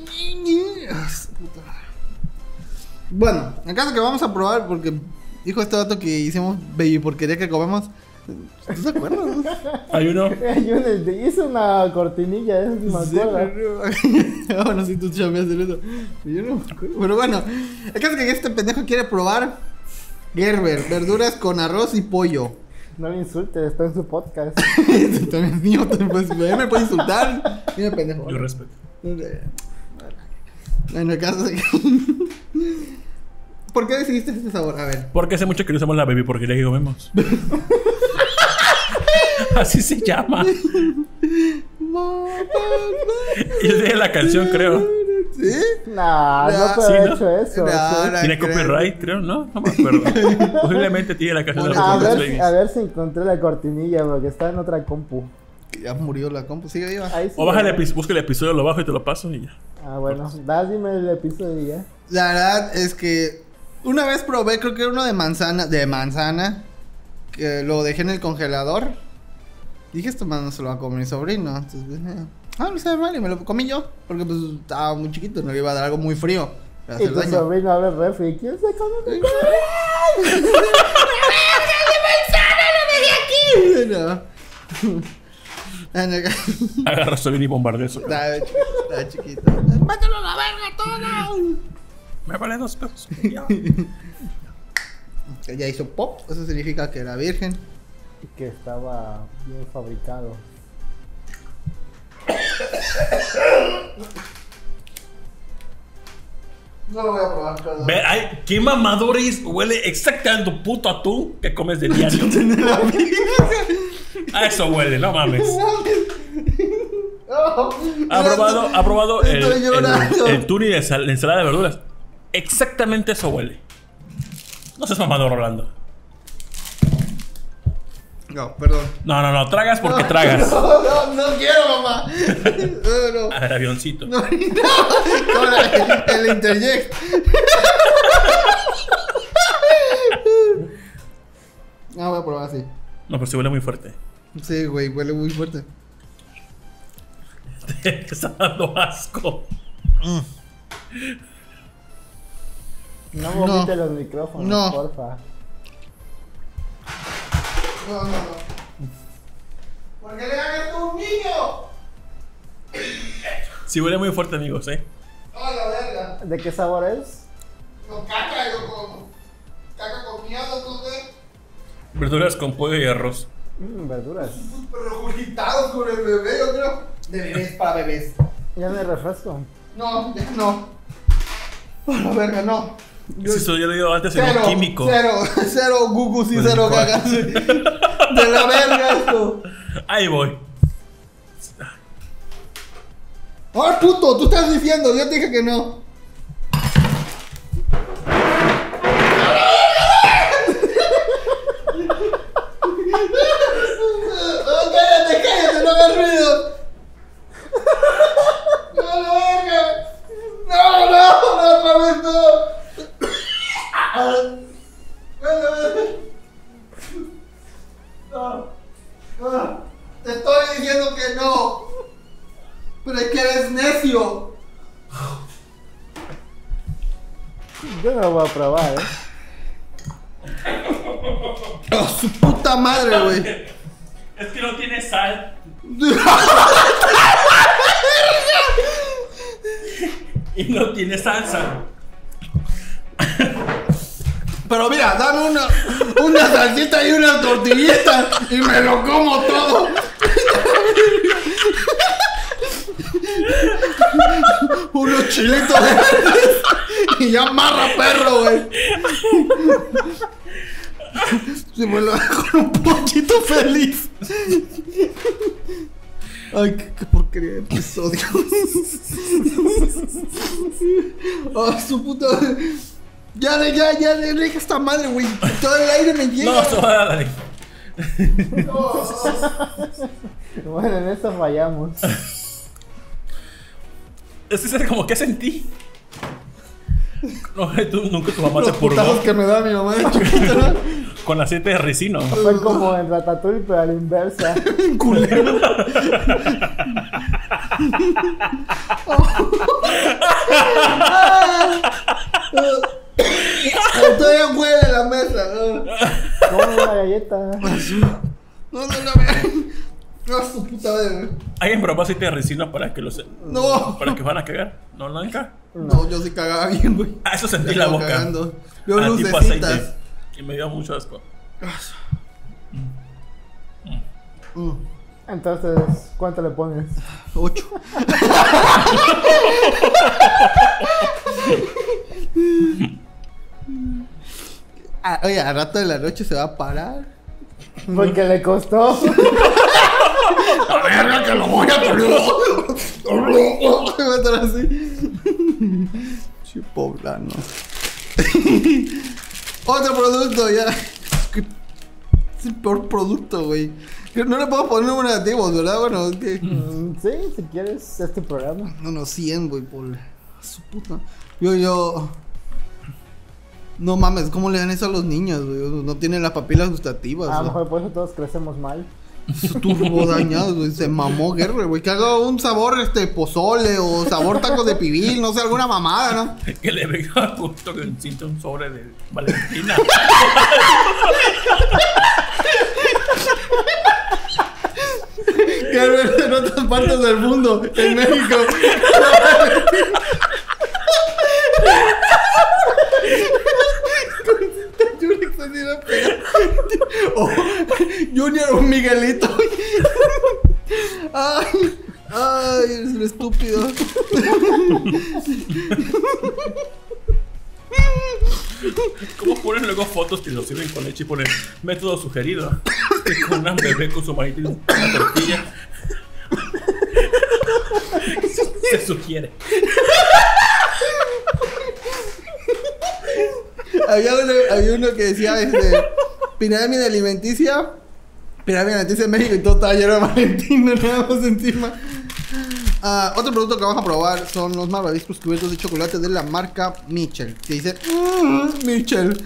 Bueno, el caso que vamos a probar porque dijo este dato que hicimos baby porquería que comemos. ¿Tú te acuerdas?
Hay uno.
Yo le hice una cortinilla, ¿eh? Me
Sí,
acuerdo.
pero- bueno, si tú chambeaste eso. Yo no me acuerdo. Pero bueno, el caso que este pendejo quiere probar Gerber, verduras con arroz y pollo.
No le insultes, está en su podcast.
Eso también es mío, pues, me puede insultar. Mira, pendejo.
Yo respeto.
En el caso de que... ¿Por qué decidiste este sabor? A ver.
Porque hace mucho que no usamos la baby porquería que comemos. Así se llama. Y es de la canción, creo.
¿Sí?
Nah,
Nah.
no puede
Sí,
haber
¿no?
hecho eso.
Nah,
sí.
nah.
Tiene
creo.
copyright, creo, ¿no? No me acuerdo. Posiblemente tiene la canción de
Bueno,
A
los
Las
ver,
Babies.
a ver si encontré la cortinilla porque está en otra compu.
Que ya murió la compu, sigue viva.
Ahí sí.
O baja el episodio, busca el episodio, lo bajo y te lo paso y ya.
Ah, bueno, da, dime el episodio y ya.
La verdad es que una vez probé, creo que era uno de manzana, de manzana, que lo dejé en el congelador. Dije, esto más no se lo va a comer mi sobrino. Entonces, pues, eh, ah, no sabe mal, y me lo comí yo. Porque pues estaba muy chiquito, no le iba a dar algo muy frío. Le iba a
Y
hacer
tu
daño.
sobrino abre el refri. ¿Quién se come?
No. En el-
Agarra su y bombardea eso.
Estaba ch- estaba chiquito. ¡Mátalo a la verga todo!
Me vale dos pesos. Ya.
Que ya hizo pop, eso significa que era virgen.
Que estaba bien fabricado.
No lo voy a probar, perdón.
Ve, ay, ¿qué mamadores huele exactamente tu puto atún que comes de diario? A eso huele, no mames.
Oh,
Ha probado, ha probado el,
estoy llorando.
el, el tuni de sal- de ensalada de verduras. Exactamente eso huele. No seas mamador, Rolando.
No, perdón.
No, no, no, tragas porque tragas.
No, no, no quiero, mamá. No, no.
A ver, avioncito.
No, no. Con el, el interject. Ah, voy a probar así.
No, pero sí huele muy fuerte.
Sí, güey, huele muy fuerte.
Te está dando asco.
No vomite
No.
los micrófonos,
No.
porfa.
No, no, no. ¿Por qué le hagas esto a un niño?
Sí huele muy fuerte, amigos, eh.
¡Oh, la verga!
¿De qué sabor es?
Con caca, yo con. Caca con miedo, no sé.
Verduras con pollo y arroz.
Mm, verduras.
Pero agitados con el bebé, yo creo. De bebés para bebés.
Ya me refresco.
No, ya no. ¡Oh, la verga, no! Yo-
Sí, eso yo lo digo antes en
Cero,
un químico.
cero, cero gugus y
Pues
cero
igual.
cagas. De la verga esto.
Ahí voy.
¡Ay, puto! Tú estás diciendo, yo te dije que no. ¡Oh, cállate, cállate! ¡No hagas ruido! ¡No, la verga! ¡No, no! ¡No, otra vez no! ¡No, la verga! ¡No! ¡No! ¡Te estoy diciendo que no! ¡Pero es que eres necio!
Yo no lo voy a probar, eh.
¡Oh, su puta madre, güey!
Es que no tiene sal. Y no tiene salsa.
Pero mira, dame una, una salsita y una tortillita y me lo como todo. Unos chilitos verdes y ya amarra perro, güey. Se me lo hago con un pochito feliz. Ay, qué, qué porquería de episodio. Oh, su puta. Ya, de- ya, ya, de- deja esta madre, güey. Todo el aire me llega.
No, se va a dar.
Bueno, en esto fallamos.
Es que es como que sentí. No, tú, nunca tu mamá
Los
se purgó
putazos que me da mi mamá de chiquita, ¿no?
con aceite de ricino.
Fue como en Ratatouille, pero a la inversa.
Culero. Todavía huele la mesa.
Como una galleta.
No, no, no, no. No, su puta madre.
¿Alguien probó aceite de ricino para que los
No.
para que van a cagar? No, no, nunca.
No, yo sí cagaba bien, güey.
Ah, eso sentí
Ya
en la
estaba
boca.
cagando. Veo
Ah, tipo
lucecitas.
aceite. Y me dio mucho asco.
Mm,
Entonces, ¿cuánto le pones?
Ocho. Ah, oye, al rato de la noche se va a parar.
Porque le costó.
¡A verga que lo voy a tener! Va a estar así. Sí, poblano. Otro producto, ya. Es el peor producto, güey. No le puedo poner números negativos, ¿verdad? Bueno, es que.
Mm, sí, si quieres, este programa.
No, no, cien, güey, por su puta. Yo, yo. No mames, ¿cómo le dan eso a los niños, güey? No tienen las papilas gustativas.
A lo
güey.
mejor por eso todos crecemos mal.
Su turbo dañado, güey. Se mamó Guerre, güey. Que haga un sabor este pozole o sabor tacos de pibil, no sé, alguna mamada, ¿no?
Que le venga justo que siente un sobre de Valentina.
Que en otras partes del mundo, en México. Con cinta Yurex tira pega. Oh, Junior, un Miguelito. Ay, ay, eres un estúpido.
¿Cómo ponen luego fotos que los sirven con leche y ponen método sugerido? Con una bebé con su manita y una tortilla. Se sugiere.
Había uno, había uno que decía este, pirámide alimenticia, pirámide alimenticia en México y todo estaba lleno de Valentino, nada más encima. Uh, otro producto que vamos a probar son los malvaviscos cubiertos de chocolate de la marca Mitchell. Que dice mmm, Mitchell.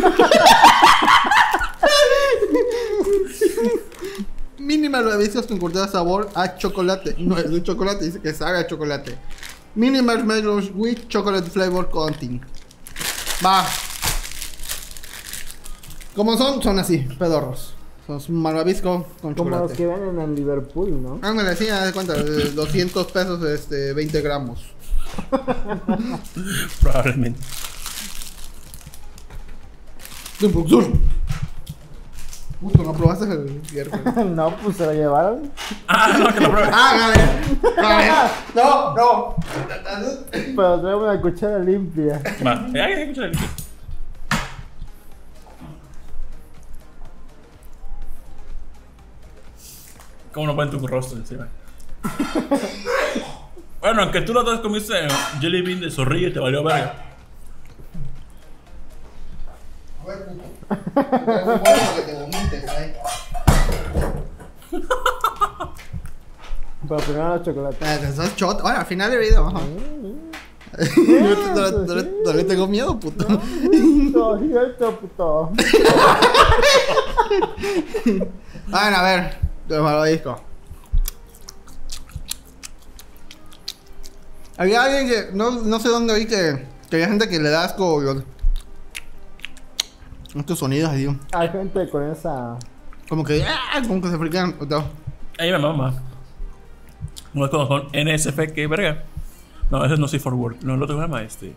Mini malvaviscos con cortada de sabor a chocolate. No es de chocolate, dice que sabe a chocolate. Mini marshmallows with chocolate flavor coating. Va. ¿Cómo son? Son así, pedorros. Son un malvavisco con
Como
chocolate.
los que venden en Liverpool, ¿no?
Ah, me la decía, de cuenta, de doscientos pesos, este, veinte gramos.
Probablemente.
De productor. Puto, ¿no probaste el viernes?
No, pues se lo llevaron.
Ah, no, que lo pruebe.
Ah, a ver. A ver. No, no.
Pero traigo una cuchara limpia.
Va, ya, ya, escucha el limpio. ¿Cómo no ponen tu rostro encima? Bueno, aunque tú los dos comiste jelly bean de zorrillo y te valió verga.
A ver, puto. Te traigo un bollo para que te vomites, ahí.
Pero primero los chocolates.
Eh, sos chot. Bueno, al final del video, ajá. Yo te- todavía- todavía- todavía tengo miedo, puto.
No, cierto, puto.
Bueno, a ver. Los malvaviscos. Había alguien que. No, no sé dónde vi que. Que había gente que le da asco. Los, estos sonidos así.
Hay gente con esa.
Como que. ¡Ah! Como que se frican.
Ahí me mama. No es como son N S F, que verga. No, ese es no Safe for Work. No, el otro se llama este.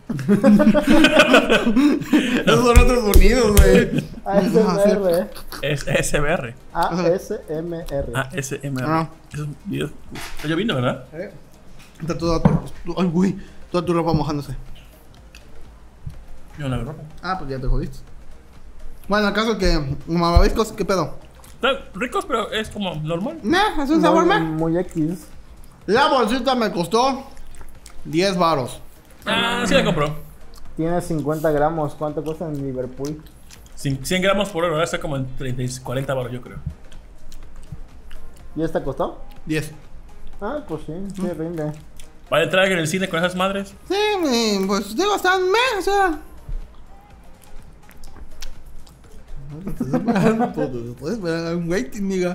Esos son otros sonidos, güey.
A S M R.
Es S B R.
A S M R.
Ah, S M R.
Ah.
Esos videos. Está lloviendo, ¿verdad?
Eh, Está toda tu. Ay, güey. Toda tu ropa mojándose.
Yo no la ropa.
Ah, pues ya te jodiste. Bueno, el caso que. Malvaviscos, ¿qué pedo?
Están ricos, pero es como normal.
Nah, es un sabor
Muy,
meh.
muy X.
La bolsita me costó diez varos.
Ah, sí la compró.
Tiene cincuenta gramos. ¿Cuánto cuesta en Liverpool?
cien gramos por hora, ahora está como en treinta y cuarenta baros, yo creo.
¿Y esta costó?
diez.
Ah, pues sí, sí, rinde.
¿Vale entrar en el cine con esas madres?
Sí, mi, pues digo, están meh, o sea. Puedes ver un waiting, nigga.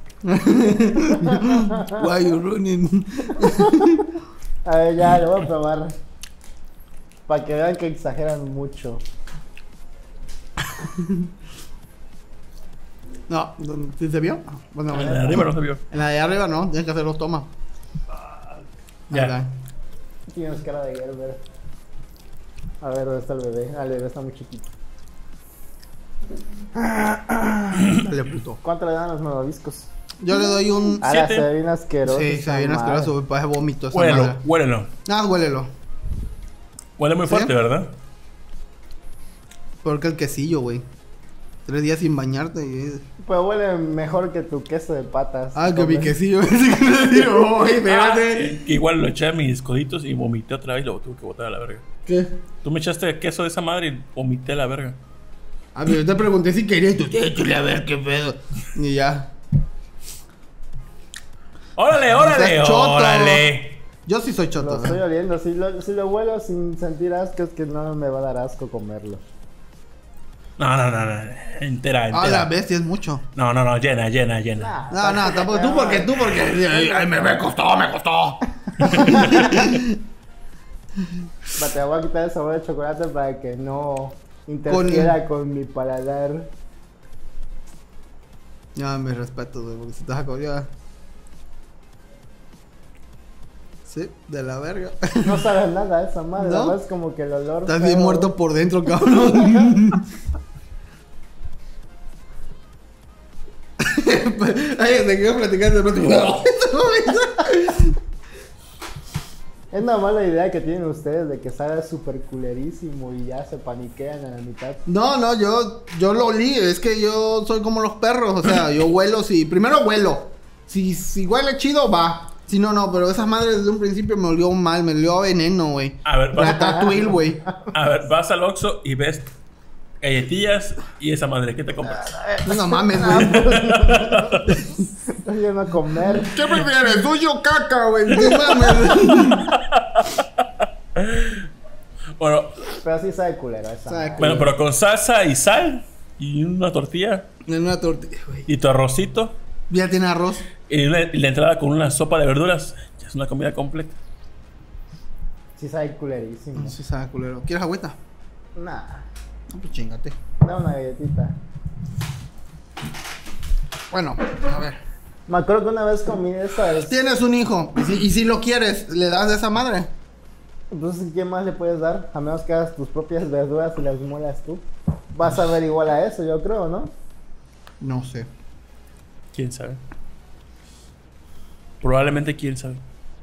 Why you running?
A ver, ya, lo voy a probar. Para que vean que exageran mucho.
No, ¿sí se vio? Bueno,
En la de arriba no se vio.
en la de arriba no, tienes que hacer los tomas.
Ya.
Tienes cara de Gerber. A ver, ¿dónde está el bebé? Ah, el bebé está muy chiquito.
Dale, puto.
¿Cuánto le dan los malvaviscos?
Yo le doy un.
Ahora
Siete.
se ve bien asqueroso.
Sí,
esa
se ve bien
madre.
asqueroso, parece vómito esa
Huélelo,
madre.
huélelo.
Nada, huélelo.
Huele muy fuerte,
¿Sí?
¿verdad?
Peor que el quesillo, güey. Tres días sin bañarte y.
Pues huele mejor que tu queso de patas.
Ah, que mi
Come.
quesillo. Oh,
Ah,
espérate.
que igual lo eché a mis coditos y vomité otra vez y lo tuve que botar a la verga.
¿Qué?
Tú me echaste queso de esa madre y vomité a la verga.
Ah, pero yo te pregunté si querías y tú, échale a ver qué pedo. Y ya.
¡Órale, órale!
seas choto.
¡Órale!
Yo sí soy choto.
Lo estoy
¿eh?
oliendo. Si lo, si lo huelo sin sentir asco, es que no me va a dar asco comerlo.
No, no, no, no. Entera,
Ah, la
entera.
bestia es mucho.
No, no, no, llena, llena, llena.
No, no, tampoco tú porque tú porque. Ay, ay, me, me costó, me costó.
Va, te voy a quitar el sabor de chocolate para que no interfiera con, mi paladar.
Ya, me respeto, güey, porque si te vas a comer. Sí, de la verga.
No sabe nada esa madre.
¿No?
Nada más como que el olor.
Estás bien
feo.
muerto por dentro, cabrón. Ay, te quedo platicando de pronto.
Es una mala idea que tienen ustedes de que salga súper culerísimo y ya se paniquean a la mitad.
No, no, yo, yo lo olí. Es que yo soy como los perros. O sea, yo huelo si... Primero huelo. Si, si huele chido, va. Si no, no. Pero esas madres desde un principio me olió mal. Me olió a veneno, güey.
A ver, vas,
Ratatouille, güey.
a ver, vas al Oxxo y ves galletillas y esa madre. ¿Qué te compras?
No, no mames, güey.
Estoy yendo a comer.
¿Qué prefieres? ¿Suyo o caca, güey? No mames.
Bueno,
Pero sí sabe culero esa.
Sabe
madre.
bueno, pero con salsa y sal y una tortilla
En una tortilla, güey.
y tu arrocito
Ya tiene arroz.
y, una- y la entrada con una sopa de verduras. Ya es una comida completa.
Sí sabe culerísimo.
No sé, sabe culero. ¿Quieres agüita?
Nah,
No, pues chingate.
da una galletita.
Bueno, a ver.
Me acuerdo que una vez comí esas.
Tienes un hijo. Y si, y si lo quieres, ¿le das de esa madre?
Entonces, ¿qué más le puedes dar? A menos que hagas tus propias verduras y las molas tú. Vas a ver igual a eso, yo creo, ¿no?
No sé.
¿Quién sabe? Probablemente quién sabe.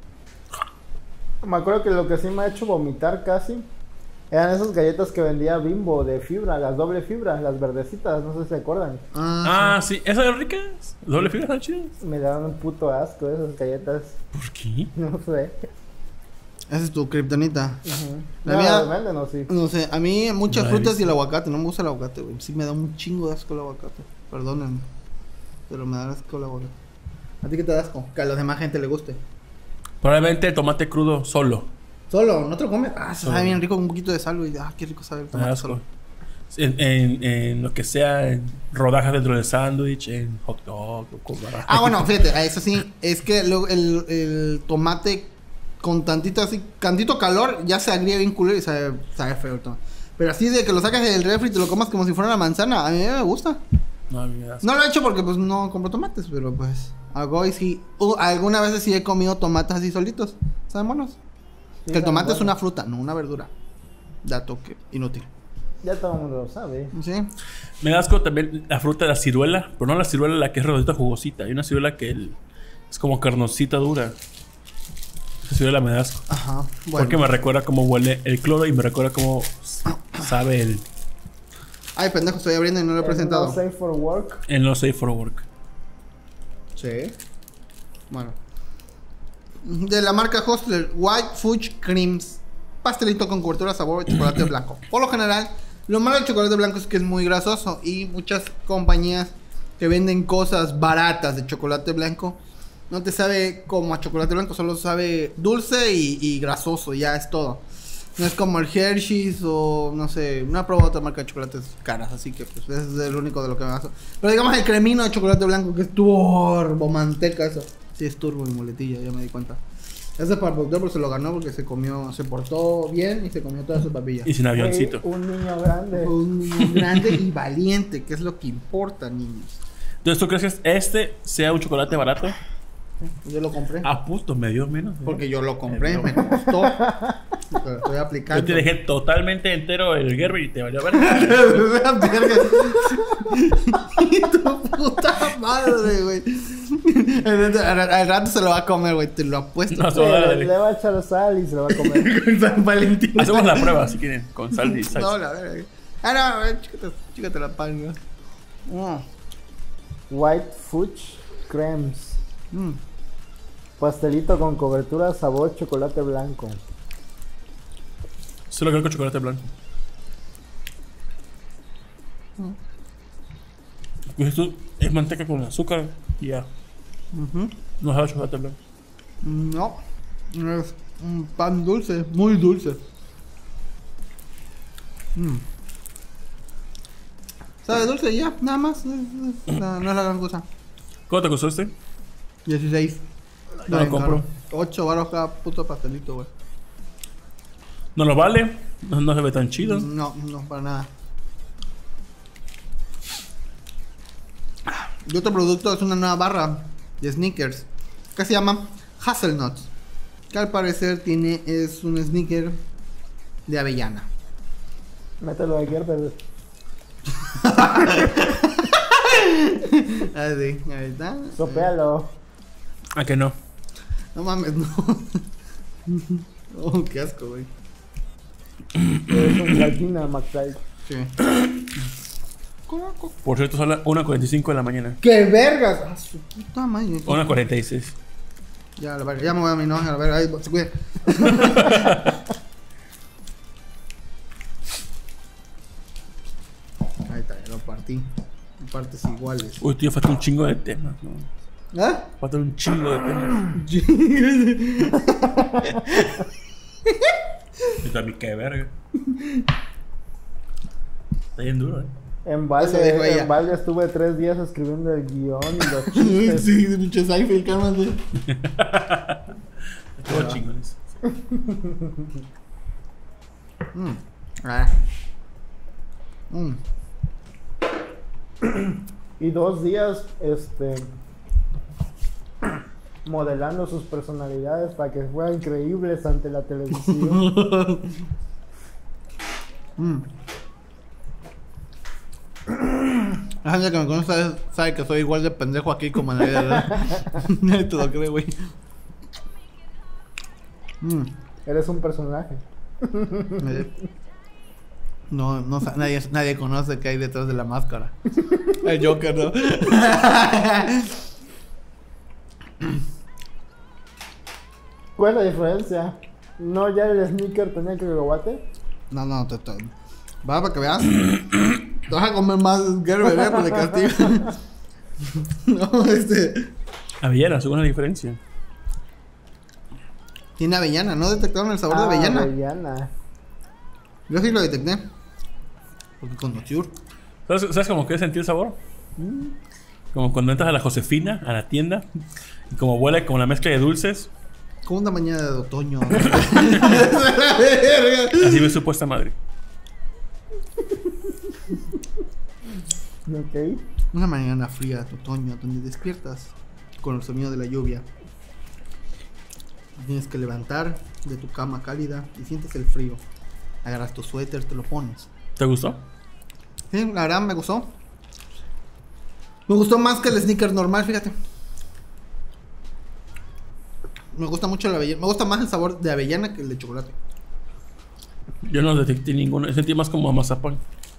Me acuerdo que lo que sí me ha hecho vomitar casi eran esas galletas que vendía Bimbo de fibra, las doble fibra, las verdecitas, no sé si se acuerdan.
Ah,
Ah, sí. ¿Esas son ricas? ¿Doble fibra están chidas?
Me daban un puto asco esas galletas.
¿Por qué?
No sé.
esa es tu kriptonita.
Ujú.
La
No,
mía-
las venden o sí.
No sé, a mí muchas
No la he
frutas y
visto.
el aguacate. No me gusta el aguacate, güey. Sí me da un chingo de asco el aguacate. Perdónenme. Pero me da asco el aguacate. ¿A ti qué te da asco? Que a la demás gente le guste.
Probablemente el tomate crudo solo.
Solo, ¿no te lo comes? Ah, se
Solo.
sabe bien rico con un poquito de sal, güey. Ah, qué rico sabe el
Me da
tomate
asco.
solo.
En, en, en lo que sea, en rodajas dentro del sándwich, en hot dog o con
Ah, bueno, fíjate, a eso sí. Es que luego el, el tomate con tantito así, tantito calor, ya se agría bien culero y sabe, sabe feo el tomate. Pero así de que lo sacas del refri y te lo comas como si fuera una manzana, a mí me gusta.
No, a mí me da asco.
No lo he hecho porque pues no compro tomates, pero pues algo y sí. Uh, algunas veces sí he comido tomates así solitos. ¿Saben buenos?
Sí,
que el tomate
bueno.
es una fruta, no una verdura. Dato que inútil.
Ya todo el mundo lo sabe.
¿Sí?
Me da asco también la fruta de la ciruela, pero no la ciruela la que es redondita jugosita. Hay una ciruela que el- es como carnosita dura. Esa ciruela me da asco.
Ajá. Bueno.
Porque me recuerda cómo huele el cloro y me recuerda cómo sabe el,
Ay, pendejo, estoy abriendo y no lo he
El
presentado.
No safe for work.
el no safe for work.
Sí. Bueno. De la marca Hostler, White Fudge Creams. Pastelito con cobertura, sabor de chocolate blanco. Por lo general, lo malo del chocolate blanco es que es muy grasoso. Y muchas compañías que venden cosas baratas de chocolate blanco no te sabe como a chocolate blanco, solo sabe dulce y, y grasoso, ya es todo. No es como el Hershey's o no sé, no he probado otra marca de chocolates caras, así que pues ese es el único de lo que me baso. Pero digamos el cremino de chocolate blanco que es turbo manteca, eso. Sí, es turbo y muletilla, ya me di cuenta. Ese para el productor pues se lo ganó porque se comió, se portó bien y se comió todas sus papillas.
Y sin avioncito.
Fue un niño grande.
Fue un niño grande y valiente, que es lo que importa, niños.
Entonces, ¿tú crees que este sea un chocolate barato?
Yo lo compré.
Ah, puto, me dio menos. ¿eh?
Porque yo lo compré, me costó. Porque lo estoy aplicando.
Yo te dejé totalmente entero el Gerber y te valió ver.
Y tu puta madre, güey. Al, al rato se lo va a comer, güey. Te lo apuesto.
No,
Sí,
no,
le,
dale.
le va a echar sal y se lo va a comer.
Con San Valentín.
Hacemos la prueba si quieren, con sal y
No,
salsa.
la verga. Ah, no, a ver, chícate, chícate la pan, güey.
White Fudge Creams.
Mm.
Pastelito con cobertura, sabor chocolate blanco.
Solo creo que chocolate blanco. Pues esto es manteca con azúcar y ya.
Ujú.
No sabe chocolate blanco.
No, es un pan dulce, muy dulce. Mm. ¿Sabe dulce y ya? Nada más. No, no- no es la gran cosa.
¿Cómo te costó este?
dieciséis.
No lo compro.
ocho baros cada puto pastelito, güey.
No lo vale. No, no se ve tan chido.
No, no, para nada. Y otro producto es una nueva barra de sneakers que se llama Hazelnuts. Que al parecer tiene, es un sneaker de avellana.
Mételo de Gerber.
Así, ahí está.
Sopéalo.
¿A que no?
No mames, no. Oh, qué asco, güey.
Es un gallina, McFly.
Sí.
Por cierto, son las una cuarenta y cinco de la mañana.
¡Qué vergas! ¡Ah, su puta madre!
una cuarenta y seis.
Ya, la verga. Ya me voy a mi novia, a la verga. Ahí, se cuida. Ahí está, ya lo partí. En partes iguales.
Uy, tío, falta un chingo de temas, ¿no?
¿Ah?
Falta un chingo de temas. Y también, qué verga. Está bien duro, ¿eh?
En
Eso
balde,
dijo ella.
en balde estuve tres días escribiendo el guión y los chistes.
Sí, pinche Seinfeld, cálmate.
Estuvo chingones.
Mm. Ah. Mm.
Y dos días, este, modelando sus personalidades para que fueran creíbles ante la televisión.
Mm. La gente que me conoce sabe, sabe que soy igual de pendejo aquí como en la vida real. Nadie te lo cree, güey. Mm.
Eres un personaje.
Eh. No, no, sa- nadie, nadie conoce qué hay detrás de la máscara. El Joker, ¿no?
¿Cuál es la diferencia? ¿No ya el sneaker tenía que cacahuate?
No, no, te, te, va para que veas. Te vas a comer más Gerber, ¿eh? Por el castigo. No, este.
Avellana, según la diferencia.
Tiene avellana, ¿no detectaron el sabor de
Ah,
avellana?
avellana.
Yo sí lo detecté. Porque con Noture.
¿Sabes, ¿Sabes cómo que sentí el sabor? Como cuando entras a la Josefina, a la tienda, y como huele como la mezcla de dulces.
Como una mañana de otoño.
Así me supo esta madre.
Ok.
Una mañana fría de otoño donde despiertas con el sonido de la lluvia. Tienes que levantar de tu cama cálida y sientes el frío. Agarras tu suéter, te lo pones.
¿Te gustó?
Sí, la verdad me gustó. Me gustó más que el sneaker normal, fíjate. Me gusta mucho la avellana. Me gusta más el sabor de avellana que el de chocolate.
Yo no detecté ninguno. Sentí más como a mazapán.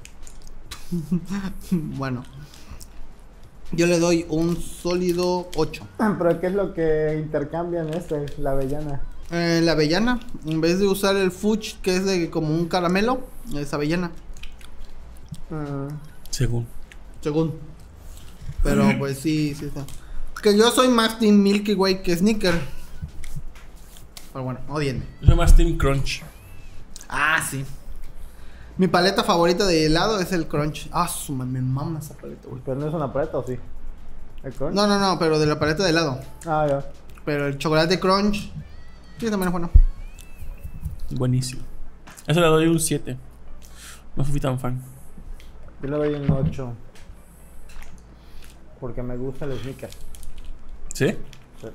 Bueno. Yo le doy un sólido ocho.
Pero ¿qué es lo que intercambian este, la avellana?
Eh, la avellana, en vez de usar el fudge, que es de como un caramelo, es avellana,
Ah,
Según.
según. Pero pues sí, sí está. Que yo soy más Team Milky Way que Snicker. Pero bueno, odienme.
Yo soy más Team Crunch.
Ah, sí. Mi paleta favorita de helado es el Crunch. Ah, su ma- me mama esa paleta, güey.
pero no es una paleta, ¿o sí? ¿El crunch?
No, no, no, pero de la paleta de helado.
Ah, ya.
Pero el chocolate Crunch, sí, también es bueno.
Buenísimo. Eso le doy un siete. No fui tan fan.
Yo le doy un ocho. Porque me gusta el sneaker.
¿Sí?
Sí.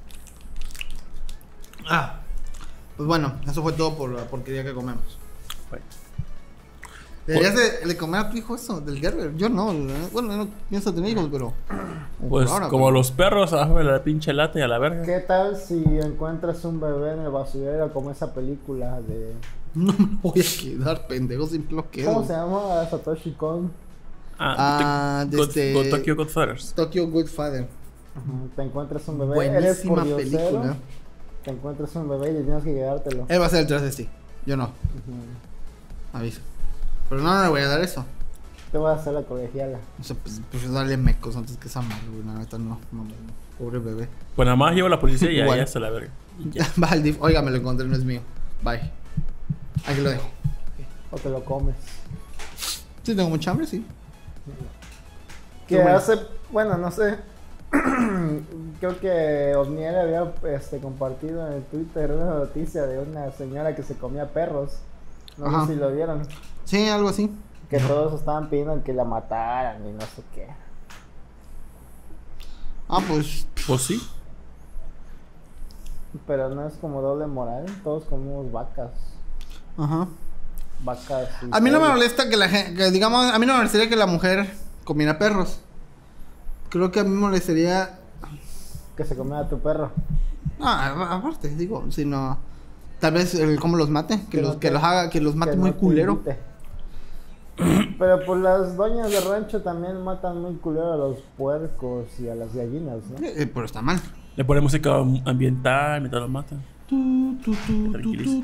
Ah, pues bueno, eso fue todo por la porquería que comemos.
Bueno.
Deberías de, de comer a tu hijo eso, del Gerber. Yo no, la- bueno, yo no pienso tener hijos, pero.
Pues
por ahora,
como
pero-
los perros, abajo de la pinche lata y a la verga.
¿Qué tal si encuentras un bebé en el basurero como esa película de...
No me voy a quedar pendejo, simple lo quedo.
¿Cómo se llama? Satoshi Kon.
Ah,
Ah,
to- God-
desde-
God- Tokyo Godfathers.
Tokyo Godfather.
Ujú, Te encuentras un bebé, eres
Buenísima
por
película.
te encuentras un bebé y tienes que quedártelo.
Él va a ser el tres de sí. Yo no,
Ujú.
aviso. Pero no, no le voy a dar eso.
Te voy a hacer la colegiala.
O sea, pues, pues darle mecos antes que esa madre, güey. La neta no, no, no. Pobre bebé.
Pues nada más llevo a la policía y ya,
Bueno.
ya se la verga. Y ya.
Va al D I F. Oiga, me lo encontré, no es mío. Bye. Aquí lo dejo.
O te lo comes.
Sí, tengo mucha hambre, sí.
Que
Qué bueno.
hace, bueno, no sé. Creo que Ovniel había este, compartido en el Twitter una noticia de una señora que se comía perros. No
Ajá.
sé si lo vieron.
Sí, algo así.
Que todos estaban pidiendo que la mataran y no sé qué.
Ah, pues.
Pues sí.
Pero no es como doble moral. Todos comemos vacas.
Ajá.
Vacas. y
A mí no me
pollo.
molesta que la gente. Que digamos, a mí no me molestaría que la mujer comiera perros. creo que a mí me molestaría...
Que se comiera a tu perro.
No, a- aparte, digo, sino... Tal vez el cómo los mate, que,
Que
los,
no
que
te-
los haga, que los mate
Que
muy
no te
culero.
invite. Pero pues las doñas de rancho también matan muy culero a los puercos y a las gallinas, ¿no?
Eh, pero está mal.
Le pone música ambiental mientras los matan. Tranquiliza.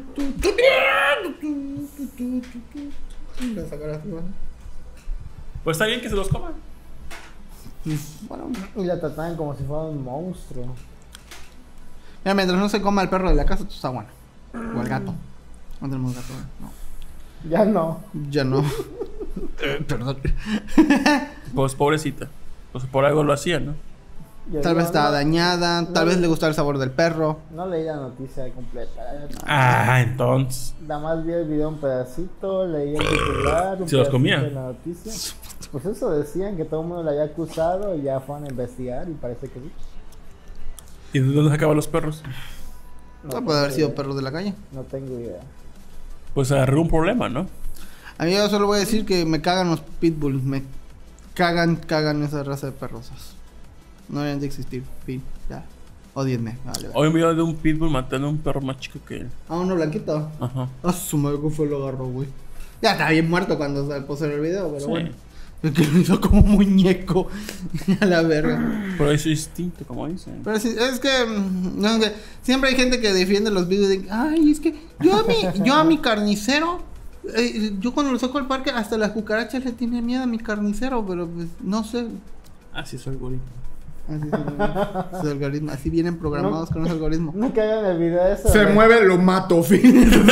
Pues está bien que se los coman.
Bueno,
Y la trataban como si fuera un monstruo.
mira, mientras no se coma el perro de la casa, tú está bueno. O el gato. No tenemos gato, ¿eh? No.
Ya no.
Ya no. Eh, perdón.
Pues pobrecita. Pues por algo lo hacían, ¿no?
Yo
Tal vez
no-
estaba
no-
dañada, tal
no-
vez le gustaba el sabor del perro.
No leí la noticia completa.
Ah, entonces.
Nada más vi el video un pedacito, leí el titular, un
¿Se los
pedacito
comía?
de la noticia. Pues eso decían, que todo el mundo la había acusado y ya fueron a investigar y parece que sí.
¿Y de dónde sacaban los perros?
No,
tengo
puede haber sido
idea.
perros de la calle.
No tengo idea.
Pues agarró un problema, ¿no?
A mí yo solo voy a decir que me cagan los pitbulls. Me cagan, cagan esa raza de perros. No deben de existir. Fin, ya. Odienme. Vale, vale.
Hoy un video de un pitbull matando a un perro más chico que él.
Ah, uno blanquito.
Ajá.
Ah, su madre, ¿cómo fue lo agarró, güey? Ya está bien muerto cuando se puso en el video, pero
Sí.
bueno. Es que lo hizo como muñeco. A la verga.
Pero es su instinto, como dicen.
Pero sí, es que, mm, no, que siempre hay gente que defiende los videos de, ay, es que yo a mi, yo a mi carnicero, eh, yo cuando lo saco al parque, hasta las cucarachas le tiene miedo a mi carnicero, pero pues no sé.
Así es el algoritmo.
Así, es el- es el algoritmo, así vienen programados
No.
con ese algoritmo.
No caigan en el video ese.
Se
de-
mueve, lo mato, fin. Es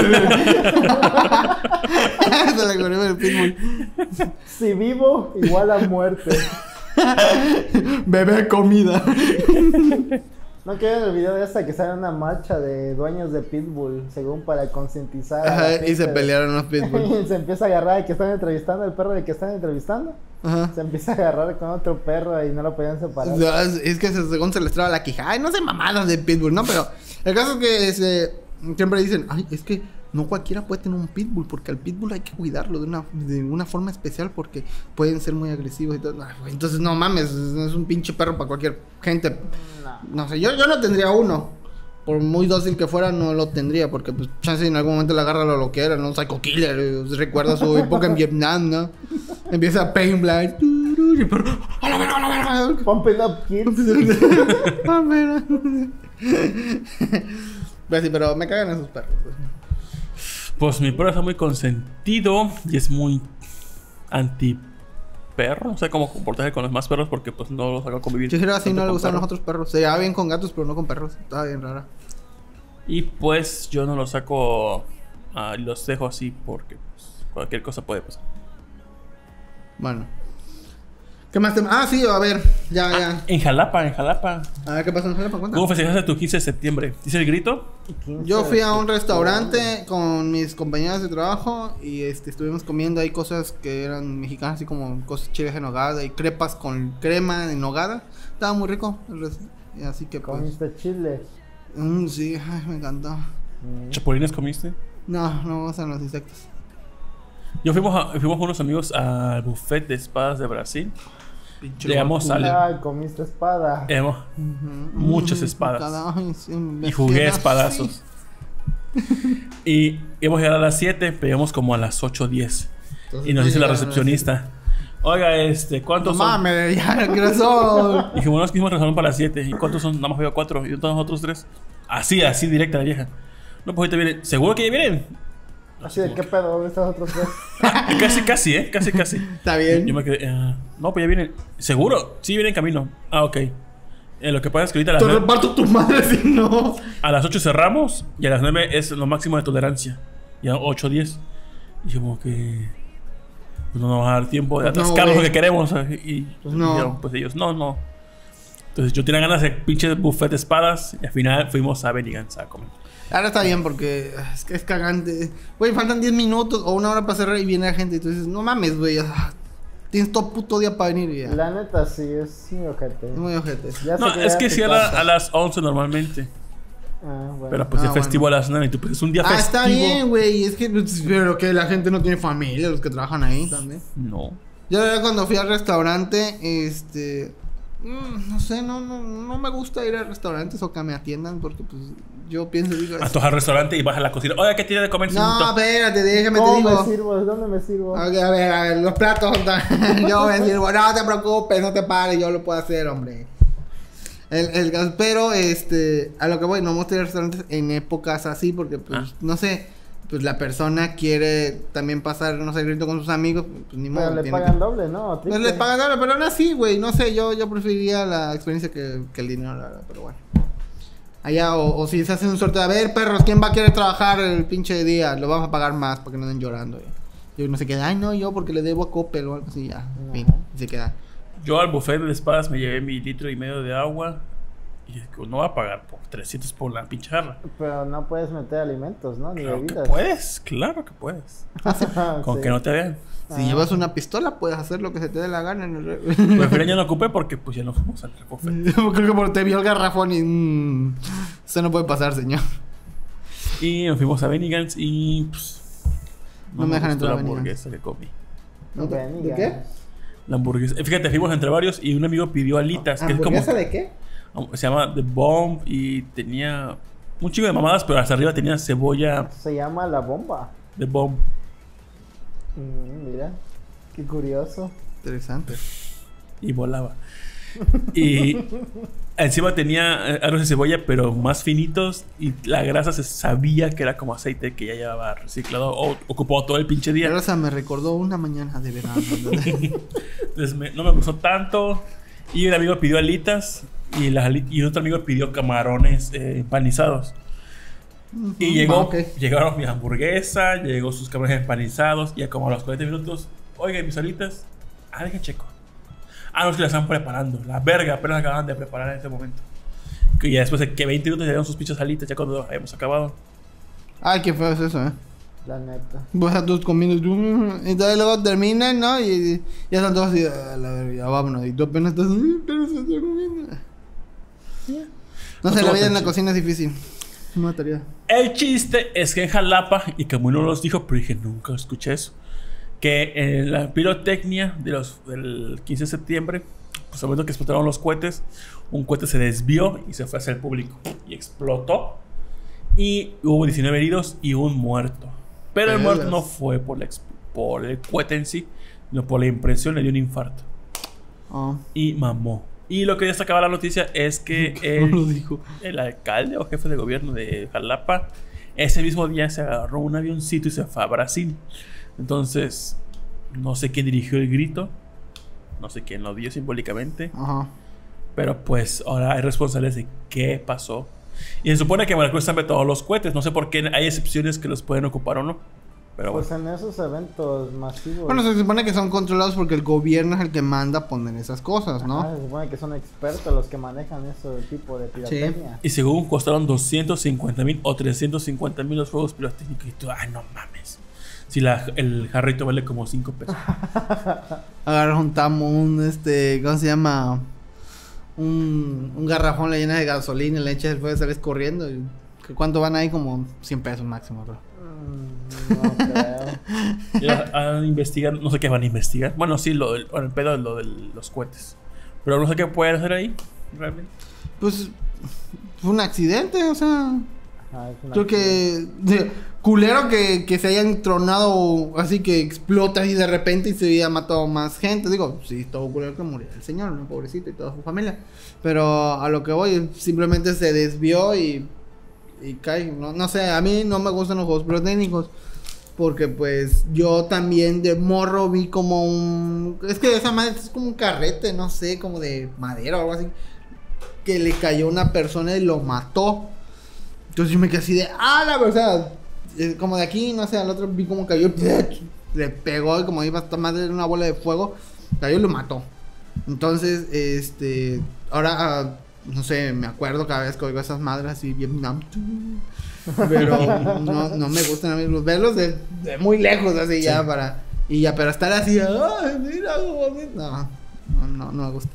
el algoritmo del pitbull.
Si vivo, igual a muerte.
Bebé comida.
No caigan en el video de esa que sale una marcha de dueños de pitbull, según para concientizar. a la
Ajá, y
gente
se
de-
pelearon los pitbull.
Y se empieza a agarrar al que están entrevistando, el perro del que están entrevistando.
Ajá.
Se empieza a agarrar con otro perro y no lo podían separar.
No, es es que se- según se les traba la quija. Ay, no sé mamadas de pitbull, ¿no? Pero el caso es que se- siempre dicen, ay, es que no cualquiera puede tener un pitbull, porque al pitbull hay que cuidarlo de una, de una forma especial porque pueden ser muy agresivos y todo. Ay, güey, entonces no mames, es, es un pinche perro para cualquier gente.
No.
No sé, yo, yo no tendría uno. Por muy dócil que fuera, no lo tendría, porque pues chance en algún momento le agarra lo, lo que era, ¿no? Psycho Killer, eh, recuerda su época en Vietnam, ¿no? Empieza Pain Blind. Y el perro, ¡a la verga, a la verga!
Pump it up, kids.
Ah, mira. Pues sí, pero me cagan esos perros. Pues.
Pues mi perro está muy consentido y es muy anti perro. No sé cómo comportarse con los más perros porque pues no los hago convivir.
Chihiro así
tanto
no le
con
gustan los
perros.
otros perros. Se lleva bien con gatos, pero no con perros. Estaba bien rara.
Y pues yo no los saco ah, y los dejo así porque pues, cualquier cosa puede pasar.
Bueno. ¿Qué más te... Ah, sí, a ver. Ya, ya.
En Jalapa, en Jalapa.
A ver qué pasó en Jalapa, cuenta.
¿Cómo festejaste tu quince de septiembre? ¿Dice el grito?
Yo fui a un restaurante con mis compañeras de trabajo y este estuvimos comiendo ahí cosas que eran mexicanas, así como cosas chiles en nogada y crepas con crema en nogada. Estaba muy rico. el res- Así que pues...
Comiste chile.
Mm, sí, ay, me encantó.
Mm.
¿Chapulines comiste?
No, no me gustan los insectos.
Yo fuimos, a- fuimos con unos amigos al buffet de espadas de Brasil.
Pinche
Llegamos
guapo.
al...
Ay, comiste espada.
Hemos-
Ujú.
muchas
Mm,
espadas.
cada- ay, sí, me
y jugué
siento
espadazos. Y íbamos a llegar a las siete, pero íbamos como a las ocho o diez.
Entonces,
Y nos
no
dice la
llegaron a las
recepcionista: Oiga, este,
No
¿cuántos son?
mames, ya, ¿qué razón?
Y dijimos, no, es que hicimos reservación para las siete. ¿Y cuántos son? Nada más veo cuatro. ¿Y todos nosotros tres? Así, así, directa la vieja. No, pues ahorita vienen. ¿Seguro que ya vienen?
Así de qué pedo, ¿dónde están los otros tres?
Y casi, casi, ¿eh? Casi, casi.
Está bien.
Yo me quedé, ah, no, pues ya vienen. ¿Seguro? Sí, vienen en camino. Ah, ok. Eh, lo que pasa es que ahorita a las,
Te
nueve-
reparto tu madre si no.
a las ocho cerramos y a las nueve es lo máximo de tolerancia. Y a ocho o diez. Y como que. Pues no nos va a dar tiempo de
Pues no,
atascarnos lo
güey.
que queremos. ¿sabes? Y
Pues no.
dijeron, pues ellos, no, no. Entonces yo tenía ganas de pinche buffet de espadas. Y al final fuimos a Benigans a comer.
Ahora está bien porque es que es cagante. Güey, faltan diez minutos o una hora para cerrar y viene la gente y tú dices, no mames, güey. ah, Tienes todo puto día para venir y ya.
La neta, sí, es muy ojete.
Es muy ojete.
Ya sé
No, es
ya
que
te
cierra
pasa.
a las once normalmente.
Ah, bueno.
Pero pues
Ah,
el festivo
bueno.
a las nueve. Y tú, pues es un día
Ah,
festivo.
está bien, güey. Es que, pero que la gente no tiene familia, los que trabajan ahí también.
No.
Yo cuando fui al restaurante, este... Mm, no sé, no, no, no me gusta ir a restaurantes o que me atiendan porque pues yo pienso, digo...
Vas al restaurante y vas a la cocina. Oiga, ¿qué tiene de comer?
No, espérate, déjame te
¿Cómo
digo.
me sirvo? ¿De dónde me sirvo?
Ok, a ver, a ver, los platos. Yo me sirvo. No te preocupes, no te pares, yo lo puedo hacer, hombre. El, el gas, pero este, a lo que voy, no me gusta ir a restaurantes en épocas así porque pues,
Ah.
no sé, pues la persona quiere también pasar, no sé, grito con sus amigos, pues ni modo.
Pero le
tiene
pagan
que-
doble, ¿no?
Pues
Triple.
les pagan doble, pero aún así, güey, no sé, yo, yo preferiría la experiencia que, que el dinero, la verdad, pero bueno. Allá, o, o si se hace un sorteo, a ver, perros, ¿quién va a querer trabajar el pinche día? Lo vamos a pagar más para que no den llorando. eh. Y uno se queda, ay, no, yo porque le debo a Coppel o algo así, ya, en fin, y se queda.
Yo al buffet de espadas me llevé mi litro y medio de agua. Y es que no va a pagar por trescientos por la pinche jarra.
Pero no puedes meter alimentos, ¿no? Ni
Claro que
bebidas.
puedes, claro que puedes. Con
Sí.
que no te vean.
Si llevas una pistola, puedes hacer lo que se te dé la gana en el... re-
Pero al final ya no ocupé porque pues ya no fuimos al buffet.
Creo que por te vio el garrafón y... Mm, eso no puede pasar, señor.
Y nos fuimos a Bennigan's y pues...
No me dejan
gustó
entrar a
la
Bennigan's.
hamburguesa que comí.
¿No te-
Benny
¿De qué?
Gans.
La hamburguesa. eh, Fíjate, fuimos entre varios y un amigo pidió alitas. Que es como,
¿Hamburguesa de qué?
se llama The Bomb y tenía un chico de mamadas, pero hasta arriba tenía cebolla
Se llama La Bomba.
The Bomb.
Mm, mira, qué curioso.
Interesante.
Y volaba. Y encima tenía eh, aros de cebolla, pero más finitos. Y la grasa se sabía que era como aceite que ya llevaba reciclado o ocupó todo el pinche día.
Rosa me recordó una mañana de verano.
Entonces me- no me gustó tanto. Y un amigo pidió alitas. Y, las ali- y otro amigo pidió camarones eh, empanizados. Y llegó,
Ah, ok.
llegaron mi hamburguesa, llegó sus camarones empanizados. Y a como a los cuarenta minutos, oiga, mis alitas. Ah, deje checo. Ah, no, es que las están preparando. La verga, apenas las acaban de preparar en ese momento. Que ya después de que veinte minutos llegaron sus pinches alitas, ya cuando habíamos acabado.
Ay, qué feo es eso, eh.
La neta.
Vas a todos comiendo tú, mm, y entonces luego terminan, ¿no? Y, y ya están todos así, "Ah, la verga, ya vámonos". Y tú apenas estás, "Ay, pero se está comiendo". No sé,
estuvo
la vida
tan
en la
chido.
cocina es difícil. Me mataría.
El chiste es que en Jalapa, y como uno los dijo, pero dije, nunca escuché eso, que en la pirotecnia de los, del quince de septiembre, pues al momento que explotaron los cohetes, un cohete se desvió y se fue hacia el público y explotó. Y hubo diecinueve heridos y un muerto. Pero el
Pelas.
muerto no fue por, la ex- por el cohete en sí, sino por la impresión, le dio un infarto.
Oh,
Y mamó. Y lo que destacaba la noticia es que
¿cómo lo
el,
dijo?
el alcalde o jefe de gobierno de Jalapa ese mismo día se agarró un avioncito y se fue a Brasil. Entonces, no sé quién dirigió el grito, no sé quién lo dio simbólicamente,
Ajá.
pero pues ahora hay responsables de qué pasó. Y se supone que en Veracruz están todos los cohetes, no sé por qué hay excepciones que los pueden ocupar o no. Pero
Pues
bueno,
en esos eventos masivos.
Bueno, se supone que son controlados porque el gobierno es el que manda a poner esas cosas, ¿no?
Ah, se supone que son expertos los que manejan ese tipo de pirotecnia.
y según costaron doscientos cincuenta mil o trescientos cincuenta mil los fuegos pirotécnicos. Y tú, ay, no mames. Si la, el jarrito vale como cinco pesos.
Agarras un tamo, un este, ¿cómo se llama? Un, un garrafón, le llenas de gasolina y le echas el fuego y sales corriendo. Y, ¿que ¿cuánto van ahí? Como cien pesos máximo, bro.
Mm, no creo.
Ya, a investigar, no sé qué van a investigar. Bueno, sí, lo del, bueno, el pedo es lo de los cohetes. Pero no sé qué pueden hacer ahí, realmente.
Pues fue un accidente, o sea,
Ah, es una
creo que de- culero que, que se hayan tronado así que explota así de repente y se había matado más gente. Digo, sí, todo culero que murió el señor, ¿no? Pobrecito y toda su familia. Pero a lo que voy, simplemente se desvió y, y cae. No, no sé, a mí no me gustan los juegos pirotécnicos. Porque pues yo también de morro vi como un... Es que esa madre es como un carrete, no sé, como de madera o algo así. Que le cayó a una persona y lo mató. Entonces yo me quedé así de... ¡Ah, la verdad! Eh, Como de aquí, no sé, al otro vi como cayó. Le pegó y como iba a estar más de una bola de fuego. Cayó y lo mató. Entonces, este... Ahora, ah, no sé, me acuerdo cada vez que oigo esas madres así bien... Pero no, no me gustan a mí los verlos de, de muy lejos así ya para... Y ya, pero estar así... ¡Ay, mira cómo me-". No, no, no, no me gusta.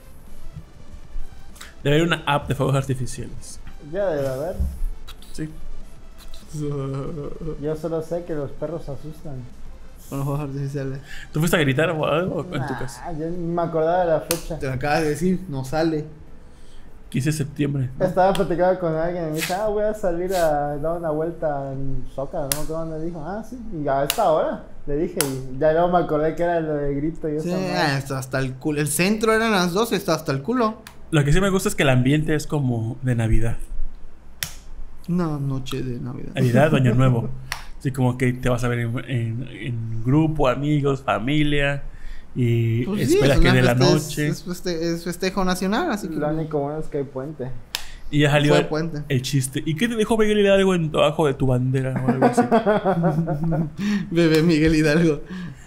Debe haber una app de fuegos artificiales.
Ya debe haber.
Sí.
Yo solo sé que los perros asustan.
con los fuegos artificiales.
¿Tú fuiste a gritar o algo en tu
Nah,
casa?
yo ni me acordaba de la fecha.
Te lo acabas de decir, no sale.
quince de septiembre.
Estaba platicando con alguien y me dice, ah, voy a salir a dar una vuelta en Zócalo, ¿no? ¿Qué dónde? Dijo, ah, sí, y a esta hora. Le dije, y ya luego me acordé que era lo de grito y eso.
Sí, ah, está hasta el culo. El centro eran las doce, está hasta el culo.
Lo que sí me gusta es que el ambiente es como de Navidad.
Una noche de Navidad.
Navidad o Año Nuevo. Así como que te vas a ver en, en- en grupo, amigos, familia. Y
Pues sí,
esperas
es
que
una
dé la
feste-
noche.
Es, feste- es festejo nacional, así que.
Lo único bueno es que hay puente.
Y ya salió
Fue
el,
puente.
el chiste. ¿Y qué te dejó Miguel Hidalgo en abajo de tu bandera o algo así?
Bebé Miguel Hidalgo.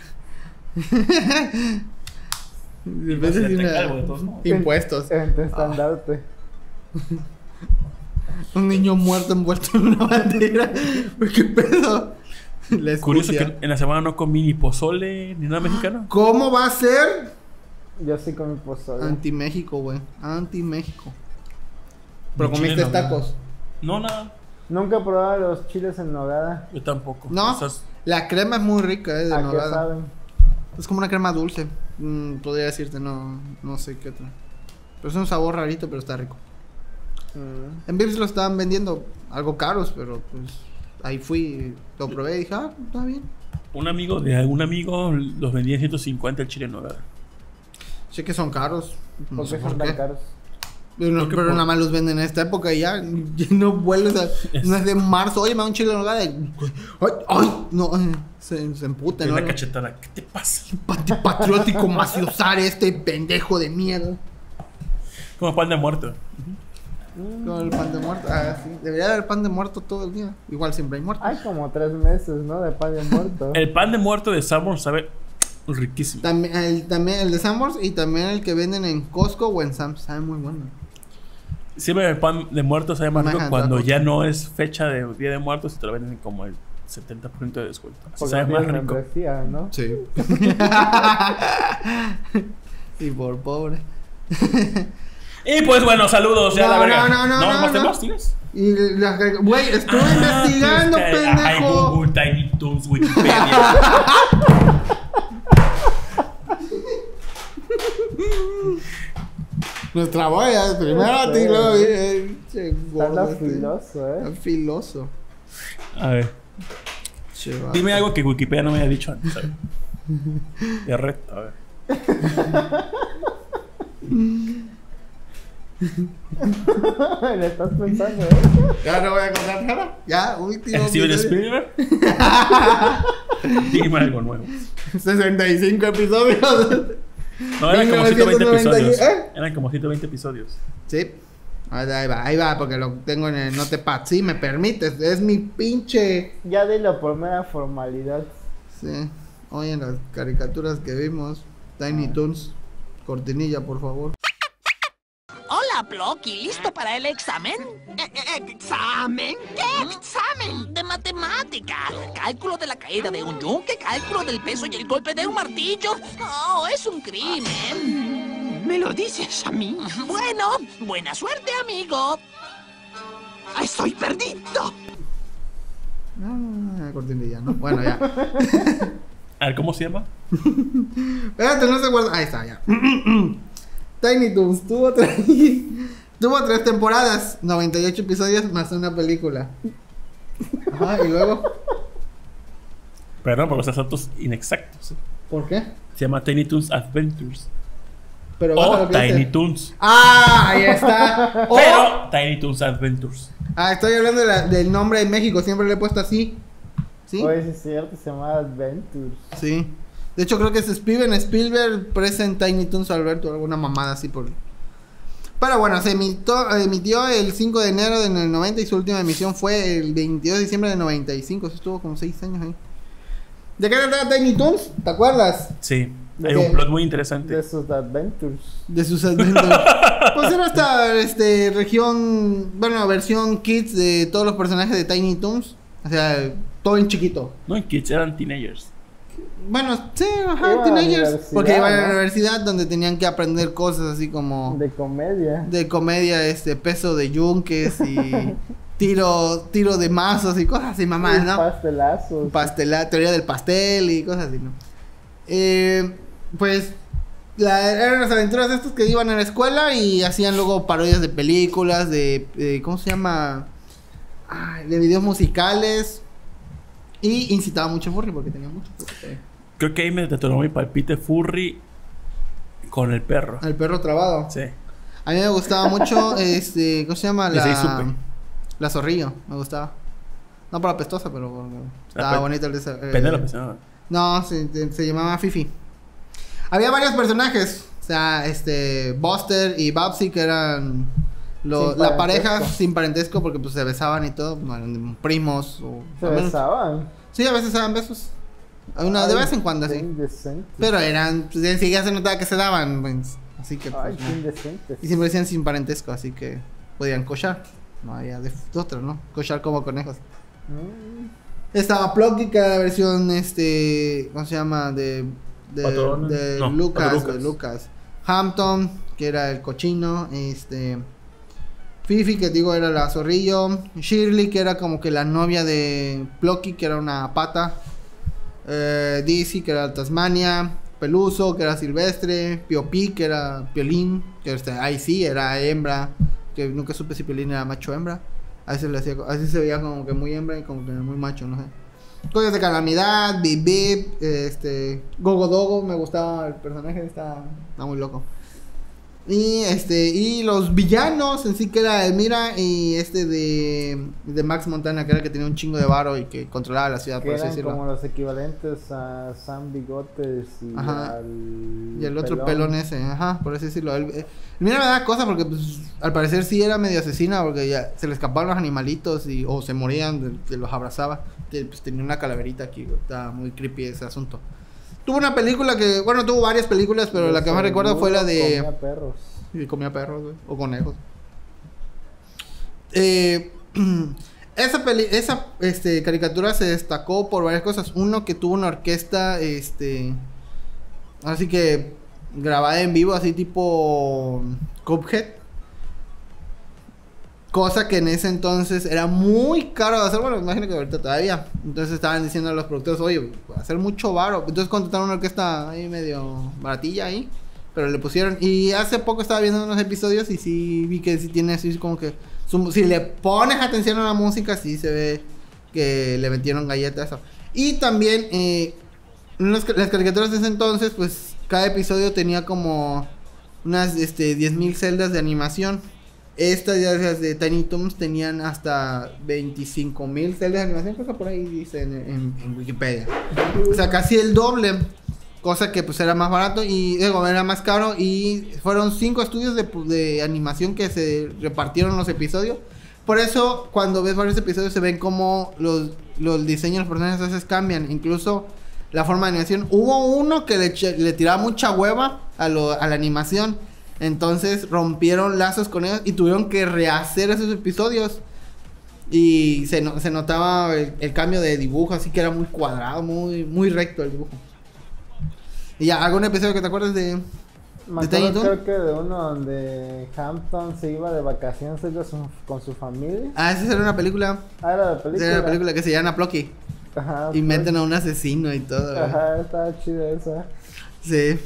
En vez de decir
hacerte
una-
calvo, de todos modos.
Impuestos.
En tu estandarte.
Un niño muerto envuelto en una bandera. Pues, ¿qué pedo? La
Curioso
escutia.
que en la semana no comí ni pozole ni nada mexicano.
¿Cómo va a ser?
Yo sí con mi pozole.
Anti-México, güey. Anti-México. Pero
Ni chile,
comiste
no,
tacos.
No, nada.
Nunca he probado los chiles en nogada.
Yo tampoco.
No,
O sea, es-
la crema es muy rica, eh, de
¿A qué
nogada.
saben?
Es como una crema dulce. Mm, podría decirte, no, no sé qué otra. Pero es un sabor rarito, pero está rico.
Mm.
En Vips lo estaban vendiendo algo caros, pero pues ahí fui, lo probé y dije, ah, está bien.
un amigo de algún amigo los vendía en ciento cincuenta el chile en nogada.
Sé que son caros. No
¿Por
sé
qué
por
son
qué.
tan caros?
Pero, no-
Creo que
pero
por-
nada más los venden en esta época y ya, ya no vuelves a.
Es-
No es de marzo, oye, me da un chile en nogada. y- ¡Ay! ¡Ay! No, eh, se, se emputa,
Es
¿no?
una cachetada. ¿Qué te pasa?
Patriótico maciosar este pendejo de mierda.
Como pan de muerto.
Con el pan de muerto. Ah, sí. Debería haber pan de muerto todo el día. Igual siempre hay muerto.
Hay como tres meses, ¿no? De pan de muerto.
El pan de muerto de Sanborns sabe riquísimo.
También el, también el de Sanborns y también el que venden en Costco o en Sam's. Sabe muy bueno.
Siempre el pan de muerto sabe más rico
Ajá,
cuando
taco.
ya no es fecha de Día de Muertos y te lo venden como el setenta por ciento de descuento. Así
Porque
sabe
no
más
tiene
rico.
membresía, ¿no?
Sí. Y por pobre.
Y pues bueno, saludos. Ya
No,
la verga.
no, no, no,
¿No,
no,
más
no.
temas tienes?
Y la güey, estuve
Ah,
investigando,
pues, que- Ay,
pendejo.
Google, Tiny Toons, Wikipedia.
Nuestra boya, primero a ti, luego eh, che, gordo
Anda
este.
filoso,
Está
¿eh?
filoso.
A ver,
Che, va.
dime algo que Wikipedia no me haya dicho antes. A ver. De reto, a ver.
Le estás pensando, ¿eh?
Ya no voy a contar nada. Ya, último.
Steven
episodio.
Spielberg. Dime algo nuevo.
sesenta y cinco episodios.
No, eran como ciento veinte
mil novecientos noventa y-
episodios.
¿eh?
Eran como ciento veinte episodios.
Sí. Ahí ahí va, ahí va, porque lo tengo en el Notepad. Sí, me permites. Es mi pinche.
Ya dilo por mera formalidad.
Sí. Hoy en las caricaturas que vimos. Tiny Toons. Cortinilla, por favor.
Hola, Plocky, ¿listo para el examen?
Eh, eh, ¿Examen? ¿Qué examen?
De matemática. Cálculo de la caída de un yunque, cálculo del peso y el golpe de un martillo. Oh, es un crimen.
¿Me lo dices a mí?
Bueno, buena suerte, amigo.
Ah, ¡Estoy perdido!
Ah, cortinilla, ¿no? Bueno, ya.
A ver, ¿cómo se llama?
Espérate, no se guarda. Ahí está, ya. Tiny Toons tuvo tres, tuvo tres temporadas, noventa y ocho episodios más una película. Ajá, y luego.
Perdón por los datos inexactos.
¿Por qué?
Se llama Tiny Toons Adventures.
Pero baja
O
lo que
Tiny
dice.
Toons.
Ah, ahí está. O-
Pero Tiny Toons Adventures.
Ah, estoy hablando de la- del nombre en México, siempre le he puesto así. ¿Sí?
Oye, sí es cierto, se llama Adventures.
Sí. De hecho, creo que es Steven Spielberg present Tiny Toons Alberto, alguna mamada así por. Pero bueno, se emitió, emitió el cinco de enero del noventa y su última emisión fue el veintidós de diciembre del noventa y cinco. Eso estuvo como seis años ahí. ¿De qué trataba Tiny Toons? ¿Te acuerdas?
Sí.
¿De
Hay
qué?
un plot muy interesante.
De sus Adventures.
De sus adventures. Pues era esta este, región, bueno, versión kids de todos los personajes de Tiny Toons. O sea, todo en chiquito.
No en kids, eran teenagers.
Bueno, sí, ajá,
Iban a la
teenagers.
universidad,
Porque iban a la
¿no?
universidad donde tenían que aprender cosas así como
De comedia.
de comedia, este, peso de yunques y tiro, tiro de mazos y cosas así, mamás, ¿no?
Pastelazos.
Pastela, teoría del pastel y cosas así, ¿no? Eh, pues la, eran las aventuras de estos que iban a la escuela y hacían luego parodias de películas, de, de ¿cómo se llama? Ay, de videos musicales. Y incitaba mucho furry porque tenía mucho. Porque...
Creo que ahí me detonó mi palpite furry con el perro.
El perro trabado.
Sí.
A mí me gustaba mucho, este, ¿cómo se llama?
Ese ahí
La,
supe.
la zorrillo, me gustaba. No por apestosa, pero por- estaba
pe-
bonito el de esa- eh,
Penélope se llama.
No, se, se- se llamaba Fifi. Había varios personajes. O sea, este, Buster y Babsy, que eran lo-
Sin
la pareja
parentesco.
sin parentesco, porque pues se besaban y todo, no, eran primos. O,
Se
al menos-
besaban.
Sí, a veces se daban besos. Una, de
Ay,
vez en cuando,
qué
sí.
indecentes.
Pero eran, pues enseguida se notaba que se daban, pues, así que pues,
Ay, qué
no.
indecentes.
Y siempre decían sin parentesco, así que podían cochar. No había de de otro, ¿no? Cochar como conejos.
Mm.
Estaba Plucky, que era la versión, este, ¿cómo se llama? De, de,
Patrón.
de
No,
Lucas,
Lucas.
de Lucas. Hampton, que era el cochino, este... Fifi, que digo era la zorrillo. Shirley, que era como que la novia de Plucky, que era una pata. Eh, Dizzy, que era Tasmania. Peluso, que era Silvestre. Piopi, que era Piolín. Que este, ahí sí, era hembra. Que nunca supe si Piolín era macho o hembra. A veces, le hacía, a veces se veía como que muy hembra y como que muy macho, no sé. Cosas de calamidad, Bip Bip, este, Gogo Dogo, me gustaba el personaje, está, está muy loco. Y este, y los villanos en sí que era Elmira y este de, de Max Montana, que era el que tenía un chingo de varo y que controlaba la ciudad,
Que
por así
eran
decirlo.
como los equivalentes a Sam Bigotes y
Ajá.
al
Y el otro pelón ese, ajá, por así decirlo. El, el- mira, me da cosa porque pues, al parecer sí era medio asesina porque ya se le escapaban los animalitos y, o se morían, de, de los abrazaba. Te- pues, tenía una calaverita aquí, güey, estaba muy creepy ese asunto. Tuvo una película que, bueno, tuvo varias películas, pero la que más recuerdo fue la de...
Comía perros.
Y comía perros, güey, o conejos. Eh, esa peli esa este, caricatura se destacó por varias cosas. Uno, que tuvo una orquesta, este... Así que grabada en vivo, así tipo Cuphead. Cosa que en ese entonces era muy caro de hacer. Bueno, imagino que ahorita todavía. Entonces estaban diciendo a los productores, oye, va a hacer mucho varo. Entonces contrataron una orquesta ahí medio baratilla ahí. Pero le pusieron. Y hace poco estaba viendo unos episodios y sí vi que sí tiene así como que... su- si le pones atención a la música, sí se ve que le metieron galletas a eso. Y también... Eh, las, las caricaturas de ese entonces, pues cada episodio tenía como unas este, diez mil celdas de animación. Estas ya las de Tiny Toons tenían hasta veinticinco mil celdas de animación, cosa por ahí dice en, en, en Wikipedia. O sea, casi el doble, cosa que pues era más barato y digo, era más caro. Y fueron cinco estudios de, de animación que se repartieron los episodios. Por eso, cuando ves varios episodios, se ven como los, los diseños de los personajes a veces cambian. Incluso la forma de animación. Hubo uno que le, che- le tiraba mucha hueva a, lo, a la animación. Entonces rompieron lazos con ellos y tuvieron que rehacer esos episodios. Y se, no- se notaba el, el cambio de dibujo, así que era muy cuadrado, muy, muy recto el dibujo. Y ya, ¿algún episodio que te acuerdas de...?
Me
¿De Tiny
acuerdo,
Toon?
creo que de uno donde Hampton se iba de vacaciones con su, con su familia.
Ah, esa era una película.
Ah, era la
Esa
película.
era una película que se llama Plucky.
Ajá.
Y
pues.
meten a un asesino y todo. güey.
Ajá, estaba chida esa.
Sí.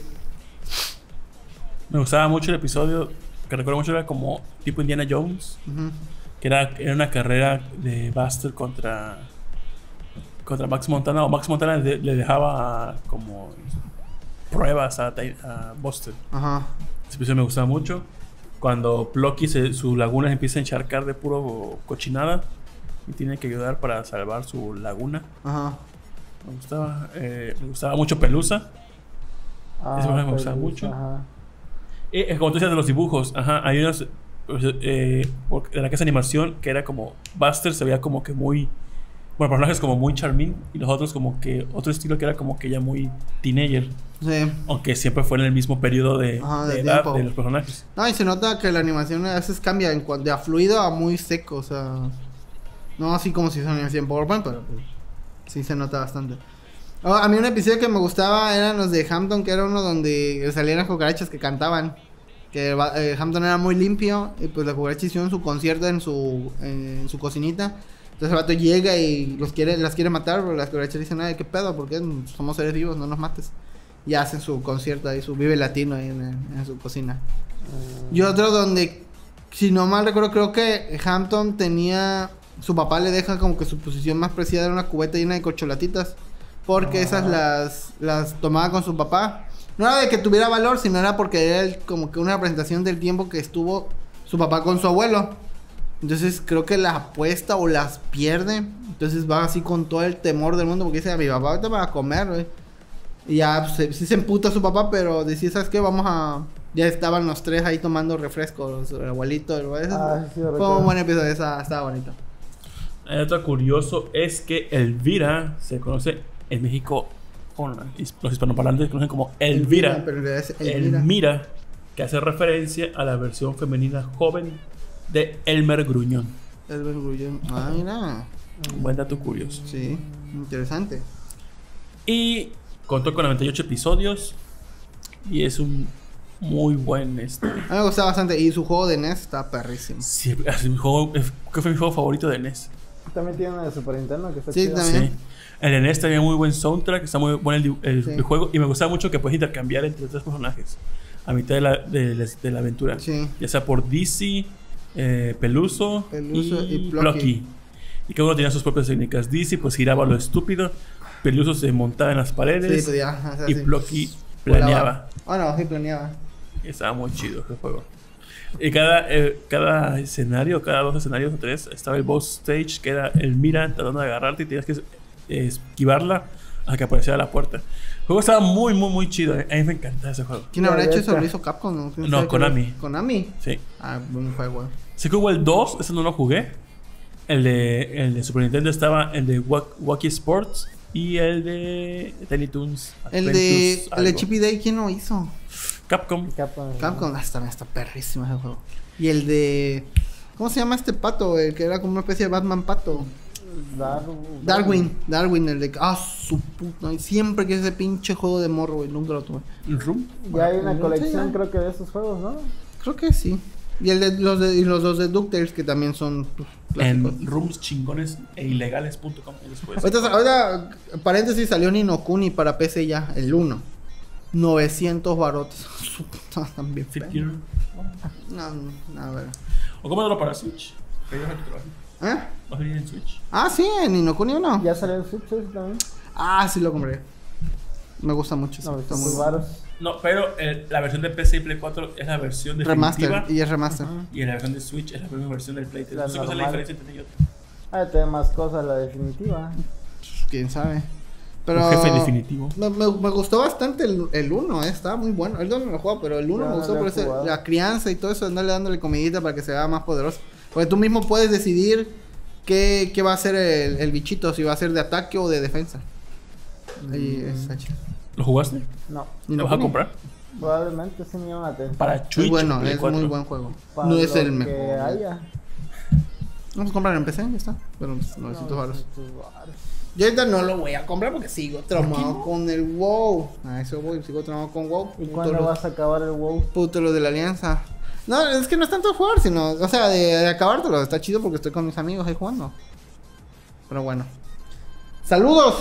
Me gustaba mucho el episodio, que recuerdo mucho, era como tipo Indiana Jones,
Ujú.
que era, era una carrera de Buster contra contra Max Montana, o Max Montana le, le dejaba como pruebas a, Ty- a Buster.
Ajá.
Ese episodio me gustaba mucho. Cuando Plucky se, su laguna se empieza a encharcar de puro cochinada y tiene que ayudar para salvar su laguna.
Ajá.
Me gustaba, eh, me gustaba mucho Pelusa.
Ah,
Ese personaje me
pues,
gustaba mucho.
Ajá.
Eh, eh, como tú decías de los dibujos, ajá, hay unos eh, porque en la casa de animación que era como Buster se veía como que muy, bueno, personajes como muy charming y los otros como que otro estilo que era como que ya muy teenager,
Sí.
aunque siempre fue en el mismo periodo de,
Ajá,
de
de
edad
tiempo.
de los personajes.
No, y se nota que la animación a veces cambia en cuanto de a fluido a muy seco, o sea, no así como si fuera una animación en PowerPoint, pero pues, sí se nota bastante. Oh, a mí un episodio que me gustaba eran los de Hampton, que era uno donde salían las cucarachas que cantaban. Que eh, Hampton era muy limpio y pues la cucaracha hicieron su concierto en su, en su cocinita. Entonces el vato llega y los quiere, las quiere matar, pero las cucarachas dicen, ay, ¿qué pedo? Porque somos seres vivos, no nos mates. Y hacen su concierto ahí, su Vive Latino ahí en, en su cocina. Uh. Y otro donde, si no mal recuerdo, creo que Hampton tenía... Su papá le deja como que su posición más preciada era una cubeta llena de corcholatitas. Porque uh. esas las, las tomaba con su papá. No era de que tuviera valor, sino era porque era el, como que una representación del tiempo que estuvo su papá con su abuelo. Entonces creo que las apuesta o las pierde. Entonces va así con todo el temor del mundo porque dice, a mi papá ahorita me va a comer, güey. Y ya pues, sí se emputa su papá, pero decía, ¿sabes qué? Vamos a... Ya estaban los tres ahí tomando refresco, el abuelito, el...
Ah, sí,
fue un buen episodio, estaba, estaba bonito.
Hay otro curioso es que Elvira se conoce en México... Los hispanoparlantes conocen como Elvira.
Elvira, pero es Elvira.
Elmira, que hace referencia a la versión femenina joven de Elmer Gruñón.
Elmer Gruñón. Ah, mira.
Buen dato curioso.
Sí, interesante.
Y contó con noventa y ocho episodios. Y es un muy buen este.
A mí me gustaba bastante. Y su juego de N E S está perrísimo.
Sí, es mi juego, ¿qué fue mi juego favorito de N E S?
También tiene una de Super Nintendo que está
Sí,
chida.
también.
Sí. El N E S tenía muy buen soundtrack, está muy bueno el, el,
Sí.
el juego y me gustaba mucho que puedes intercambiar entre tres personajes a mitad de la, de, de, de la aventura.
Sí.
Ya sea por Dizzy, eh, Peluso,
Peluso
y,
y Plucky.
Plucky. Y cada uno tenía sus propias técnicas. Dizzy pues giraba lo estúpido, Peluso se montaba en las paredes
Sí, pues ya. O sea,
y
sí.
Plucky planeaba.
Bueno, sí, planeaba.
Estaba muy chido ese juego. Y cada, eh, cada escenario, cada dos escenarios o tres, estaba el boss stage que era el mira tratando de agarrarte y tenías que eh, esquivarla hasta que apareciera la puerta. El juego estaba muy, muy, muy chido. A mí me encantaba ese juego.
¿Quién habrá
Ya,
hecho
ya
eso?
está.
¿Lo hizo Capcom? No, ¿Quién
No,
sabe qué-
Konami.
¿Konami?
Sí.
Ah, buen juego.
Sé que hubo el dos, ese no lo jugué. El de, el de Super Nintendo estaba el de Wak- Wacky Sports y el de Tiny Toons.
El de,
Adventures,
el de
algo.
Chippy Day, ¿quién lo hizo?
Capcom.
Capcom.
Capcom. Ah, está, está perrísimo ese juego. Y el de... ¿Cómo se llama este pato? El que era como una especie de Batman pato.
Dar-
Darwin. Darwin, el de... Ah, su puta. Siempre que ese pinche juego de morro, güey. Nunca lo tuve.
El Room.
Ya hay una
Sí,
colección,
ya.
creo que de esos juegos, ¿no?
Creo que sí. Y el de los de, y los dos de DuckTales que también son pues, clásicos.
En rooms chingones e ilegales punto com. Y después.
Ahorita, ahorita, paréntesis, salió Ni no Kuni para P C ya, el uno. novecientos barotes. Su puta, también feo.
Fit Gear.
No, no, a ver.
O cómpralo para Switch. Que ya tu trabajo.
¿Eh?
¿Va a salir en Switch?
Ah, sí, en Ni no Kuni uno.
Ya salió el Switch ese también.
Ah, sí lo compré. Me gusta mucho.
No,
está
está
muy
muy
bueno.
varos.
No, pero eh, la versión de P C y Play cuatro es la versión definitiva.
Remaster. Y es remaster.
Y la versión de Switch es la misma versión del Play tres.
La
No sé cuál es la
normal.
diferencia entre ellos.
Ah, tiene más cosas la definitiva.
Quién sabe. Pero.
Un jefe definitivo.
Me, me, me gustó bastante el, el uno, eh, estaba muy bueno. El dos no lo juego, pero el uno
Yo
me
no
gustó
lo he
por eso,
jugado.
la crianza y todo eso, andarle dándole comidita para que se vea más poderoso. Porque tú mismo puedes decidir qué, qué va a ser el, el bichito, si va a ser de ataque o de defensa. Ahí está chido.
¿Lo jugaste?
No,
Ni
¿Lo
no
vas a
Kuni.
comprar?
probablemente sí me llama la atención.
Para
Es
Switch.
bueno,
Play
es
cuatro.
muy buen juego.
Para
No es
lo
el
que
mejor.
haya.
Vamos a comprar en P C, ya está. Pero novecientos baros.
novecientos varos.
Yo ahorita no lo voy a comprar porque sigo traumado con el WoW. A eso voy, sigo traumado con WoW.
¿Y
Puto
cuándo
los-
vas a acabar el WoW?
Puto lo de la alianza. No, es que no es tanto jugar, sino, o sea, de, de acabártelo. Está chido porque estoy con mis amigos ahí jugando. Pero bueno. ¡Saludos!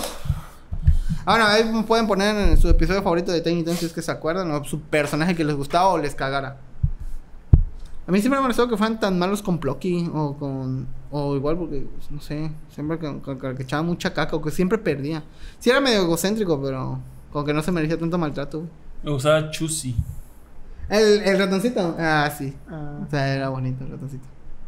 Ahora, ahí pueden poner en su episodio favorito de Tiny Toons si es que se acuerdan, o su personaje que les gustaba o les cagara. A mí siempre me pareció que fueran tan malos con Plucky o con... O igual porque, pues, no sé, siempre que, que, que, que echaba mucha caca o que siempre perdía. Sí era medio egocéntrico, pero como que no se merecía tanto maltrato, güey.
Me gustaba Chusi.
El, el ratoncito. Ah, sí.
Ah,
O sea, era bonito el ratoncito.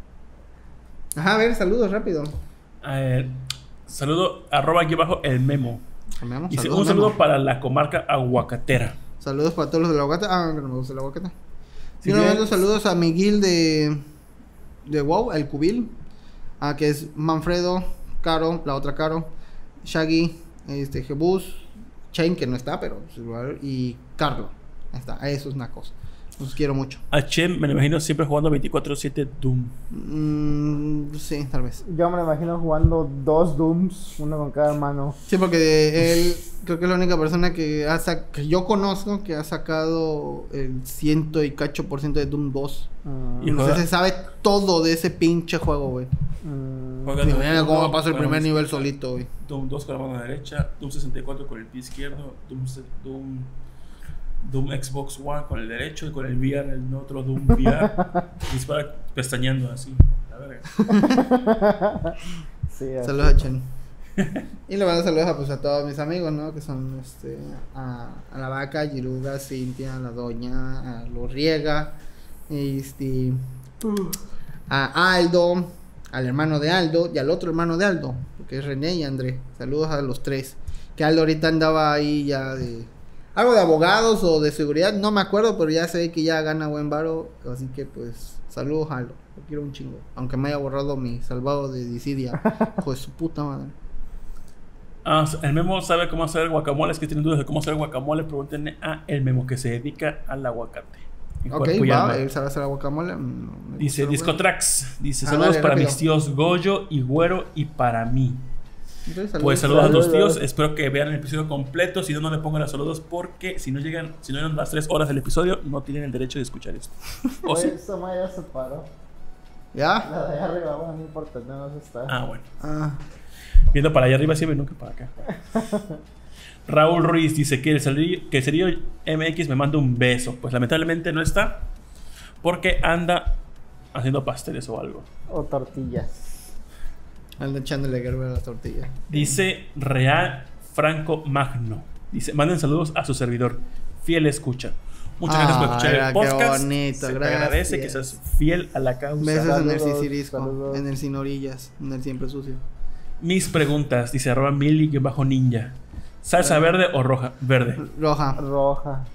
Ajá, a ver, saludos rápido.
Eh, saludo, arroba aquí abajo el memo.
Cambiamos,
Y
saludos,
un saludo
Memo.
para la comarca aguacatera.
Saludos para todos los de la aguacate. Ah, que no me gusta el aguacate.
Sí,
Sí, una
bien.
vez los saludos a Miguel de de WoW, el Cubil, a que es Manfredo, Caro, la otra Caro, Shaggy, este Jebus, Chain que no está, pero pues, igual, y Carlo. Ahí está, eso es una cosa. Los quiero mucho.
A Chen me lo imagino siempre jugando veinticuatro siete Doom.
Mm, sí, tal vez.
Yo me lo imagino jugando dos Dooms, uno con cada mano.
Sí, porque él creo que es la única persona que, ha sac- que yo conozco que ha sacado el ciento y cacho por ciento de Doom dos.
Mm,
Y
O sea,
juega-
se sabe todo de ese pinche juego, güey.
mm,
Juega
Mira,
Doom
mira cómo
uno
paso el
con la
primer
mano
nivel
izquierda,
solito, güey.
Doom dos con la mano derecha, Doom sesenta y cuatro con el pie izquierdo, Doom, se- Doom, Doom Xbox One con el derecho y con el V R, el otro Doom V R. Dispara pestañeando así. La verga.
sí, así.
Saludos a Chen. Y le mando saludos a, pues, a todos mis amigos, ¿no? Que son este, a, a la vaca, Giruga, Cintia, a la doña, a Lorriega, este, a Aldo, al hermano de Aldo y al otro hermano de Aldo, que es René y André. Saludos a los tres. Que Aldo ahorita andaba ahí ya de algo de abogados o de seguridad, no me acuerdo, pero ya sé que ya gana buen varo, así que pues saludos a Aldo. Lo quiero un chingo, aunque me haya borrado mi salvado de disidia. Hijo de su puta madre.
Ah, el Memo sabe cómo hacer guacamole. Es que tienen dudas de cómo hacer guacamole. Pregúntenle a el Memo que se dedica al aguacate. En
Ok,
cuerpo y
va,
alma.
él sabe hacer guacamole. mm, me
Dice
gusta el
Discotrax. Dice
Ah,
saludos
dale,
para
rápido.
mis tíos Goyo y Güero y para mí.
güey. Ok,
Pues saludos a tus
Saludos.
tíos. Espero que vean el episodio completo. Si no, no le pongan los saludos porque si no llegan, si no llegan las tres horas del episodio, no tienen el derecho de escuchar esto. ¿O
Oye,
sí?
esta madre ya se paró.
¿Ya?
La de arriba, bueno, no importa, no se está.
Ah, bueno.
Ah,
Viendo para allá arriba siempre, nunca para acá. Raúl Ruiz dice que el Cerillo, que el Cerillo M X me manda un beso. Pues lamentablemente no está porque anda haciendo pasteles o algo.
O tortillas.
anda echándole Gerber a la tortilla.
Dice Real Franco Magno. Dice, manden saludos a su servidor. Fiel escucha. Muchas gracias por
Ah,
escuchar
mira,
el
qué
podcast.
bonito,
Se te
gracias.
agradece que seas fiel a la causa.
Besos en el
Saludos,
Sicirisco,
saludos.
en el Sin Orillas, en el Siempre Sucio.
Mis preguntas, dice arroba mili-ninja. ¿Salsa verde o roja? Verde.
Roja.
Roja.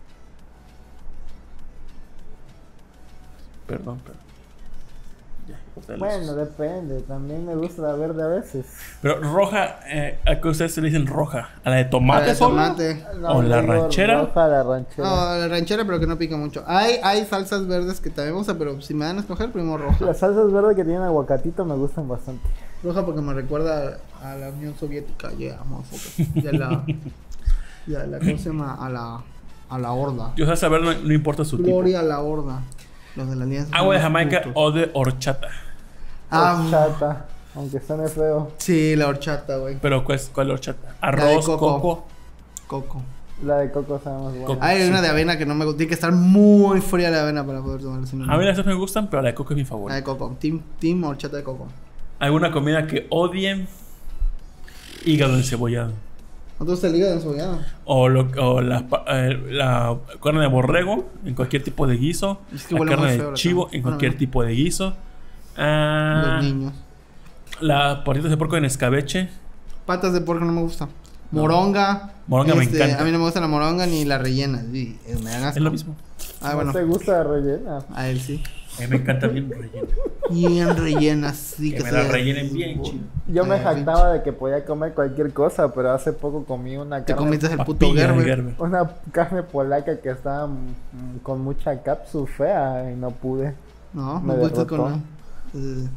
Perdón, perdón. Ya, corté los-
Bueno, depende. También me gusta la verde a veces.
Pero roja, eh, ¿a qué ustedes se le dicen roja? ¿A la de tomate
A la de
solo?
tomate.
¿O la
digo
ranchera?
Roja, la ranchera.
No, la ranchera, pero que no pica mucho. Hay, hay salsas verdes que también me gustan, pero si me dan a escoger, primero roja.
Las salsas verdes que tienen aguacatito me gustan bastante.
Roja porque me recuerda a la Unión Soviética, yeah, motherfucker. Y a la, y a la, ¿cómo se llama? A la, a la horda.
Yo salsa verde no, no importa su tipo.
Gloria a la horda. Los de la alianza.
Agua de
son unos
Jamaica
putos.
o de horchata.
Ah,
Horchata. Aunque suene feo.
sí, la horchata, güey.
Pero ¿cuál es, cuál es horchata?
de
Arroz,
coco.
coco.
Coco.
La de coco sabe más buena.
Coco.
Hay una de avena que no me gusta. Tiene que estar muy fría la avena para poder tomar. Si no,
A mí las dos me gustan, pero la de coco es mi
la de
favorita.
coco. Team, team horchata de coco.
¿Alguna comida que odien? Hígado encebollado.
¿No te gusta el hígado encebollado?
O, lo, o la, pa- eh, la carne de borrego en cualquier tipo de guiso.
Es que
la
huele
carne
muy
de
feo la
chivo
carne.
en
Bueno,
cualquier
bueno.
tipo de guiso. Ah,
Los niños.
las patitas de porco en escabeche.
Patas de porco no me gusta. Moronga.
Moronga me encanta.
A mí no me gusta la moronga ni la rellena. Sí, eh, me dan asco.
Es lo mismo.
Ah,
¿No
bueno.
te gusta la rellena?
A él sí.
A mí me encanta bien relleno.
Bien rellenas, sí
Que
que
me
sea-
la rellenen bien chido.
Yo me
Eh,
jactaba de que podía comer cualquier cosa, pero hace poco comí una
Te
carne,
comiste el puto
Papilla de
Gerber.
Gerber.
una carne polaca que estaba mm, con mucha cápsula fea y no pude.
No,
Me
me gusta
derrotó.
con. Eh,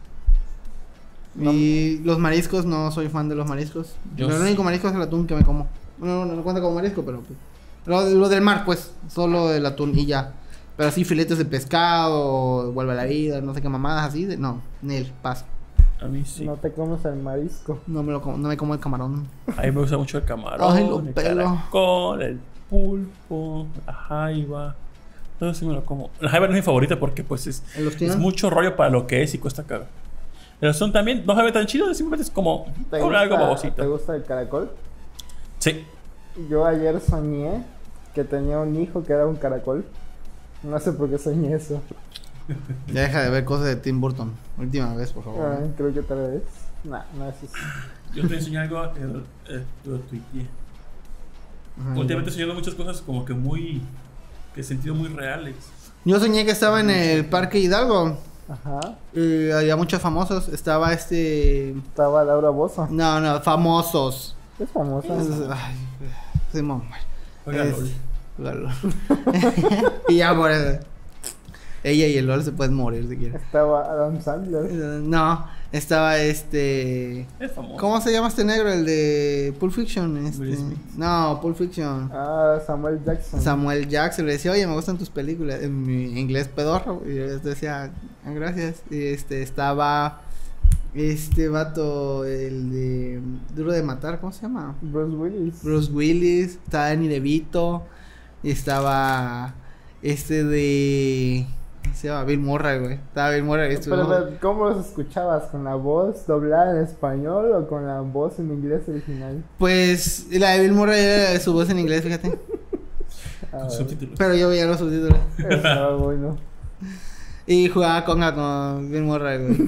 Y los mariscos, no soy fan de los mariscos.
Yo
el
sí.
único marisco es el atún que me como. No, no, no cuenta como marisco, pero pues. Lo, lo del mar, pues. Solo el atún y ya. Pero así filetes de pescado, vuelve a la vida, no sé qué mamadas así. De, no, Nel, paso.
A mí sí.
No te comes el marisco.
No me, lo como, no me como el camarón.
A mí me gusta mucho el camarón,
Ay, lo
el
pelo.
caracol, el pulpo, la jaiba. Todo eso me lo como. La jaiba no es mi favorita porque pues es,
¿El ostión?
es mucho rollo para lo que es y cuesta caro. Pero son también, no sabe tan chido, simplemente es como,
¿Te
como algo
gusta, ¿Te
babosito.
gusta el caracol?
Sí.
Yo ayer soñé que tenía un hijo que era un caracol. No sé por qué soñé eso.
Ya deja de ver cosas de Tim Burton. Última vez, por favor.
Ah, creo que tal vez. No, no es eso.
Yo te enseñé algo, eh, eh, lo tuiteé.
Ajá.
Últimamente estoy soñando muchas cosas como que muy, que he sentido muy reales.
Yo soñé que estaba en el Parque Hidalgo.
Ajá.
Y había muchos famosos. Estaba este.
Estaba Laura Bozzo.
No, no, famosos.
Es famosa.
Es- Ay, Simón, güey.
Juega
Es-
LOL.
Jugalo. Y ya por eso. Ella y el LOL se pueden morir si quieren.
Estaba Adam Sandler.
No, estaba este.
Es famoso.
¿Cómo se llama este negro? El de Pulp Fiction. Este...
Will Smith.
No, Pulp Fiction.
Ah, Samuel Jackson.
Samuel Jackson le decía, oye, me gustan tus películas. En mi inglés pedorro. Y yo decía, ah, gracias. Y este estaba. Este vato, el de Duro de Matar, ¿cómo se llama?
Bruce Willis.
Bruce Willis. Estaba Danny DeVito. Y estaba. Este de. ¿Cómo se llama? Bill Murray, güey. Estaba Bill Murray.
Pero, pero, ¿cómo los escuchabas? ¿Con la voz doblada en español o con la voz en inglés original?
Pues la de Bill Murray era su voz en inglés, fíjate.
Ah,
Subtítulos.
Pero yo veía los subtítulos.
estaba bueno.
Y jugaba conga con Bill Murray, güey.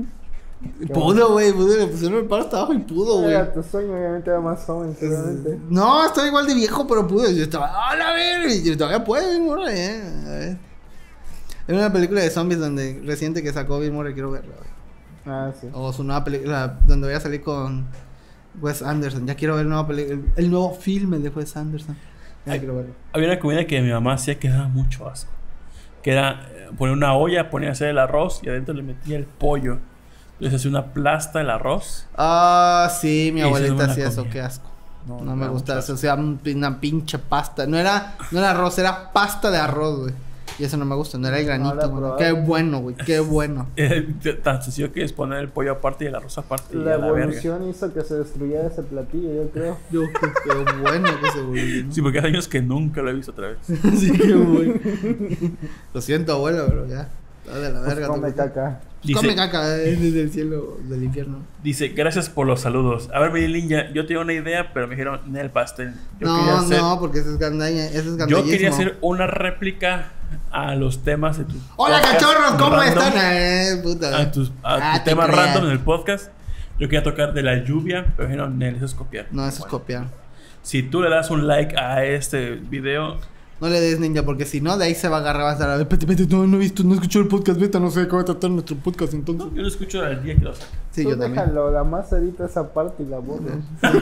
Pudo, güey, pudo. Le pusieron el palo hasta abajo y pudo, güey.
Era tu sueño, obviamente era más joven, seguramente.
No, estaba igual de viejo, pero pudo. Yo estaba, ¡ah, la verga! Y yo todavía puede, Bill Murray, eh. A ver. Era una película de zombies donde reciente que sacó Bill Murray, quiero verla, güey.
Ah, sí.
O su nueva película donde voy a salir con Wes Anderson. Ya quiero ver el nuevo, peli- el, el nuevo filme de Wes Anderson. Ya
Ay,
quiero verlo.
Había una comida que mi mamá hacía que daba mucho asco. Que era eh, poner una olla, ponía a hacer el arroz y adentro le metía el pollo. Entonces hacía una plasta el arroz.
Ah, sí, mi
Y eso
abuelita
no me la
hacía eso,
comía.
qué asco.
No,
No,
no
me
da
gusta
mucho
eso, o sea, un- una pinche pasta. No era, no era arroz, era pasta de arroz, güey. Y eso no me gusta, no era el granito,
No la he
güey.
probado.
Qué bueno, güey, qué bueno.
Eh, tan sencillo que es poner el pollo aparte y el arroz aparte. Y
La
a la verga.
evolución hizo que se destruyera ese platillo, yo creo.
Yo, qué, qué bueno que se volvió.
Sí, porque hace años que nunca lo he visto otra vez.
Sí, qué bueno. Lo siento, abuelo, pero ya. Está de la
Pues
verga.
come
tú.
caca.
Dice,
Come caca, eh, desde el cielo del infierno.
dice, gracias por los saludos. A ver, mi ninja, yo tenía una idea, pero me dijeron en el pastel. Yo quería
No,
hacer,
no, porque eso es gandaña, eso es
yo
gandallismo.
quería hacer una réplica a los temas de tu
Hola,
podcast
cachorros, ¿cómo
random,
están? Eh, puta.
A tus a
Ah,
tu
te
temas
creas.
random en el podcast. Yo quería tocar de la lluvia, pero me dijeron, Nel, eso es copiar.
No, eso es
Bueno,
copiar.
si tú le das un like a este video,
No le des ninja, porque si no, de ahí se va a agarrar, va a estar a ver, vete, vete, no, no he visto, no he escuchado el podcast beta, no sé cómo va a tratar nuestro podcast entonces.
no, yo lo escucho al día que lo saco.
Sí,
Tú
yo también.
déjalo, la más edita esa parte y la borra.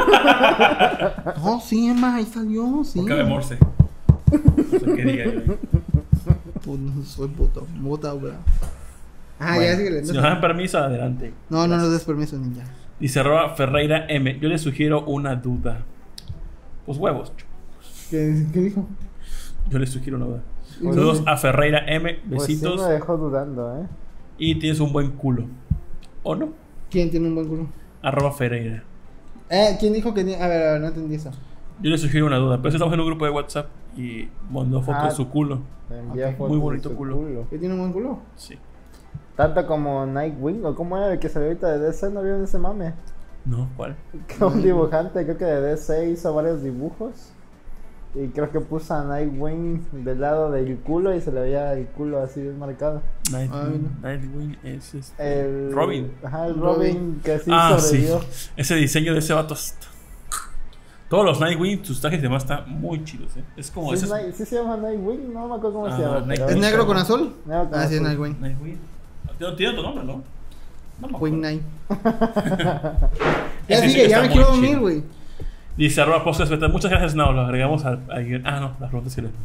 No, sí, Emma, ahí salió, sí.
Porque de Morse. No sé qué diga yo.
Puto, soy puto, puta, bro. Ah,
Bueno,
ya síguele.
si nos dan permiso, adelante.
No, no nos des permiso, ninja.
Dice Roa Ferreira M. Yo le sugiero una duda. Pues huevos.
¿Qué, qué dijo?
Yo le sugiero una duda.
Pues
Saludos
sí.
a Ferreira M.
Pues sí
Besitos.
me dejó dudando, ¿eh?
Y tienes un buen culo. ¿O no?
¿Quién tiene un buen culo?
Arroba Ferreira.
Eh, ¿quién dijo que tiene? A ver, a ver, no entendí eso.
Yo le sugiero una duda. Pero estamos en un grupo de WhatsApp y mandó foto
Ah.
de su culo.
Me envía
Ok,
fotos
muy
de
bonito
su
culo.
¿Qué tiene un buen culo?
Sí.
Tanto como Nightwing, o cómo era el que salió ahorita de D C, ¿no vieron ese mame?
No, ¿cuál?
Que un dibujante, creo que de D C hizo varios dibujos. Y creo que puso a Nightwing del lado del culo y se le veía el culo así bien marcado.
Nightwing,
no.
Nightwing es este.
El
Robin.
Ajá, el
Robin.
Robin, que sí
Ah, sí.
sobrevivió.
Ese diseño de ese vato. está- Todos los Nightwing, sus trajes y demás están muy chidos, ¿eh? Es como
Sí,
ese.
es Night- sí se llama Nightwing, no me acuerdo cómo
Ah,
se llama. pero-
Nightwing.
¿Es negro con azul?
Negro con
Ah, sí, es
azul.
Nightwing.
Nightwing. Tiene- Tiene otro nombre, ¿no? No me acuerdo.
Wing Night. Ya
Ese sí
sigue,
que
ya
está
me
muy
quiero
chido.
dormir, güey.
Dice arroba podcast beta. Muchas gracias, no, lo agregamos al, al guión. Ah, no, las preguntas que le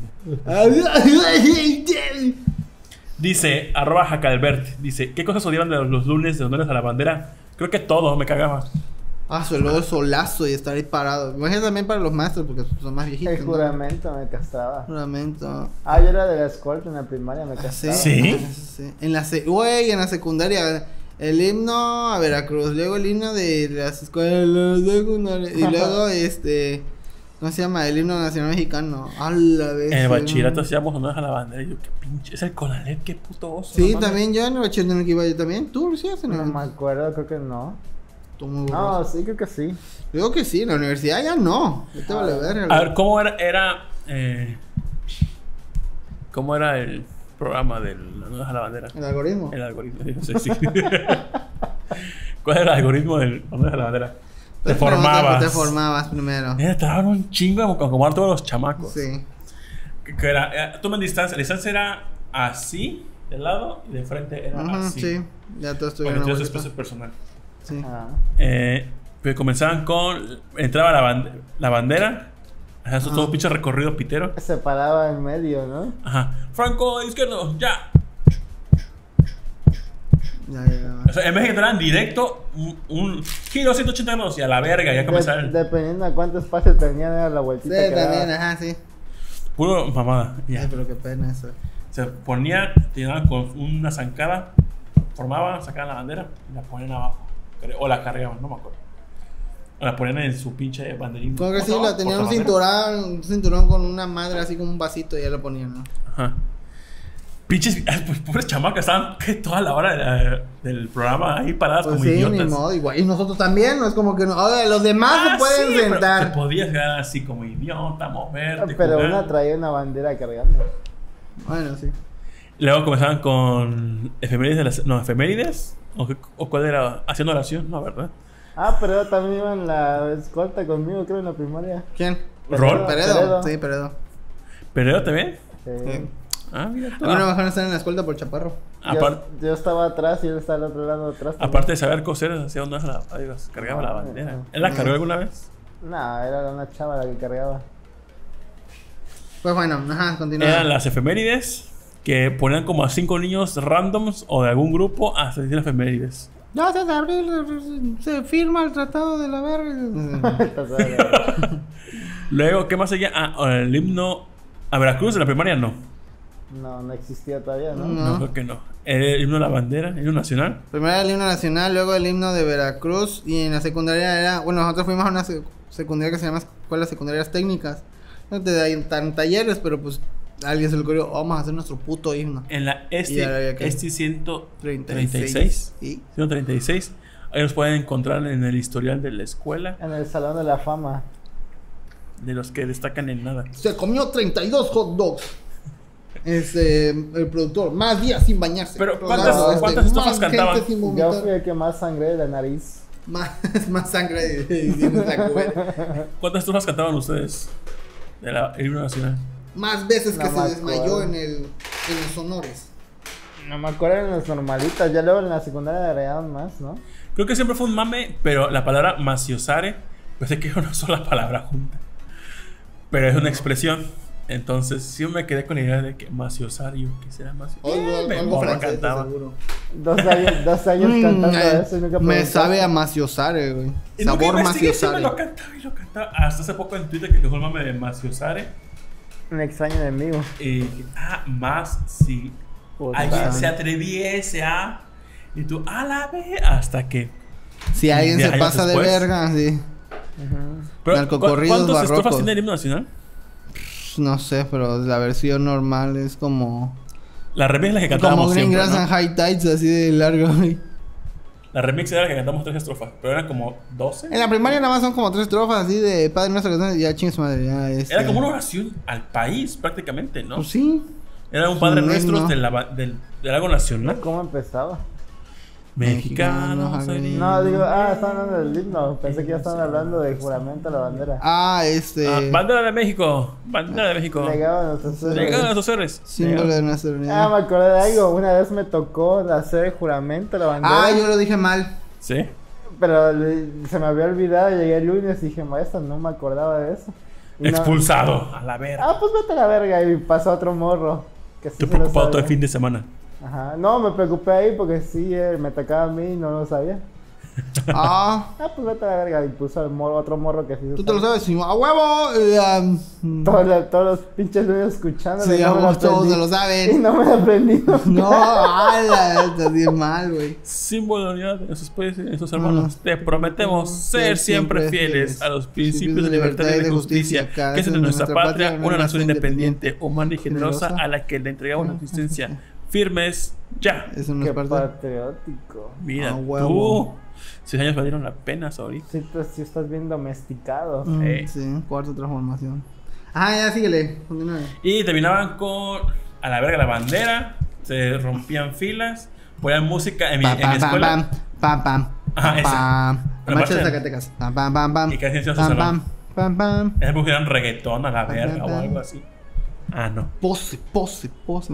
Dice arroba Jacalbert. Dice, ¿qué cosas odiaban de los, los lunes de honores a la bandera? Creo que todo, me cagaba.
Ah, solo el solazo y estar ahí parado. Imagínate también para los maestros, porque son más viejitos.
El
¿no?
juramento me castraba.
Juramento.
Ah, yo era de la escolta en la primaria, me
Ah,
castraba.
¿Sí?
Sí. En la se- güey, en la secundaria. El himno a Veracruz, luego el himno de las escuelas secundarias y luego este, ¿cómo se llama? El himno nacional mexicano. A la vez.
En el bachillerato hacíamos honores a la bandera. Y yo, qué pinche. Es el Conalep, qué puto oso.
Sí,
no mames.
también yo en el bachillerato en el que iba yo también. ¿Tú lo hacías en el
No me acuerdo, creo que no.
Tú muy
No,
borroso.
sí, creo que sí.
Digo que sí, en la universidad ya no. Ya te vale ver.
A ver, ¿cómo era? Era. Eh, ¿Cómo era el programa del honores a la bandera?
El algoritmo.
El algoritmo. Sí, sí. ¿Cuál era el algoritmo del honores a la bandera? Te
Pero
formabas.
Te, te formabas primero.
Mira, te daban un chingo de acomodar todos los chamacos.
Sí.
Que, que era, eh, toma en distancia. La distancia era así, de lado, y de frente era
Ajá,
así.
sí. Ya todos
Bueno,
tuvieron
entonces
una
después
vuelta.
es personal.
Sí.
Ah.
Eh, pero comenzaban con. Entraba la, bande- la bandera Ajá, eso es todo un pinche recorrido pitero.
Se paraba en medio, ¿no?
Ajá. Franco, izquierdo, ya.
Ya, ya, ya.
O sea, en vez de que te dan directo, un, un giro ciento ochenta grados y a la verga, ya
De-
comenzaba el
dependiendo de cuánto espacio tenía, era la
Sí,
vueltita que
también,
daba.
ajá, sí.
puro mamada. Ya.
Ay, pero qué pena eso.
Se ponía, tiraban con una zancada, formaban, sacaban la bandera y la ponían abajo. Creo, o la cargaban, no me acuerdo. O la ponían en su pinche banderín.
Como que sí,
¿Cómo se
la
llama?
tenían un
Portabandera.
cinturón, un cinturón con una madre así como un vasito y ya lo ponían, ¿no?
Ajá. Pinches, pues, pobres chamacas, estaban que toda la hora de la- del programa ahí paradas
Pues
como
sí,
idiotas.
ni modo, igual. Y nosotros también, no es como que no. Oye, los demás
Ah,
se pueden
sí, pero
sentar.
te podías quedar así como idiota, moverte.
Pero
jugar.
una traía una bandera cargando.
Bueno, sí.
Luego comenzaban con efemérides de las, no, efemérides. ¿O, qué- o cuál era? Haciendo oración, no, ¿verdad?
Ah, pero también iba en la escolta conmigo, creo, en la primaria.
¿Quién?
Rol.
Peredo.
Peredo.
Sí, Peredo.
¿Pero también?
Sí.
Sí.
Ah, mira tú.
A mí no me dejaron estar en la escuela por chaparro.
Apar-
Yo, yo estaba atrás y él estaba al otro lado atrás. también.
aparte de saber coser, hacía dónde la, adiós, cargaba la bandera. ¿Él la cargó alguna vez?
No, era una chava la que cargaba.
Pues bueno, ajá, continúa.
Eran las efemérides que ponían como a cinco niños randoms o de algún grupo a decir efemérides.
Ya se abril se firma el tratado de la verga.
Entonces,
Luego, ¿qué más seguía? Ah, el himno a Veracruz, en la primaria no.
no, no existía todavía, ¿no?
No.
No, creo que no. El himno de la bandera, el himno nacional.
Primero el himno nacional, luego el himno de Veracruz. Y en la secundaria era. Bueno, nosotros fuimos a una sec- secundaria que se llama Escuelas Secundarias Técnicas. No te dan tan talleres, pero pues a alguien se le ocurrió, vamos a hacer nuestro puto himno.
En la
Y ahora ya
este,
que-
este ciento
treinta
treinta y seis.
¿Sí?
ciento treinta y seis. Ahí los pueden encontrar en el historial de la escuela,
En el Salón de la Fama.
de los que destacan en nada.
Se comió treinta y dos hot dogs. Este, el productor, más días sin bañarse.
Pero,
Otro
¿cuántas-
lado,
cuántas estufas
más gente
cantaban?
sin
Yo
vomitar.
fui el que más sangré de la nariz.
Más, más sangre diciendo la cubeta.
¿Cuántas estufas cantaban ustedes? De la el himno nacional.
Más veces que
No
se
me
desmayó
acuerdo.
en, el, en los honores.
No me acuerdo en las normalitas. Ya luego en la secundaria agregaron más, ¿no?
Creo que siempre fue un mame, pero la palabra maciosare, pensé que era una sola palabra junta. Pero es una expresión. Entonces, sí me quedé con la idea de que maciosar, yo que será maciosar.
Algo,
Eh, me
algo
morro
francés,
cantaba.
seguro.
Dos años, dos años cantando
Mm, eh,
eso y nunca
me
preguntaste.
sabe a maciosare, güey.
Y nunca
Sabor
investigué, sí me
maciosare.
lo cantaba y lo cantaba. Hasta hace poco en Twitter que dejó el mame de maciosare.
Un extraño enemigo.
Y ah, más si
Puta.
alguien se atreviese a. Y tú, a la vez. Hasta que.
Si alguien
diez
se
años
pasa
después.
de verga, sí.
Ujú.
Pero,
Narcocorridos
¿cu- ¿Cuántas estrofas
barrocos.
tiene el himno nacional?
No sé, pero la versión normal es como.
La remix es la que
Como
cantábamos
Green
siempre,
Grass
¿no?
and High Tides, así de largo, güey.
La remix era la que cantamos tres estrofas, pero eran como doce.
En la primaria nada más son como tres estrofas así de Padre Nuestro que ya chingue su madre. Ya, este...
Era como una oración al país, prácticamente, ¿no?
Pues sí.
Era un Padre
un
Nuestro
himno.
de, la, ba- del, de algo nacional.
¿Cómo empezaba?
Mexicano,
Mexicano,
soy-
No, digo, ah, estaban hablando del himno. Pensé que ya estaban hablando de juramento a la bandera.
Ah, este.
Ah, bandera de México, bandera de México.
Legado a nuestros héroes.
Llegaron a sus héroes.
símbolo de nuestra
Ah,
unidad.
me acordé de algo. Una vez me tocó hacer el juramento a la bandera.
Ah, yo lo dije mal.
Sí.
Pero le- se me había olvidado. Llegué el lunes y dije, maestra, no me acordaba de eso. Y no-
Expulsado. A la verga.
Ah, pues vete a la verga. Y pasó otro morro. Que sí
Estoy
se lo
preocupado todo
sabía.
el fin de semana.
Ajá. No, me preocupé ahí porque sí, eh, me tocaba a mí y no lo sabía.
Ah,
Ah, pues vete a la verga. Y puso el morro, otro morro que sí se
tú te lo
sabía.
sabes. Y, ¡a huevo! Eh, um,
Todos, los- todos los pinches lunes escuchando.
Sí, vamos, todos se lo saben.
Y no me lo aprendí.
No, ala, estás bien mal, güey.
Símbolo de unidad de sus, pues, de sus hermanos.
Mm.
Te prometemos ser siempre fieles a los principios de libertad y de justicia, que es de nuestra patria, una nación independiente, humana y generosa, a la que le entregamos la asistencia. Firmes, ya.
Eso no
Qué
es parte.
patriótico.
Mira,
Ah,
tú.
huevo.
Seis años valieron la pena ahorita.
Sí, tú sí estás bien domesticado.
Mm,
Eh.
Sí, cuarta transformación. Ah, ya síguele. Continúa.
Y terminaban con a la verga la bandera, se rompían filas, ponían música en mi,
Pam,
en mi
pam, pam,
escuela.
pam, pam, pam,
Ajá,
pam,
esa.
pam.
La
La marcha de
marcha-
Zacatecas. Pam, pam, pam, pam.
Y casi hacían su
Pam,
salón.
pam, pam, pam.
Esas pusieron reggaetón a la verga
pam,
o
pam.
algo así. Ah, no.
Pose, pose, pose.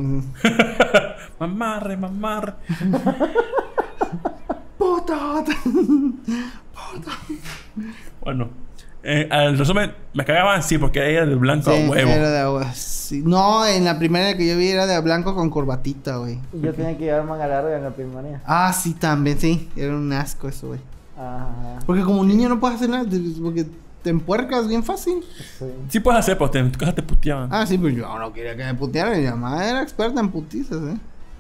Mamarre, mamarre.
Puta.
Bueno, eh, al resumen, me cagaban, sí, porque era de blanco
Sí,
a huevo.
era de agua. Sí. No, en la primera que yo vi era de blanco con corbatita, güey.
Y yo tenía que llevar manga larga en la primaria.
Ah, sí, también, sí. Era un asco eso, güey.
Ajá.
Porque como niño no puedes hacer nada, te- porque te empuercas bien fácil.
Sí.
Sí puedes hacer, pero te- en tu casa te puteaban.
Ah, sí, pero yo no quería que me putearan. Mi mamá era experta en putizas, eh.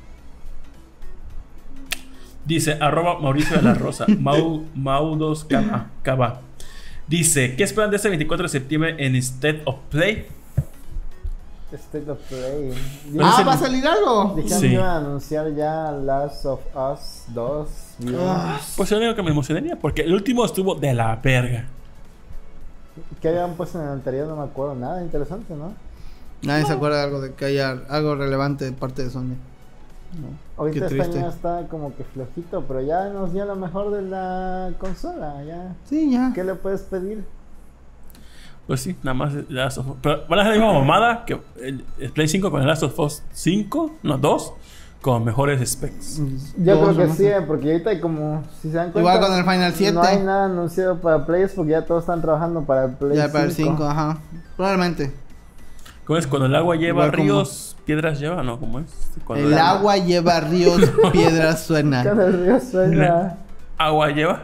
Dice, arroba Mauricio de la Rosa, Mau, Mau dos Cava. Dice, ¿qué esperan de este veinticuatro de septiembre en State of Play?
State of Play.
Pero
Ah,
ese-
¿va a salir algo?
Dijeron
Sí.
que iban a anunciar ya Last of Us dos. bien.
Ah,
Pues es lo único que me emocionaría, porque el último estuvo de la verga.
¿Qué habían puesto en el anterior? No me acuerdo. Nada interesante, ¿no?
nadie se acuerda de algo de que haya algo relevante de parte de Sony.
Ahorita
Qué
este
triste.
año está como que flojito, pero ya nos dio lo mejor de la consola. Ya.
Sí, ya.
¿Qué le puedes pedir?
Pues sí, nada más The Last of Us. Pero van a hacer la misma mamada que el, el Play cinco con el Last of Us cinco, no, dos, con mejores specs.
Yo
Dos,
creo que
¿no?
sí, eh, porque ahorita hay como, si se dan cuenta,
Igual con el Final siete.
no hay nada anunciado para Play porque ya todos están trabajando para el Play
Ya para el
cinco.
cinco, ajá. Probablemente.
¿Cómo es? Cuando el agua lleva
Igual como-
ríos, piedras lleva, ¿no? ¿Cómo es? Cuando
El agua lleva ríos, piedras suena.
Cada río suena.
agua lleva.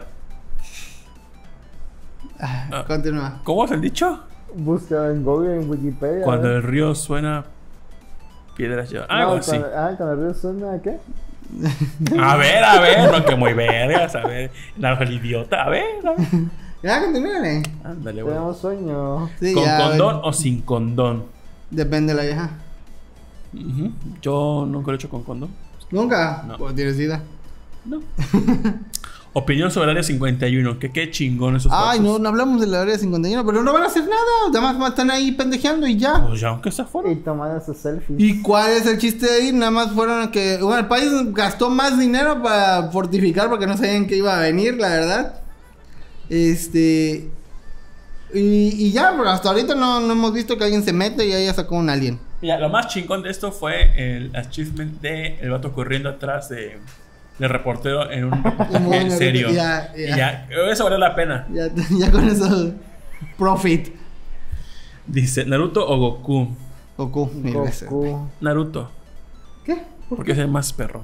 Ah, Continúa.
¿Cómo es el dicho?
Busca en Google, en Wikipedia.
Cuando
a ver.
el río suena, piedras lleva. Algo
No,
así.
cuando, ah, cuando el río suena, ¿qué?
A ver, a ver, no que muy vergas, a ver. Naranja el idiota, a ver, a ver.
Ya, continúale.
Ándale, güey.
Tenemos sueño.
Sí,
¿Con
ya,
condón
güey.
o sin condón?
Depende de la vieja.
Ujú. Yo nunca lo he hecho con condón.
¿Nunca?
No.
Pues tienes sida.
No. Opinión sobre el área cincuenta y uno. Que qué chingón esos
Ay,
vatos.
no, no hablamos de la área cincuenta y uno, pero no van a hacer nada. Nada más están ahí pendejeando y ya.
Pues ya, aunque se fuera.
Y tomando sus selfies.
¿Y cuál es el chiste de ir? Nada más fueron a que... Bueno, el país gastó más dinero para fortificar porque no sabían que iba a venir, la verdad. Este... Y, y ya, pero hasta ahorita no, no hemos visto que alguien se mete y haya sacado un alien.
Mira, lo más chingón de esto fue el achievement de el vato corriendo atrás de del reportero en un reportaje en serio.
Ya,
Y
ya.
ya, eso vale la pena.
Ya, ya con eso... Profit.
Dice, ¿Naruto o Goku?
Goku, mil veces.
Goku.
Naruto.
¿Qué?
Porque es el más perro.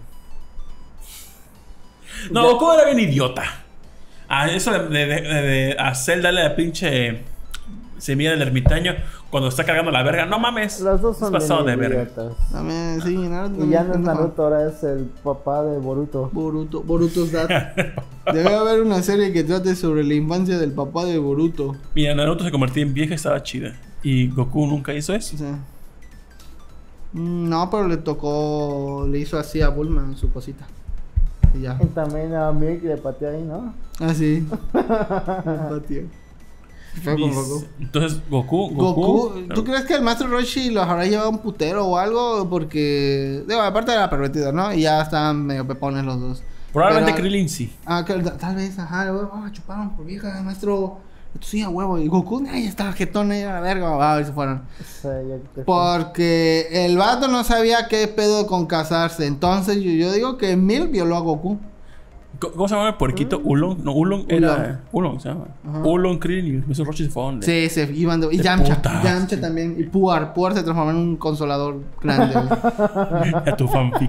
No, Goku era bien idiota. A eso de, de, de, de- a Cell darle la pinche semilla del ermitaño cuando está cargando la verga. No mames.
Los dos
Es
son
pasado de
bien
verga.
idiotas.
También, sí, Naruto.
Y ya no es
no,
Naruto, ahora es el papá de Boruto.
Boruto, Boruto's Dad. Debe haber una serie que trate sobre la infancia del papá de Boruto.
Mira, Naruto se convertía en vieja y estaba chida. Y Goku nunca hizo eso.
O sea, mm, no, pero le tocó, le hizo así a Bulma en su cosita. Y ya.
Y también a Milk le pateó ahí, ¿no?
Ah, sí. Patio. Fue con
Dice-
Goku.
Entonces, Goku, Goku.
Goku, ¿tú crees que el maestro Roshi los habrá llevado un putero o algo? Porque, digo, aparte era pervertido, ¿no? Y ya estaban medio pepones los dos.
Probablemente
Pero-
Krillin sí.
Ah, que, tal vez, ajá, oh, chuparon por vieja, maestro. Esto sí, a huevo. Y Goku, ay, estaba jetón ahí a la verga. Ah, y se fueron.
O sea, ya que-
Porque el vato no sabía qué pedo con casarse. Entonces yo, yo digo que Milk violó a Goku.
Co- ¿Cómo se llama el puerquito? Ulong. No, Ulong era. Ulong se llama.
Ajá.
Ulong, Krillin y esos Roshi se fueron. de-
Sí, se iban de... Y
De
Yamcha.
putas.
Yamcha también. Y Puar. Puar se transformó en un consolador grande. güey.
A tu fanfic.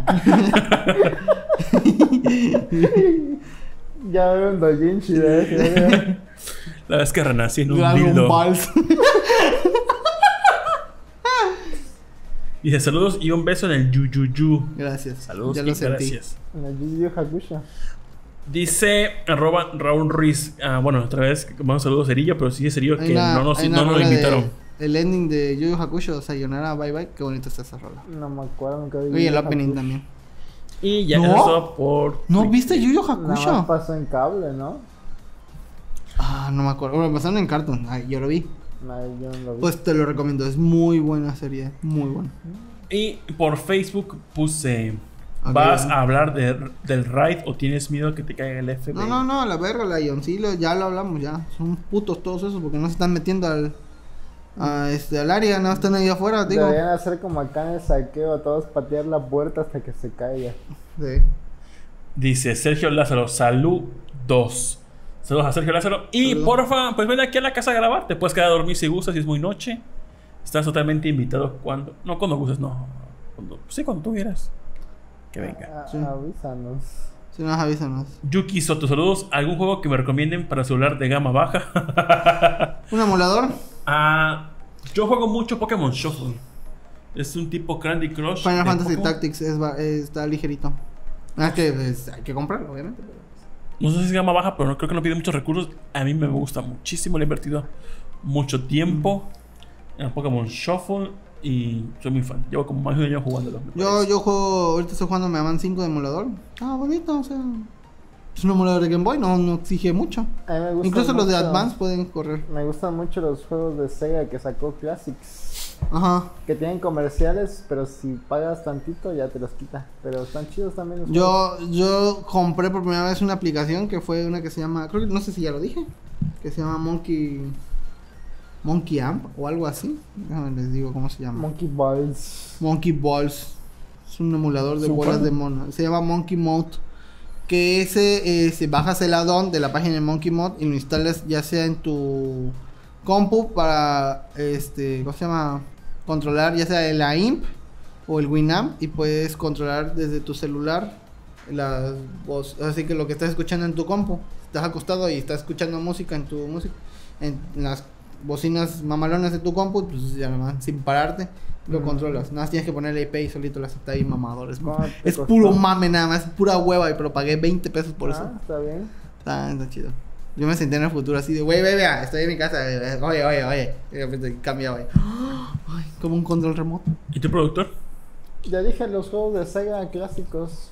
Ya veo un doujinshi de ese.
La vez que renací en un
Dragon
dildo.
Balls.
Dice saludos y un beso en el Yuyuyu.
Gracias.
Saludos
Ya
y
lo sentí.
gracias.
En el Yu Yu Hakusho.
Dice arroba Raúl Ruiz. Ah, bueno, otra vez mando saludos a Cerillo, pero sí es Cerillo
Hay
que
una-
no nos,
hay
no
una
nos
rola de-
invitaron.
El ending de Yu Yu Hakusho, Sayonara, bye bye. Qué bonito está esa rola.
No me acuerdo nunca vi.
Oye, el
Yu Yu
opening
Hakusho.
también.
Y ya
¿No?
eso es todo por.
¿No viste Yu Yu
Nada más
Hakusho?
pasó en cable, ¿no?
Ah, no me acuerdo. Bueno, pasaron en Cartoon. Ay, yo lo vi.
No, yo no lo vi.
Pues te lo recomiendo. Es muy buena serie. Muy buena.
Y por Facebook puse.
Ok.
¿Vas a hablar de- del raid o tienes miedo que te caiga el F B I?
No, no, no, la verga, la Ioncilo, ya lo hablamos ya. Son putos todos esos porque no se están metiendo al a este al área, no están ahí afuera, digo.
Deberían hacer como acá en el saqueo, a todos patear la puerta hasta que se caiga.
Sí.
Dice Sergio Lázaro, salud dos. Saludos a Sergio Lázaro. Y
Saludos.
porfa, pues ven aquí a la casa a grabar. Te puedes quedar a dormir si gustas, si es muy noche. Estás totalmente invitado cuando. No, cuando gustes, no. Cuando, sí, cuando tú quieras. Que venga.
A-
Sí.
Avísanos.
Si nos avísanos.
Yuki Soto, saludos. ¿Algún juego que me recomienden para celular de gama baja?
¿Un emulador?
Ah, yo juego mucho Pokémon Shuffle. Es un tipo Candy Crush.
Final
de
Fantasy
Pokémon.
Tactics es, va- eh, está ligerito. Ah, es que pues, hay que comprarlo, obviamente. pero-
No sé si es gama baja, pero no creo que no pide muchos recursos. A mí me gusta muchísimo. Le he invertido mucho tiempo en Pokémon Shuffle y soy muy fan. Llevo como más de un año jugándolo. me
Yo,
parece.
yo juego, ahorita estoy jugando Mega Man cinco de emulador. Ah, bonito, o sea. Es un emulador de Game Boy, no, no exige mucho.
A mí me gustan
Incluso los de
mucho-
Advance pueden correr.
Me gustan mucho los juegos de Sega que sacó Classics.
Ajá.
Que tienen comerciales, pero si pagas tantito ya te los quita. Pero están chidos también los juegos.
Yo, yo compré por primera vez una aplicación que fue una que se llama, creo que no sé si ya lo dije, que se llama Monkey Monkey Amp o algo así. Déjame les digo cómo se llama.
Monkey Balls.
Monkey Balls. Es un emulador de
Súper.
bolas de mono. Se llama Monkey Mode. Que ese, eh, si bajas el add-on de la página de Monkey Mode y lo instalas ya sea en tu compu para, este, ¿cómo se llama? Controlar ya sea el A I M P o el Winamp y puedes controlar desde tu celular las voz, así que lo que estás escuchando en tu compu, estás acostado y estás escuchando música en tu música, en las bocinas mamalonas de tu compu, pues ya nomás sin pararte lo
Mm.
controlas. Nada más tienes que poner la I P y solito las está ahí mamadores.
¿Cuánto te
Es
costó?
puro mame nada más, pura hueva, y pero pagué veinte pesos por
Ah,
eso.
está bien.
Está, está chido. Yo me senté en el futuro así de, güey, ve, vea, estoy en mi casa, eh, oye, oye, oye. Y de repente cambia, güey. Ay, como un control remoto.
¿Y tu productor?
Ya dije los juegos de Sega clásicos.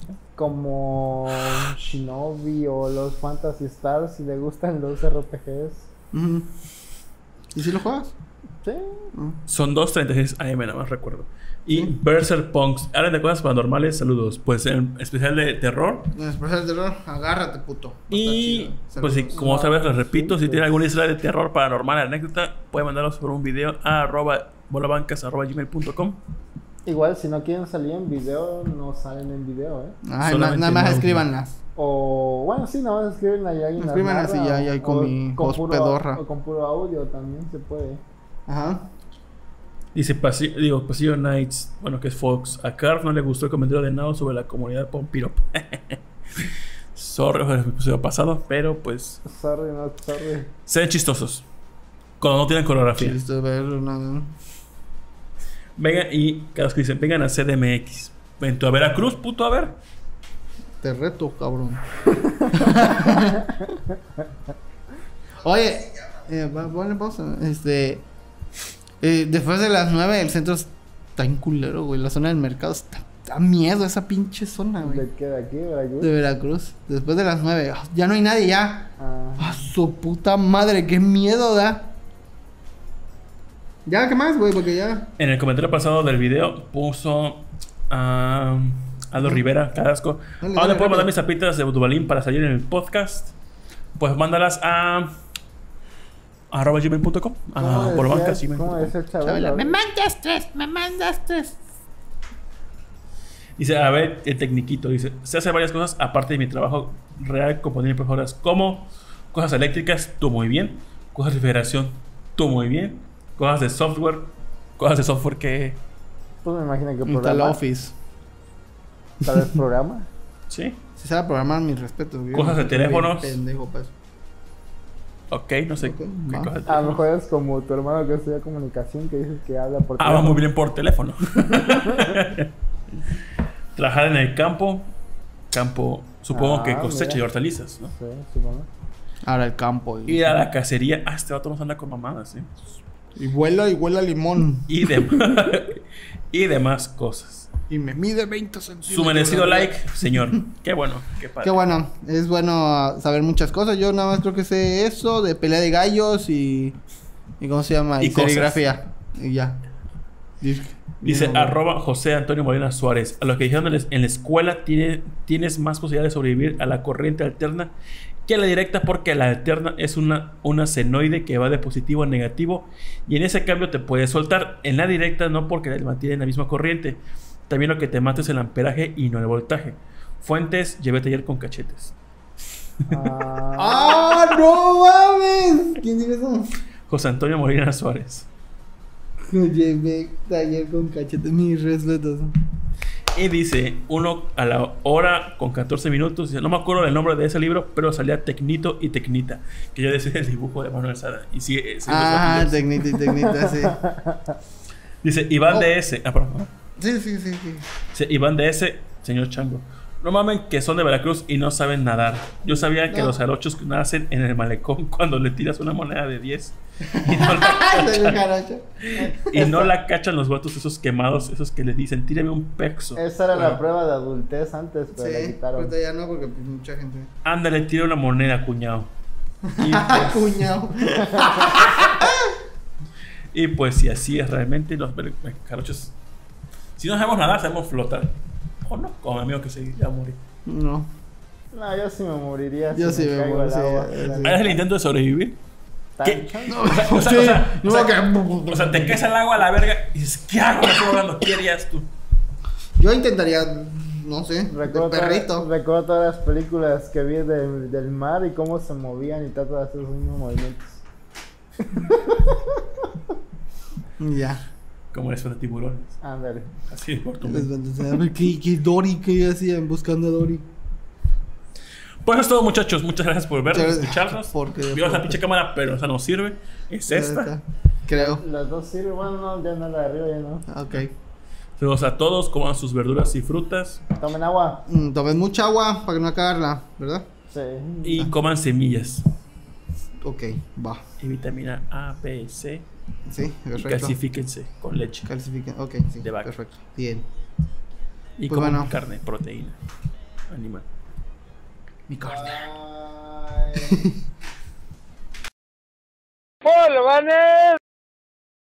Como Shinobi o los Phantasy Stars. Si le gustan los R P Gs.
Ujú. ¿Y si lo juegas?
Sí.
Son dos treinta y seis A M, nada más recuerdo. Y
Sí.
Berserk Punks. Hablan de cosas paranormales, saludos. Pues en especial de terror.
En especial de terror, agárrate, puto. Va a estar
Y
chido.
pues sí,
Saludos.
como otra vez les repito, si
Sí,
tienen
pues.
alguna historia de terror paranormal, anécdota, pueden mandarlos por un video a arroba bolabancas arroba gmail punto com.
Igual si no quieren salir en video, no salen en video, ¿eh?
Ay, na-
solamente
nada más
en audio.
escríbanlas.
O bueno, sí, nada más escriben ahí alguien las
Escríbanlas y
narra,
ya- ya ahí
o-
con
o
mi voz
puro-
pedorra.
O con puro audio también se puede.
Ajá.
Dice Pasillo, digo, Pasillo Nights, bueno, que es Fox. A Carf no le gustó el comentario de Nao sobre la comunidad Pompirop. Sorry por el episodio pasado, pero pues
Sorry, no, sorry.
sean chistosos. Cuando no tienen coreografía.
Listo, ver, no,
Vengan y cada vez que dicen, vengan a C D M X. Ven tú a Veracruz, puto, a ver.
te reto, cabrón. Oye, eh, va- ponle pausa. Este, eh, después de las nueve el centro está en culero, güey. La zona del mercado está, da miedo esa pinche zona, güey.
¿De qué? ¿De aquí? ¿Veracruz?
De Veracruz. Después de las nueve ah, ya no hay nadie ya.
Ah,
A su puta madre, qué miedo da. Ya, ¿qué más, güey? Porque ya.
En el comentario pasado del video puso a Aldo Rivera, Carrasco.
Dale,
¿A dónde
dale,
puedo mandar
rápido.
mis zapitas de Butubalín para salir en el podcast? Pues mándalas a arroba gmail punto com,
¿cómo
a
decía-
bolabancas gmail
¿Cómo
punto com.
decía
Chabela,
Chabela?
me mandas tres, me mandas tres.
Dice, a ver, el tecniquito. Dice, se hace varias cosas aparte de mi trabajo real componiendo mejoras como cosas eléctricas, tú muy bien. Cosas de refrigeración, tú muy bien. Cosas de software, cosas de software que...
Pues me imagino que
Instala
programa.
Office.
Tal vez programa.
Sí,
Si sabe programar, mis respetos, güey.
Cosas de
Soy bien
teléfonos.
Pendejo, pues.
ok, no sé
Ok,
qué
va.
cosas de
A lo
teléfono.
mejor es como tu hermano que estudia comunicación que dices que habla por
Ah, va
teléfono.
muy bien por teléfono. Trabajar en el campo. Campo, supongo
Ah,
que cosecha
mira.
y hortalizas, ¿no?
Sí, supongo.
Ahora el campo. Y,
Ir a la cacería. Ah, este vato nos anda con mamadas, ¿eh?
y vuela y vuela limón.
Y, demás y demás cosas.
Y me mide veinte centímetros.
Su merecido
la
like, señor. Qué bueno, qué padre.
Qué bueno, es bueno ah, saber muchas cosas. Yo nada más creo que sé eso, de pelea de gallos y... ¿Y cómo se llama?
Y
Y,
cosas.
serigrafía. Y ya. Dice,
Dice
no,
arroba José Antonio Molina Suárez. A los que dijeron en la- en la escuela tiene, tienes más posibilidad de sobrevivir a la corriente alterna que a la directa, porque la alterna es una, una senoide que va de positivo a negativo y en ese cambio te puedes soltar. En la directa no, porque te mantiene en la misma corriente. También lo que te mata es el amperaje y no el voltaje. Fuentes, llevé taller con cachetes.
Ah,
¡Ah, no mames! ¿Quién dijo eso?
José Antonio Molina Suárez.
Llevé taller con cachete, mis respetos.
Y dice, uno a la hora con catorce minutos. Dice, no me acuerdo del nombre de ese libro, pero salía Tecnito y Tecnita. Que yo decía el dibujo de Manuel Sada. Y sí, sí
Ah,
los
Tecnita y Tecnita, sí.
Dice, Iván
Oh.
de S. Ah, perdón.
Sí, sí, sí, sí.
Dice, Iván de S, señor Chango. No mamen que son de Veracruz y no saben nadar. Yo sabía que
No.
los jarochos nacen en el malecón cuando le tiras una moneda de diez y no la
Soy un
cachan,
jarocho.
y no la cachan los vatos esos quemados, esos que les dicen, tírame un pexo.
esa era
Bueno,
la prueba de adultez antes, pero la
Sí,
quitaron.
ahorita ya no, porque pues, mucha gente.
ándale, tira una moneda, cuñado. Y pues,
Cuñado.
y pues si así es realmente, los ver- jarochos, si no sabemos nadar, sabemos flotar. O no, como mi amigo que se iba a morir.
No.
No, yo sí me moriría.
Yo
si
sí
me
me
caigo al
muero, sí,
agua.
sí.
La
¿Haces
neta.
el intento de sobrevivir? ¿Qué?
Tan-
No,
O sea, o sea,
sí,
o sea,
no,
o sea,
que-
O sea, te caes al agua a la verga y dices, ¿qué hago? Me estoy ahogando. ¿Qué harías tú?
Yo intentaría, no sé, de
Recuerdo,
perrito.
todas, recuerdo todas las películas que vi del, del mar y cómo se movían y trato de hacer esos mismos movimientos.
Ya.
Como eso de tiburones.
Ándale.
Así de corto.
Les van a decir, a ver, ¿qué, qué Dory? ¿Qué hacían buscando a Dory?
Pues eso es todo, muchachos. Muchas gracias por vernos,
Muchas-
escucharnos.
porque-
Vio esa pinche cámara, pero esa no sirve. Es esta.
Creo.
Las dos sirven, bueno, no, ya no la de arriba, ya no.
Ok.
Saludos a todos. Coman sus verduras y frutas.
Tomen agua.
Mm, tomen mucha agua para que no acabarla, ¿verdad?
Sí.
Y coman semillas.
Ok, va.
Y vitamina A, B, C.
Sí,
Y
perfecto.
calcifíquense con leche.
Calcifiquen. Ok, sí.
De vaca.
Perfecto. Bien.
Y
Pues
coman
bueno.
carne, proteína animal.
Mi carne.
Ay.
¡Hola, Vanes!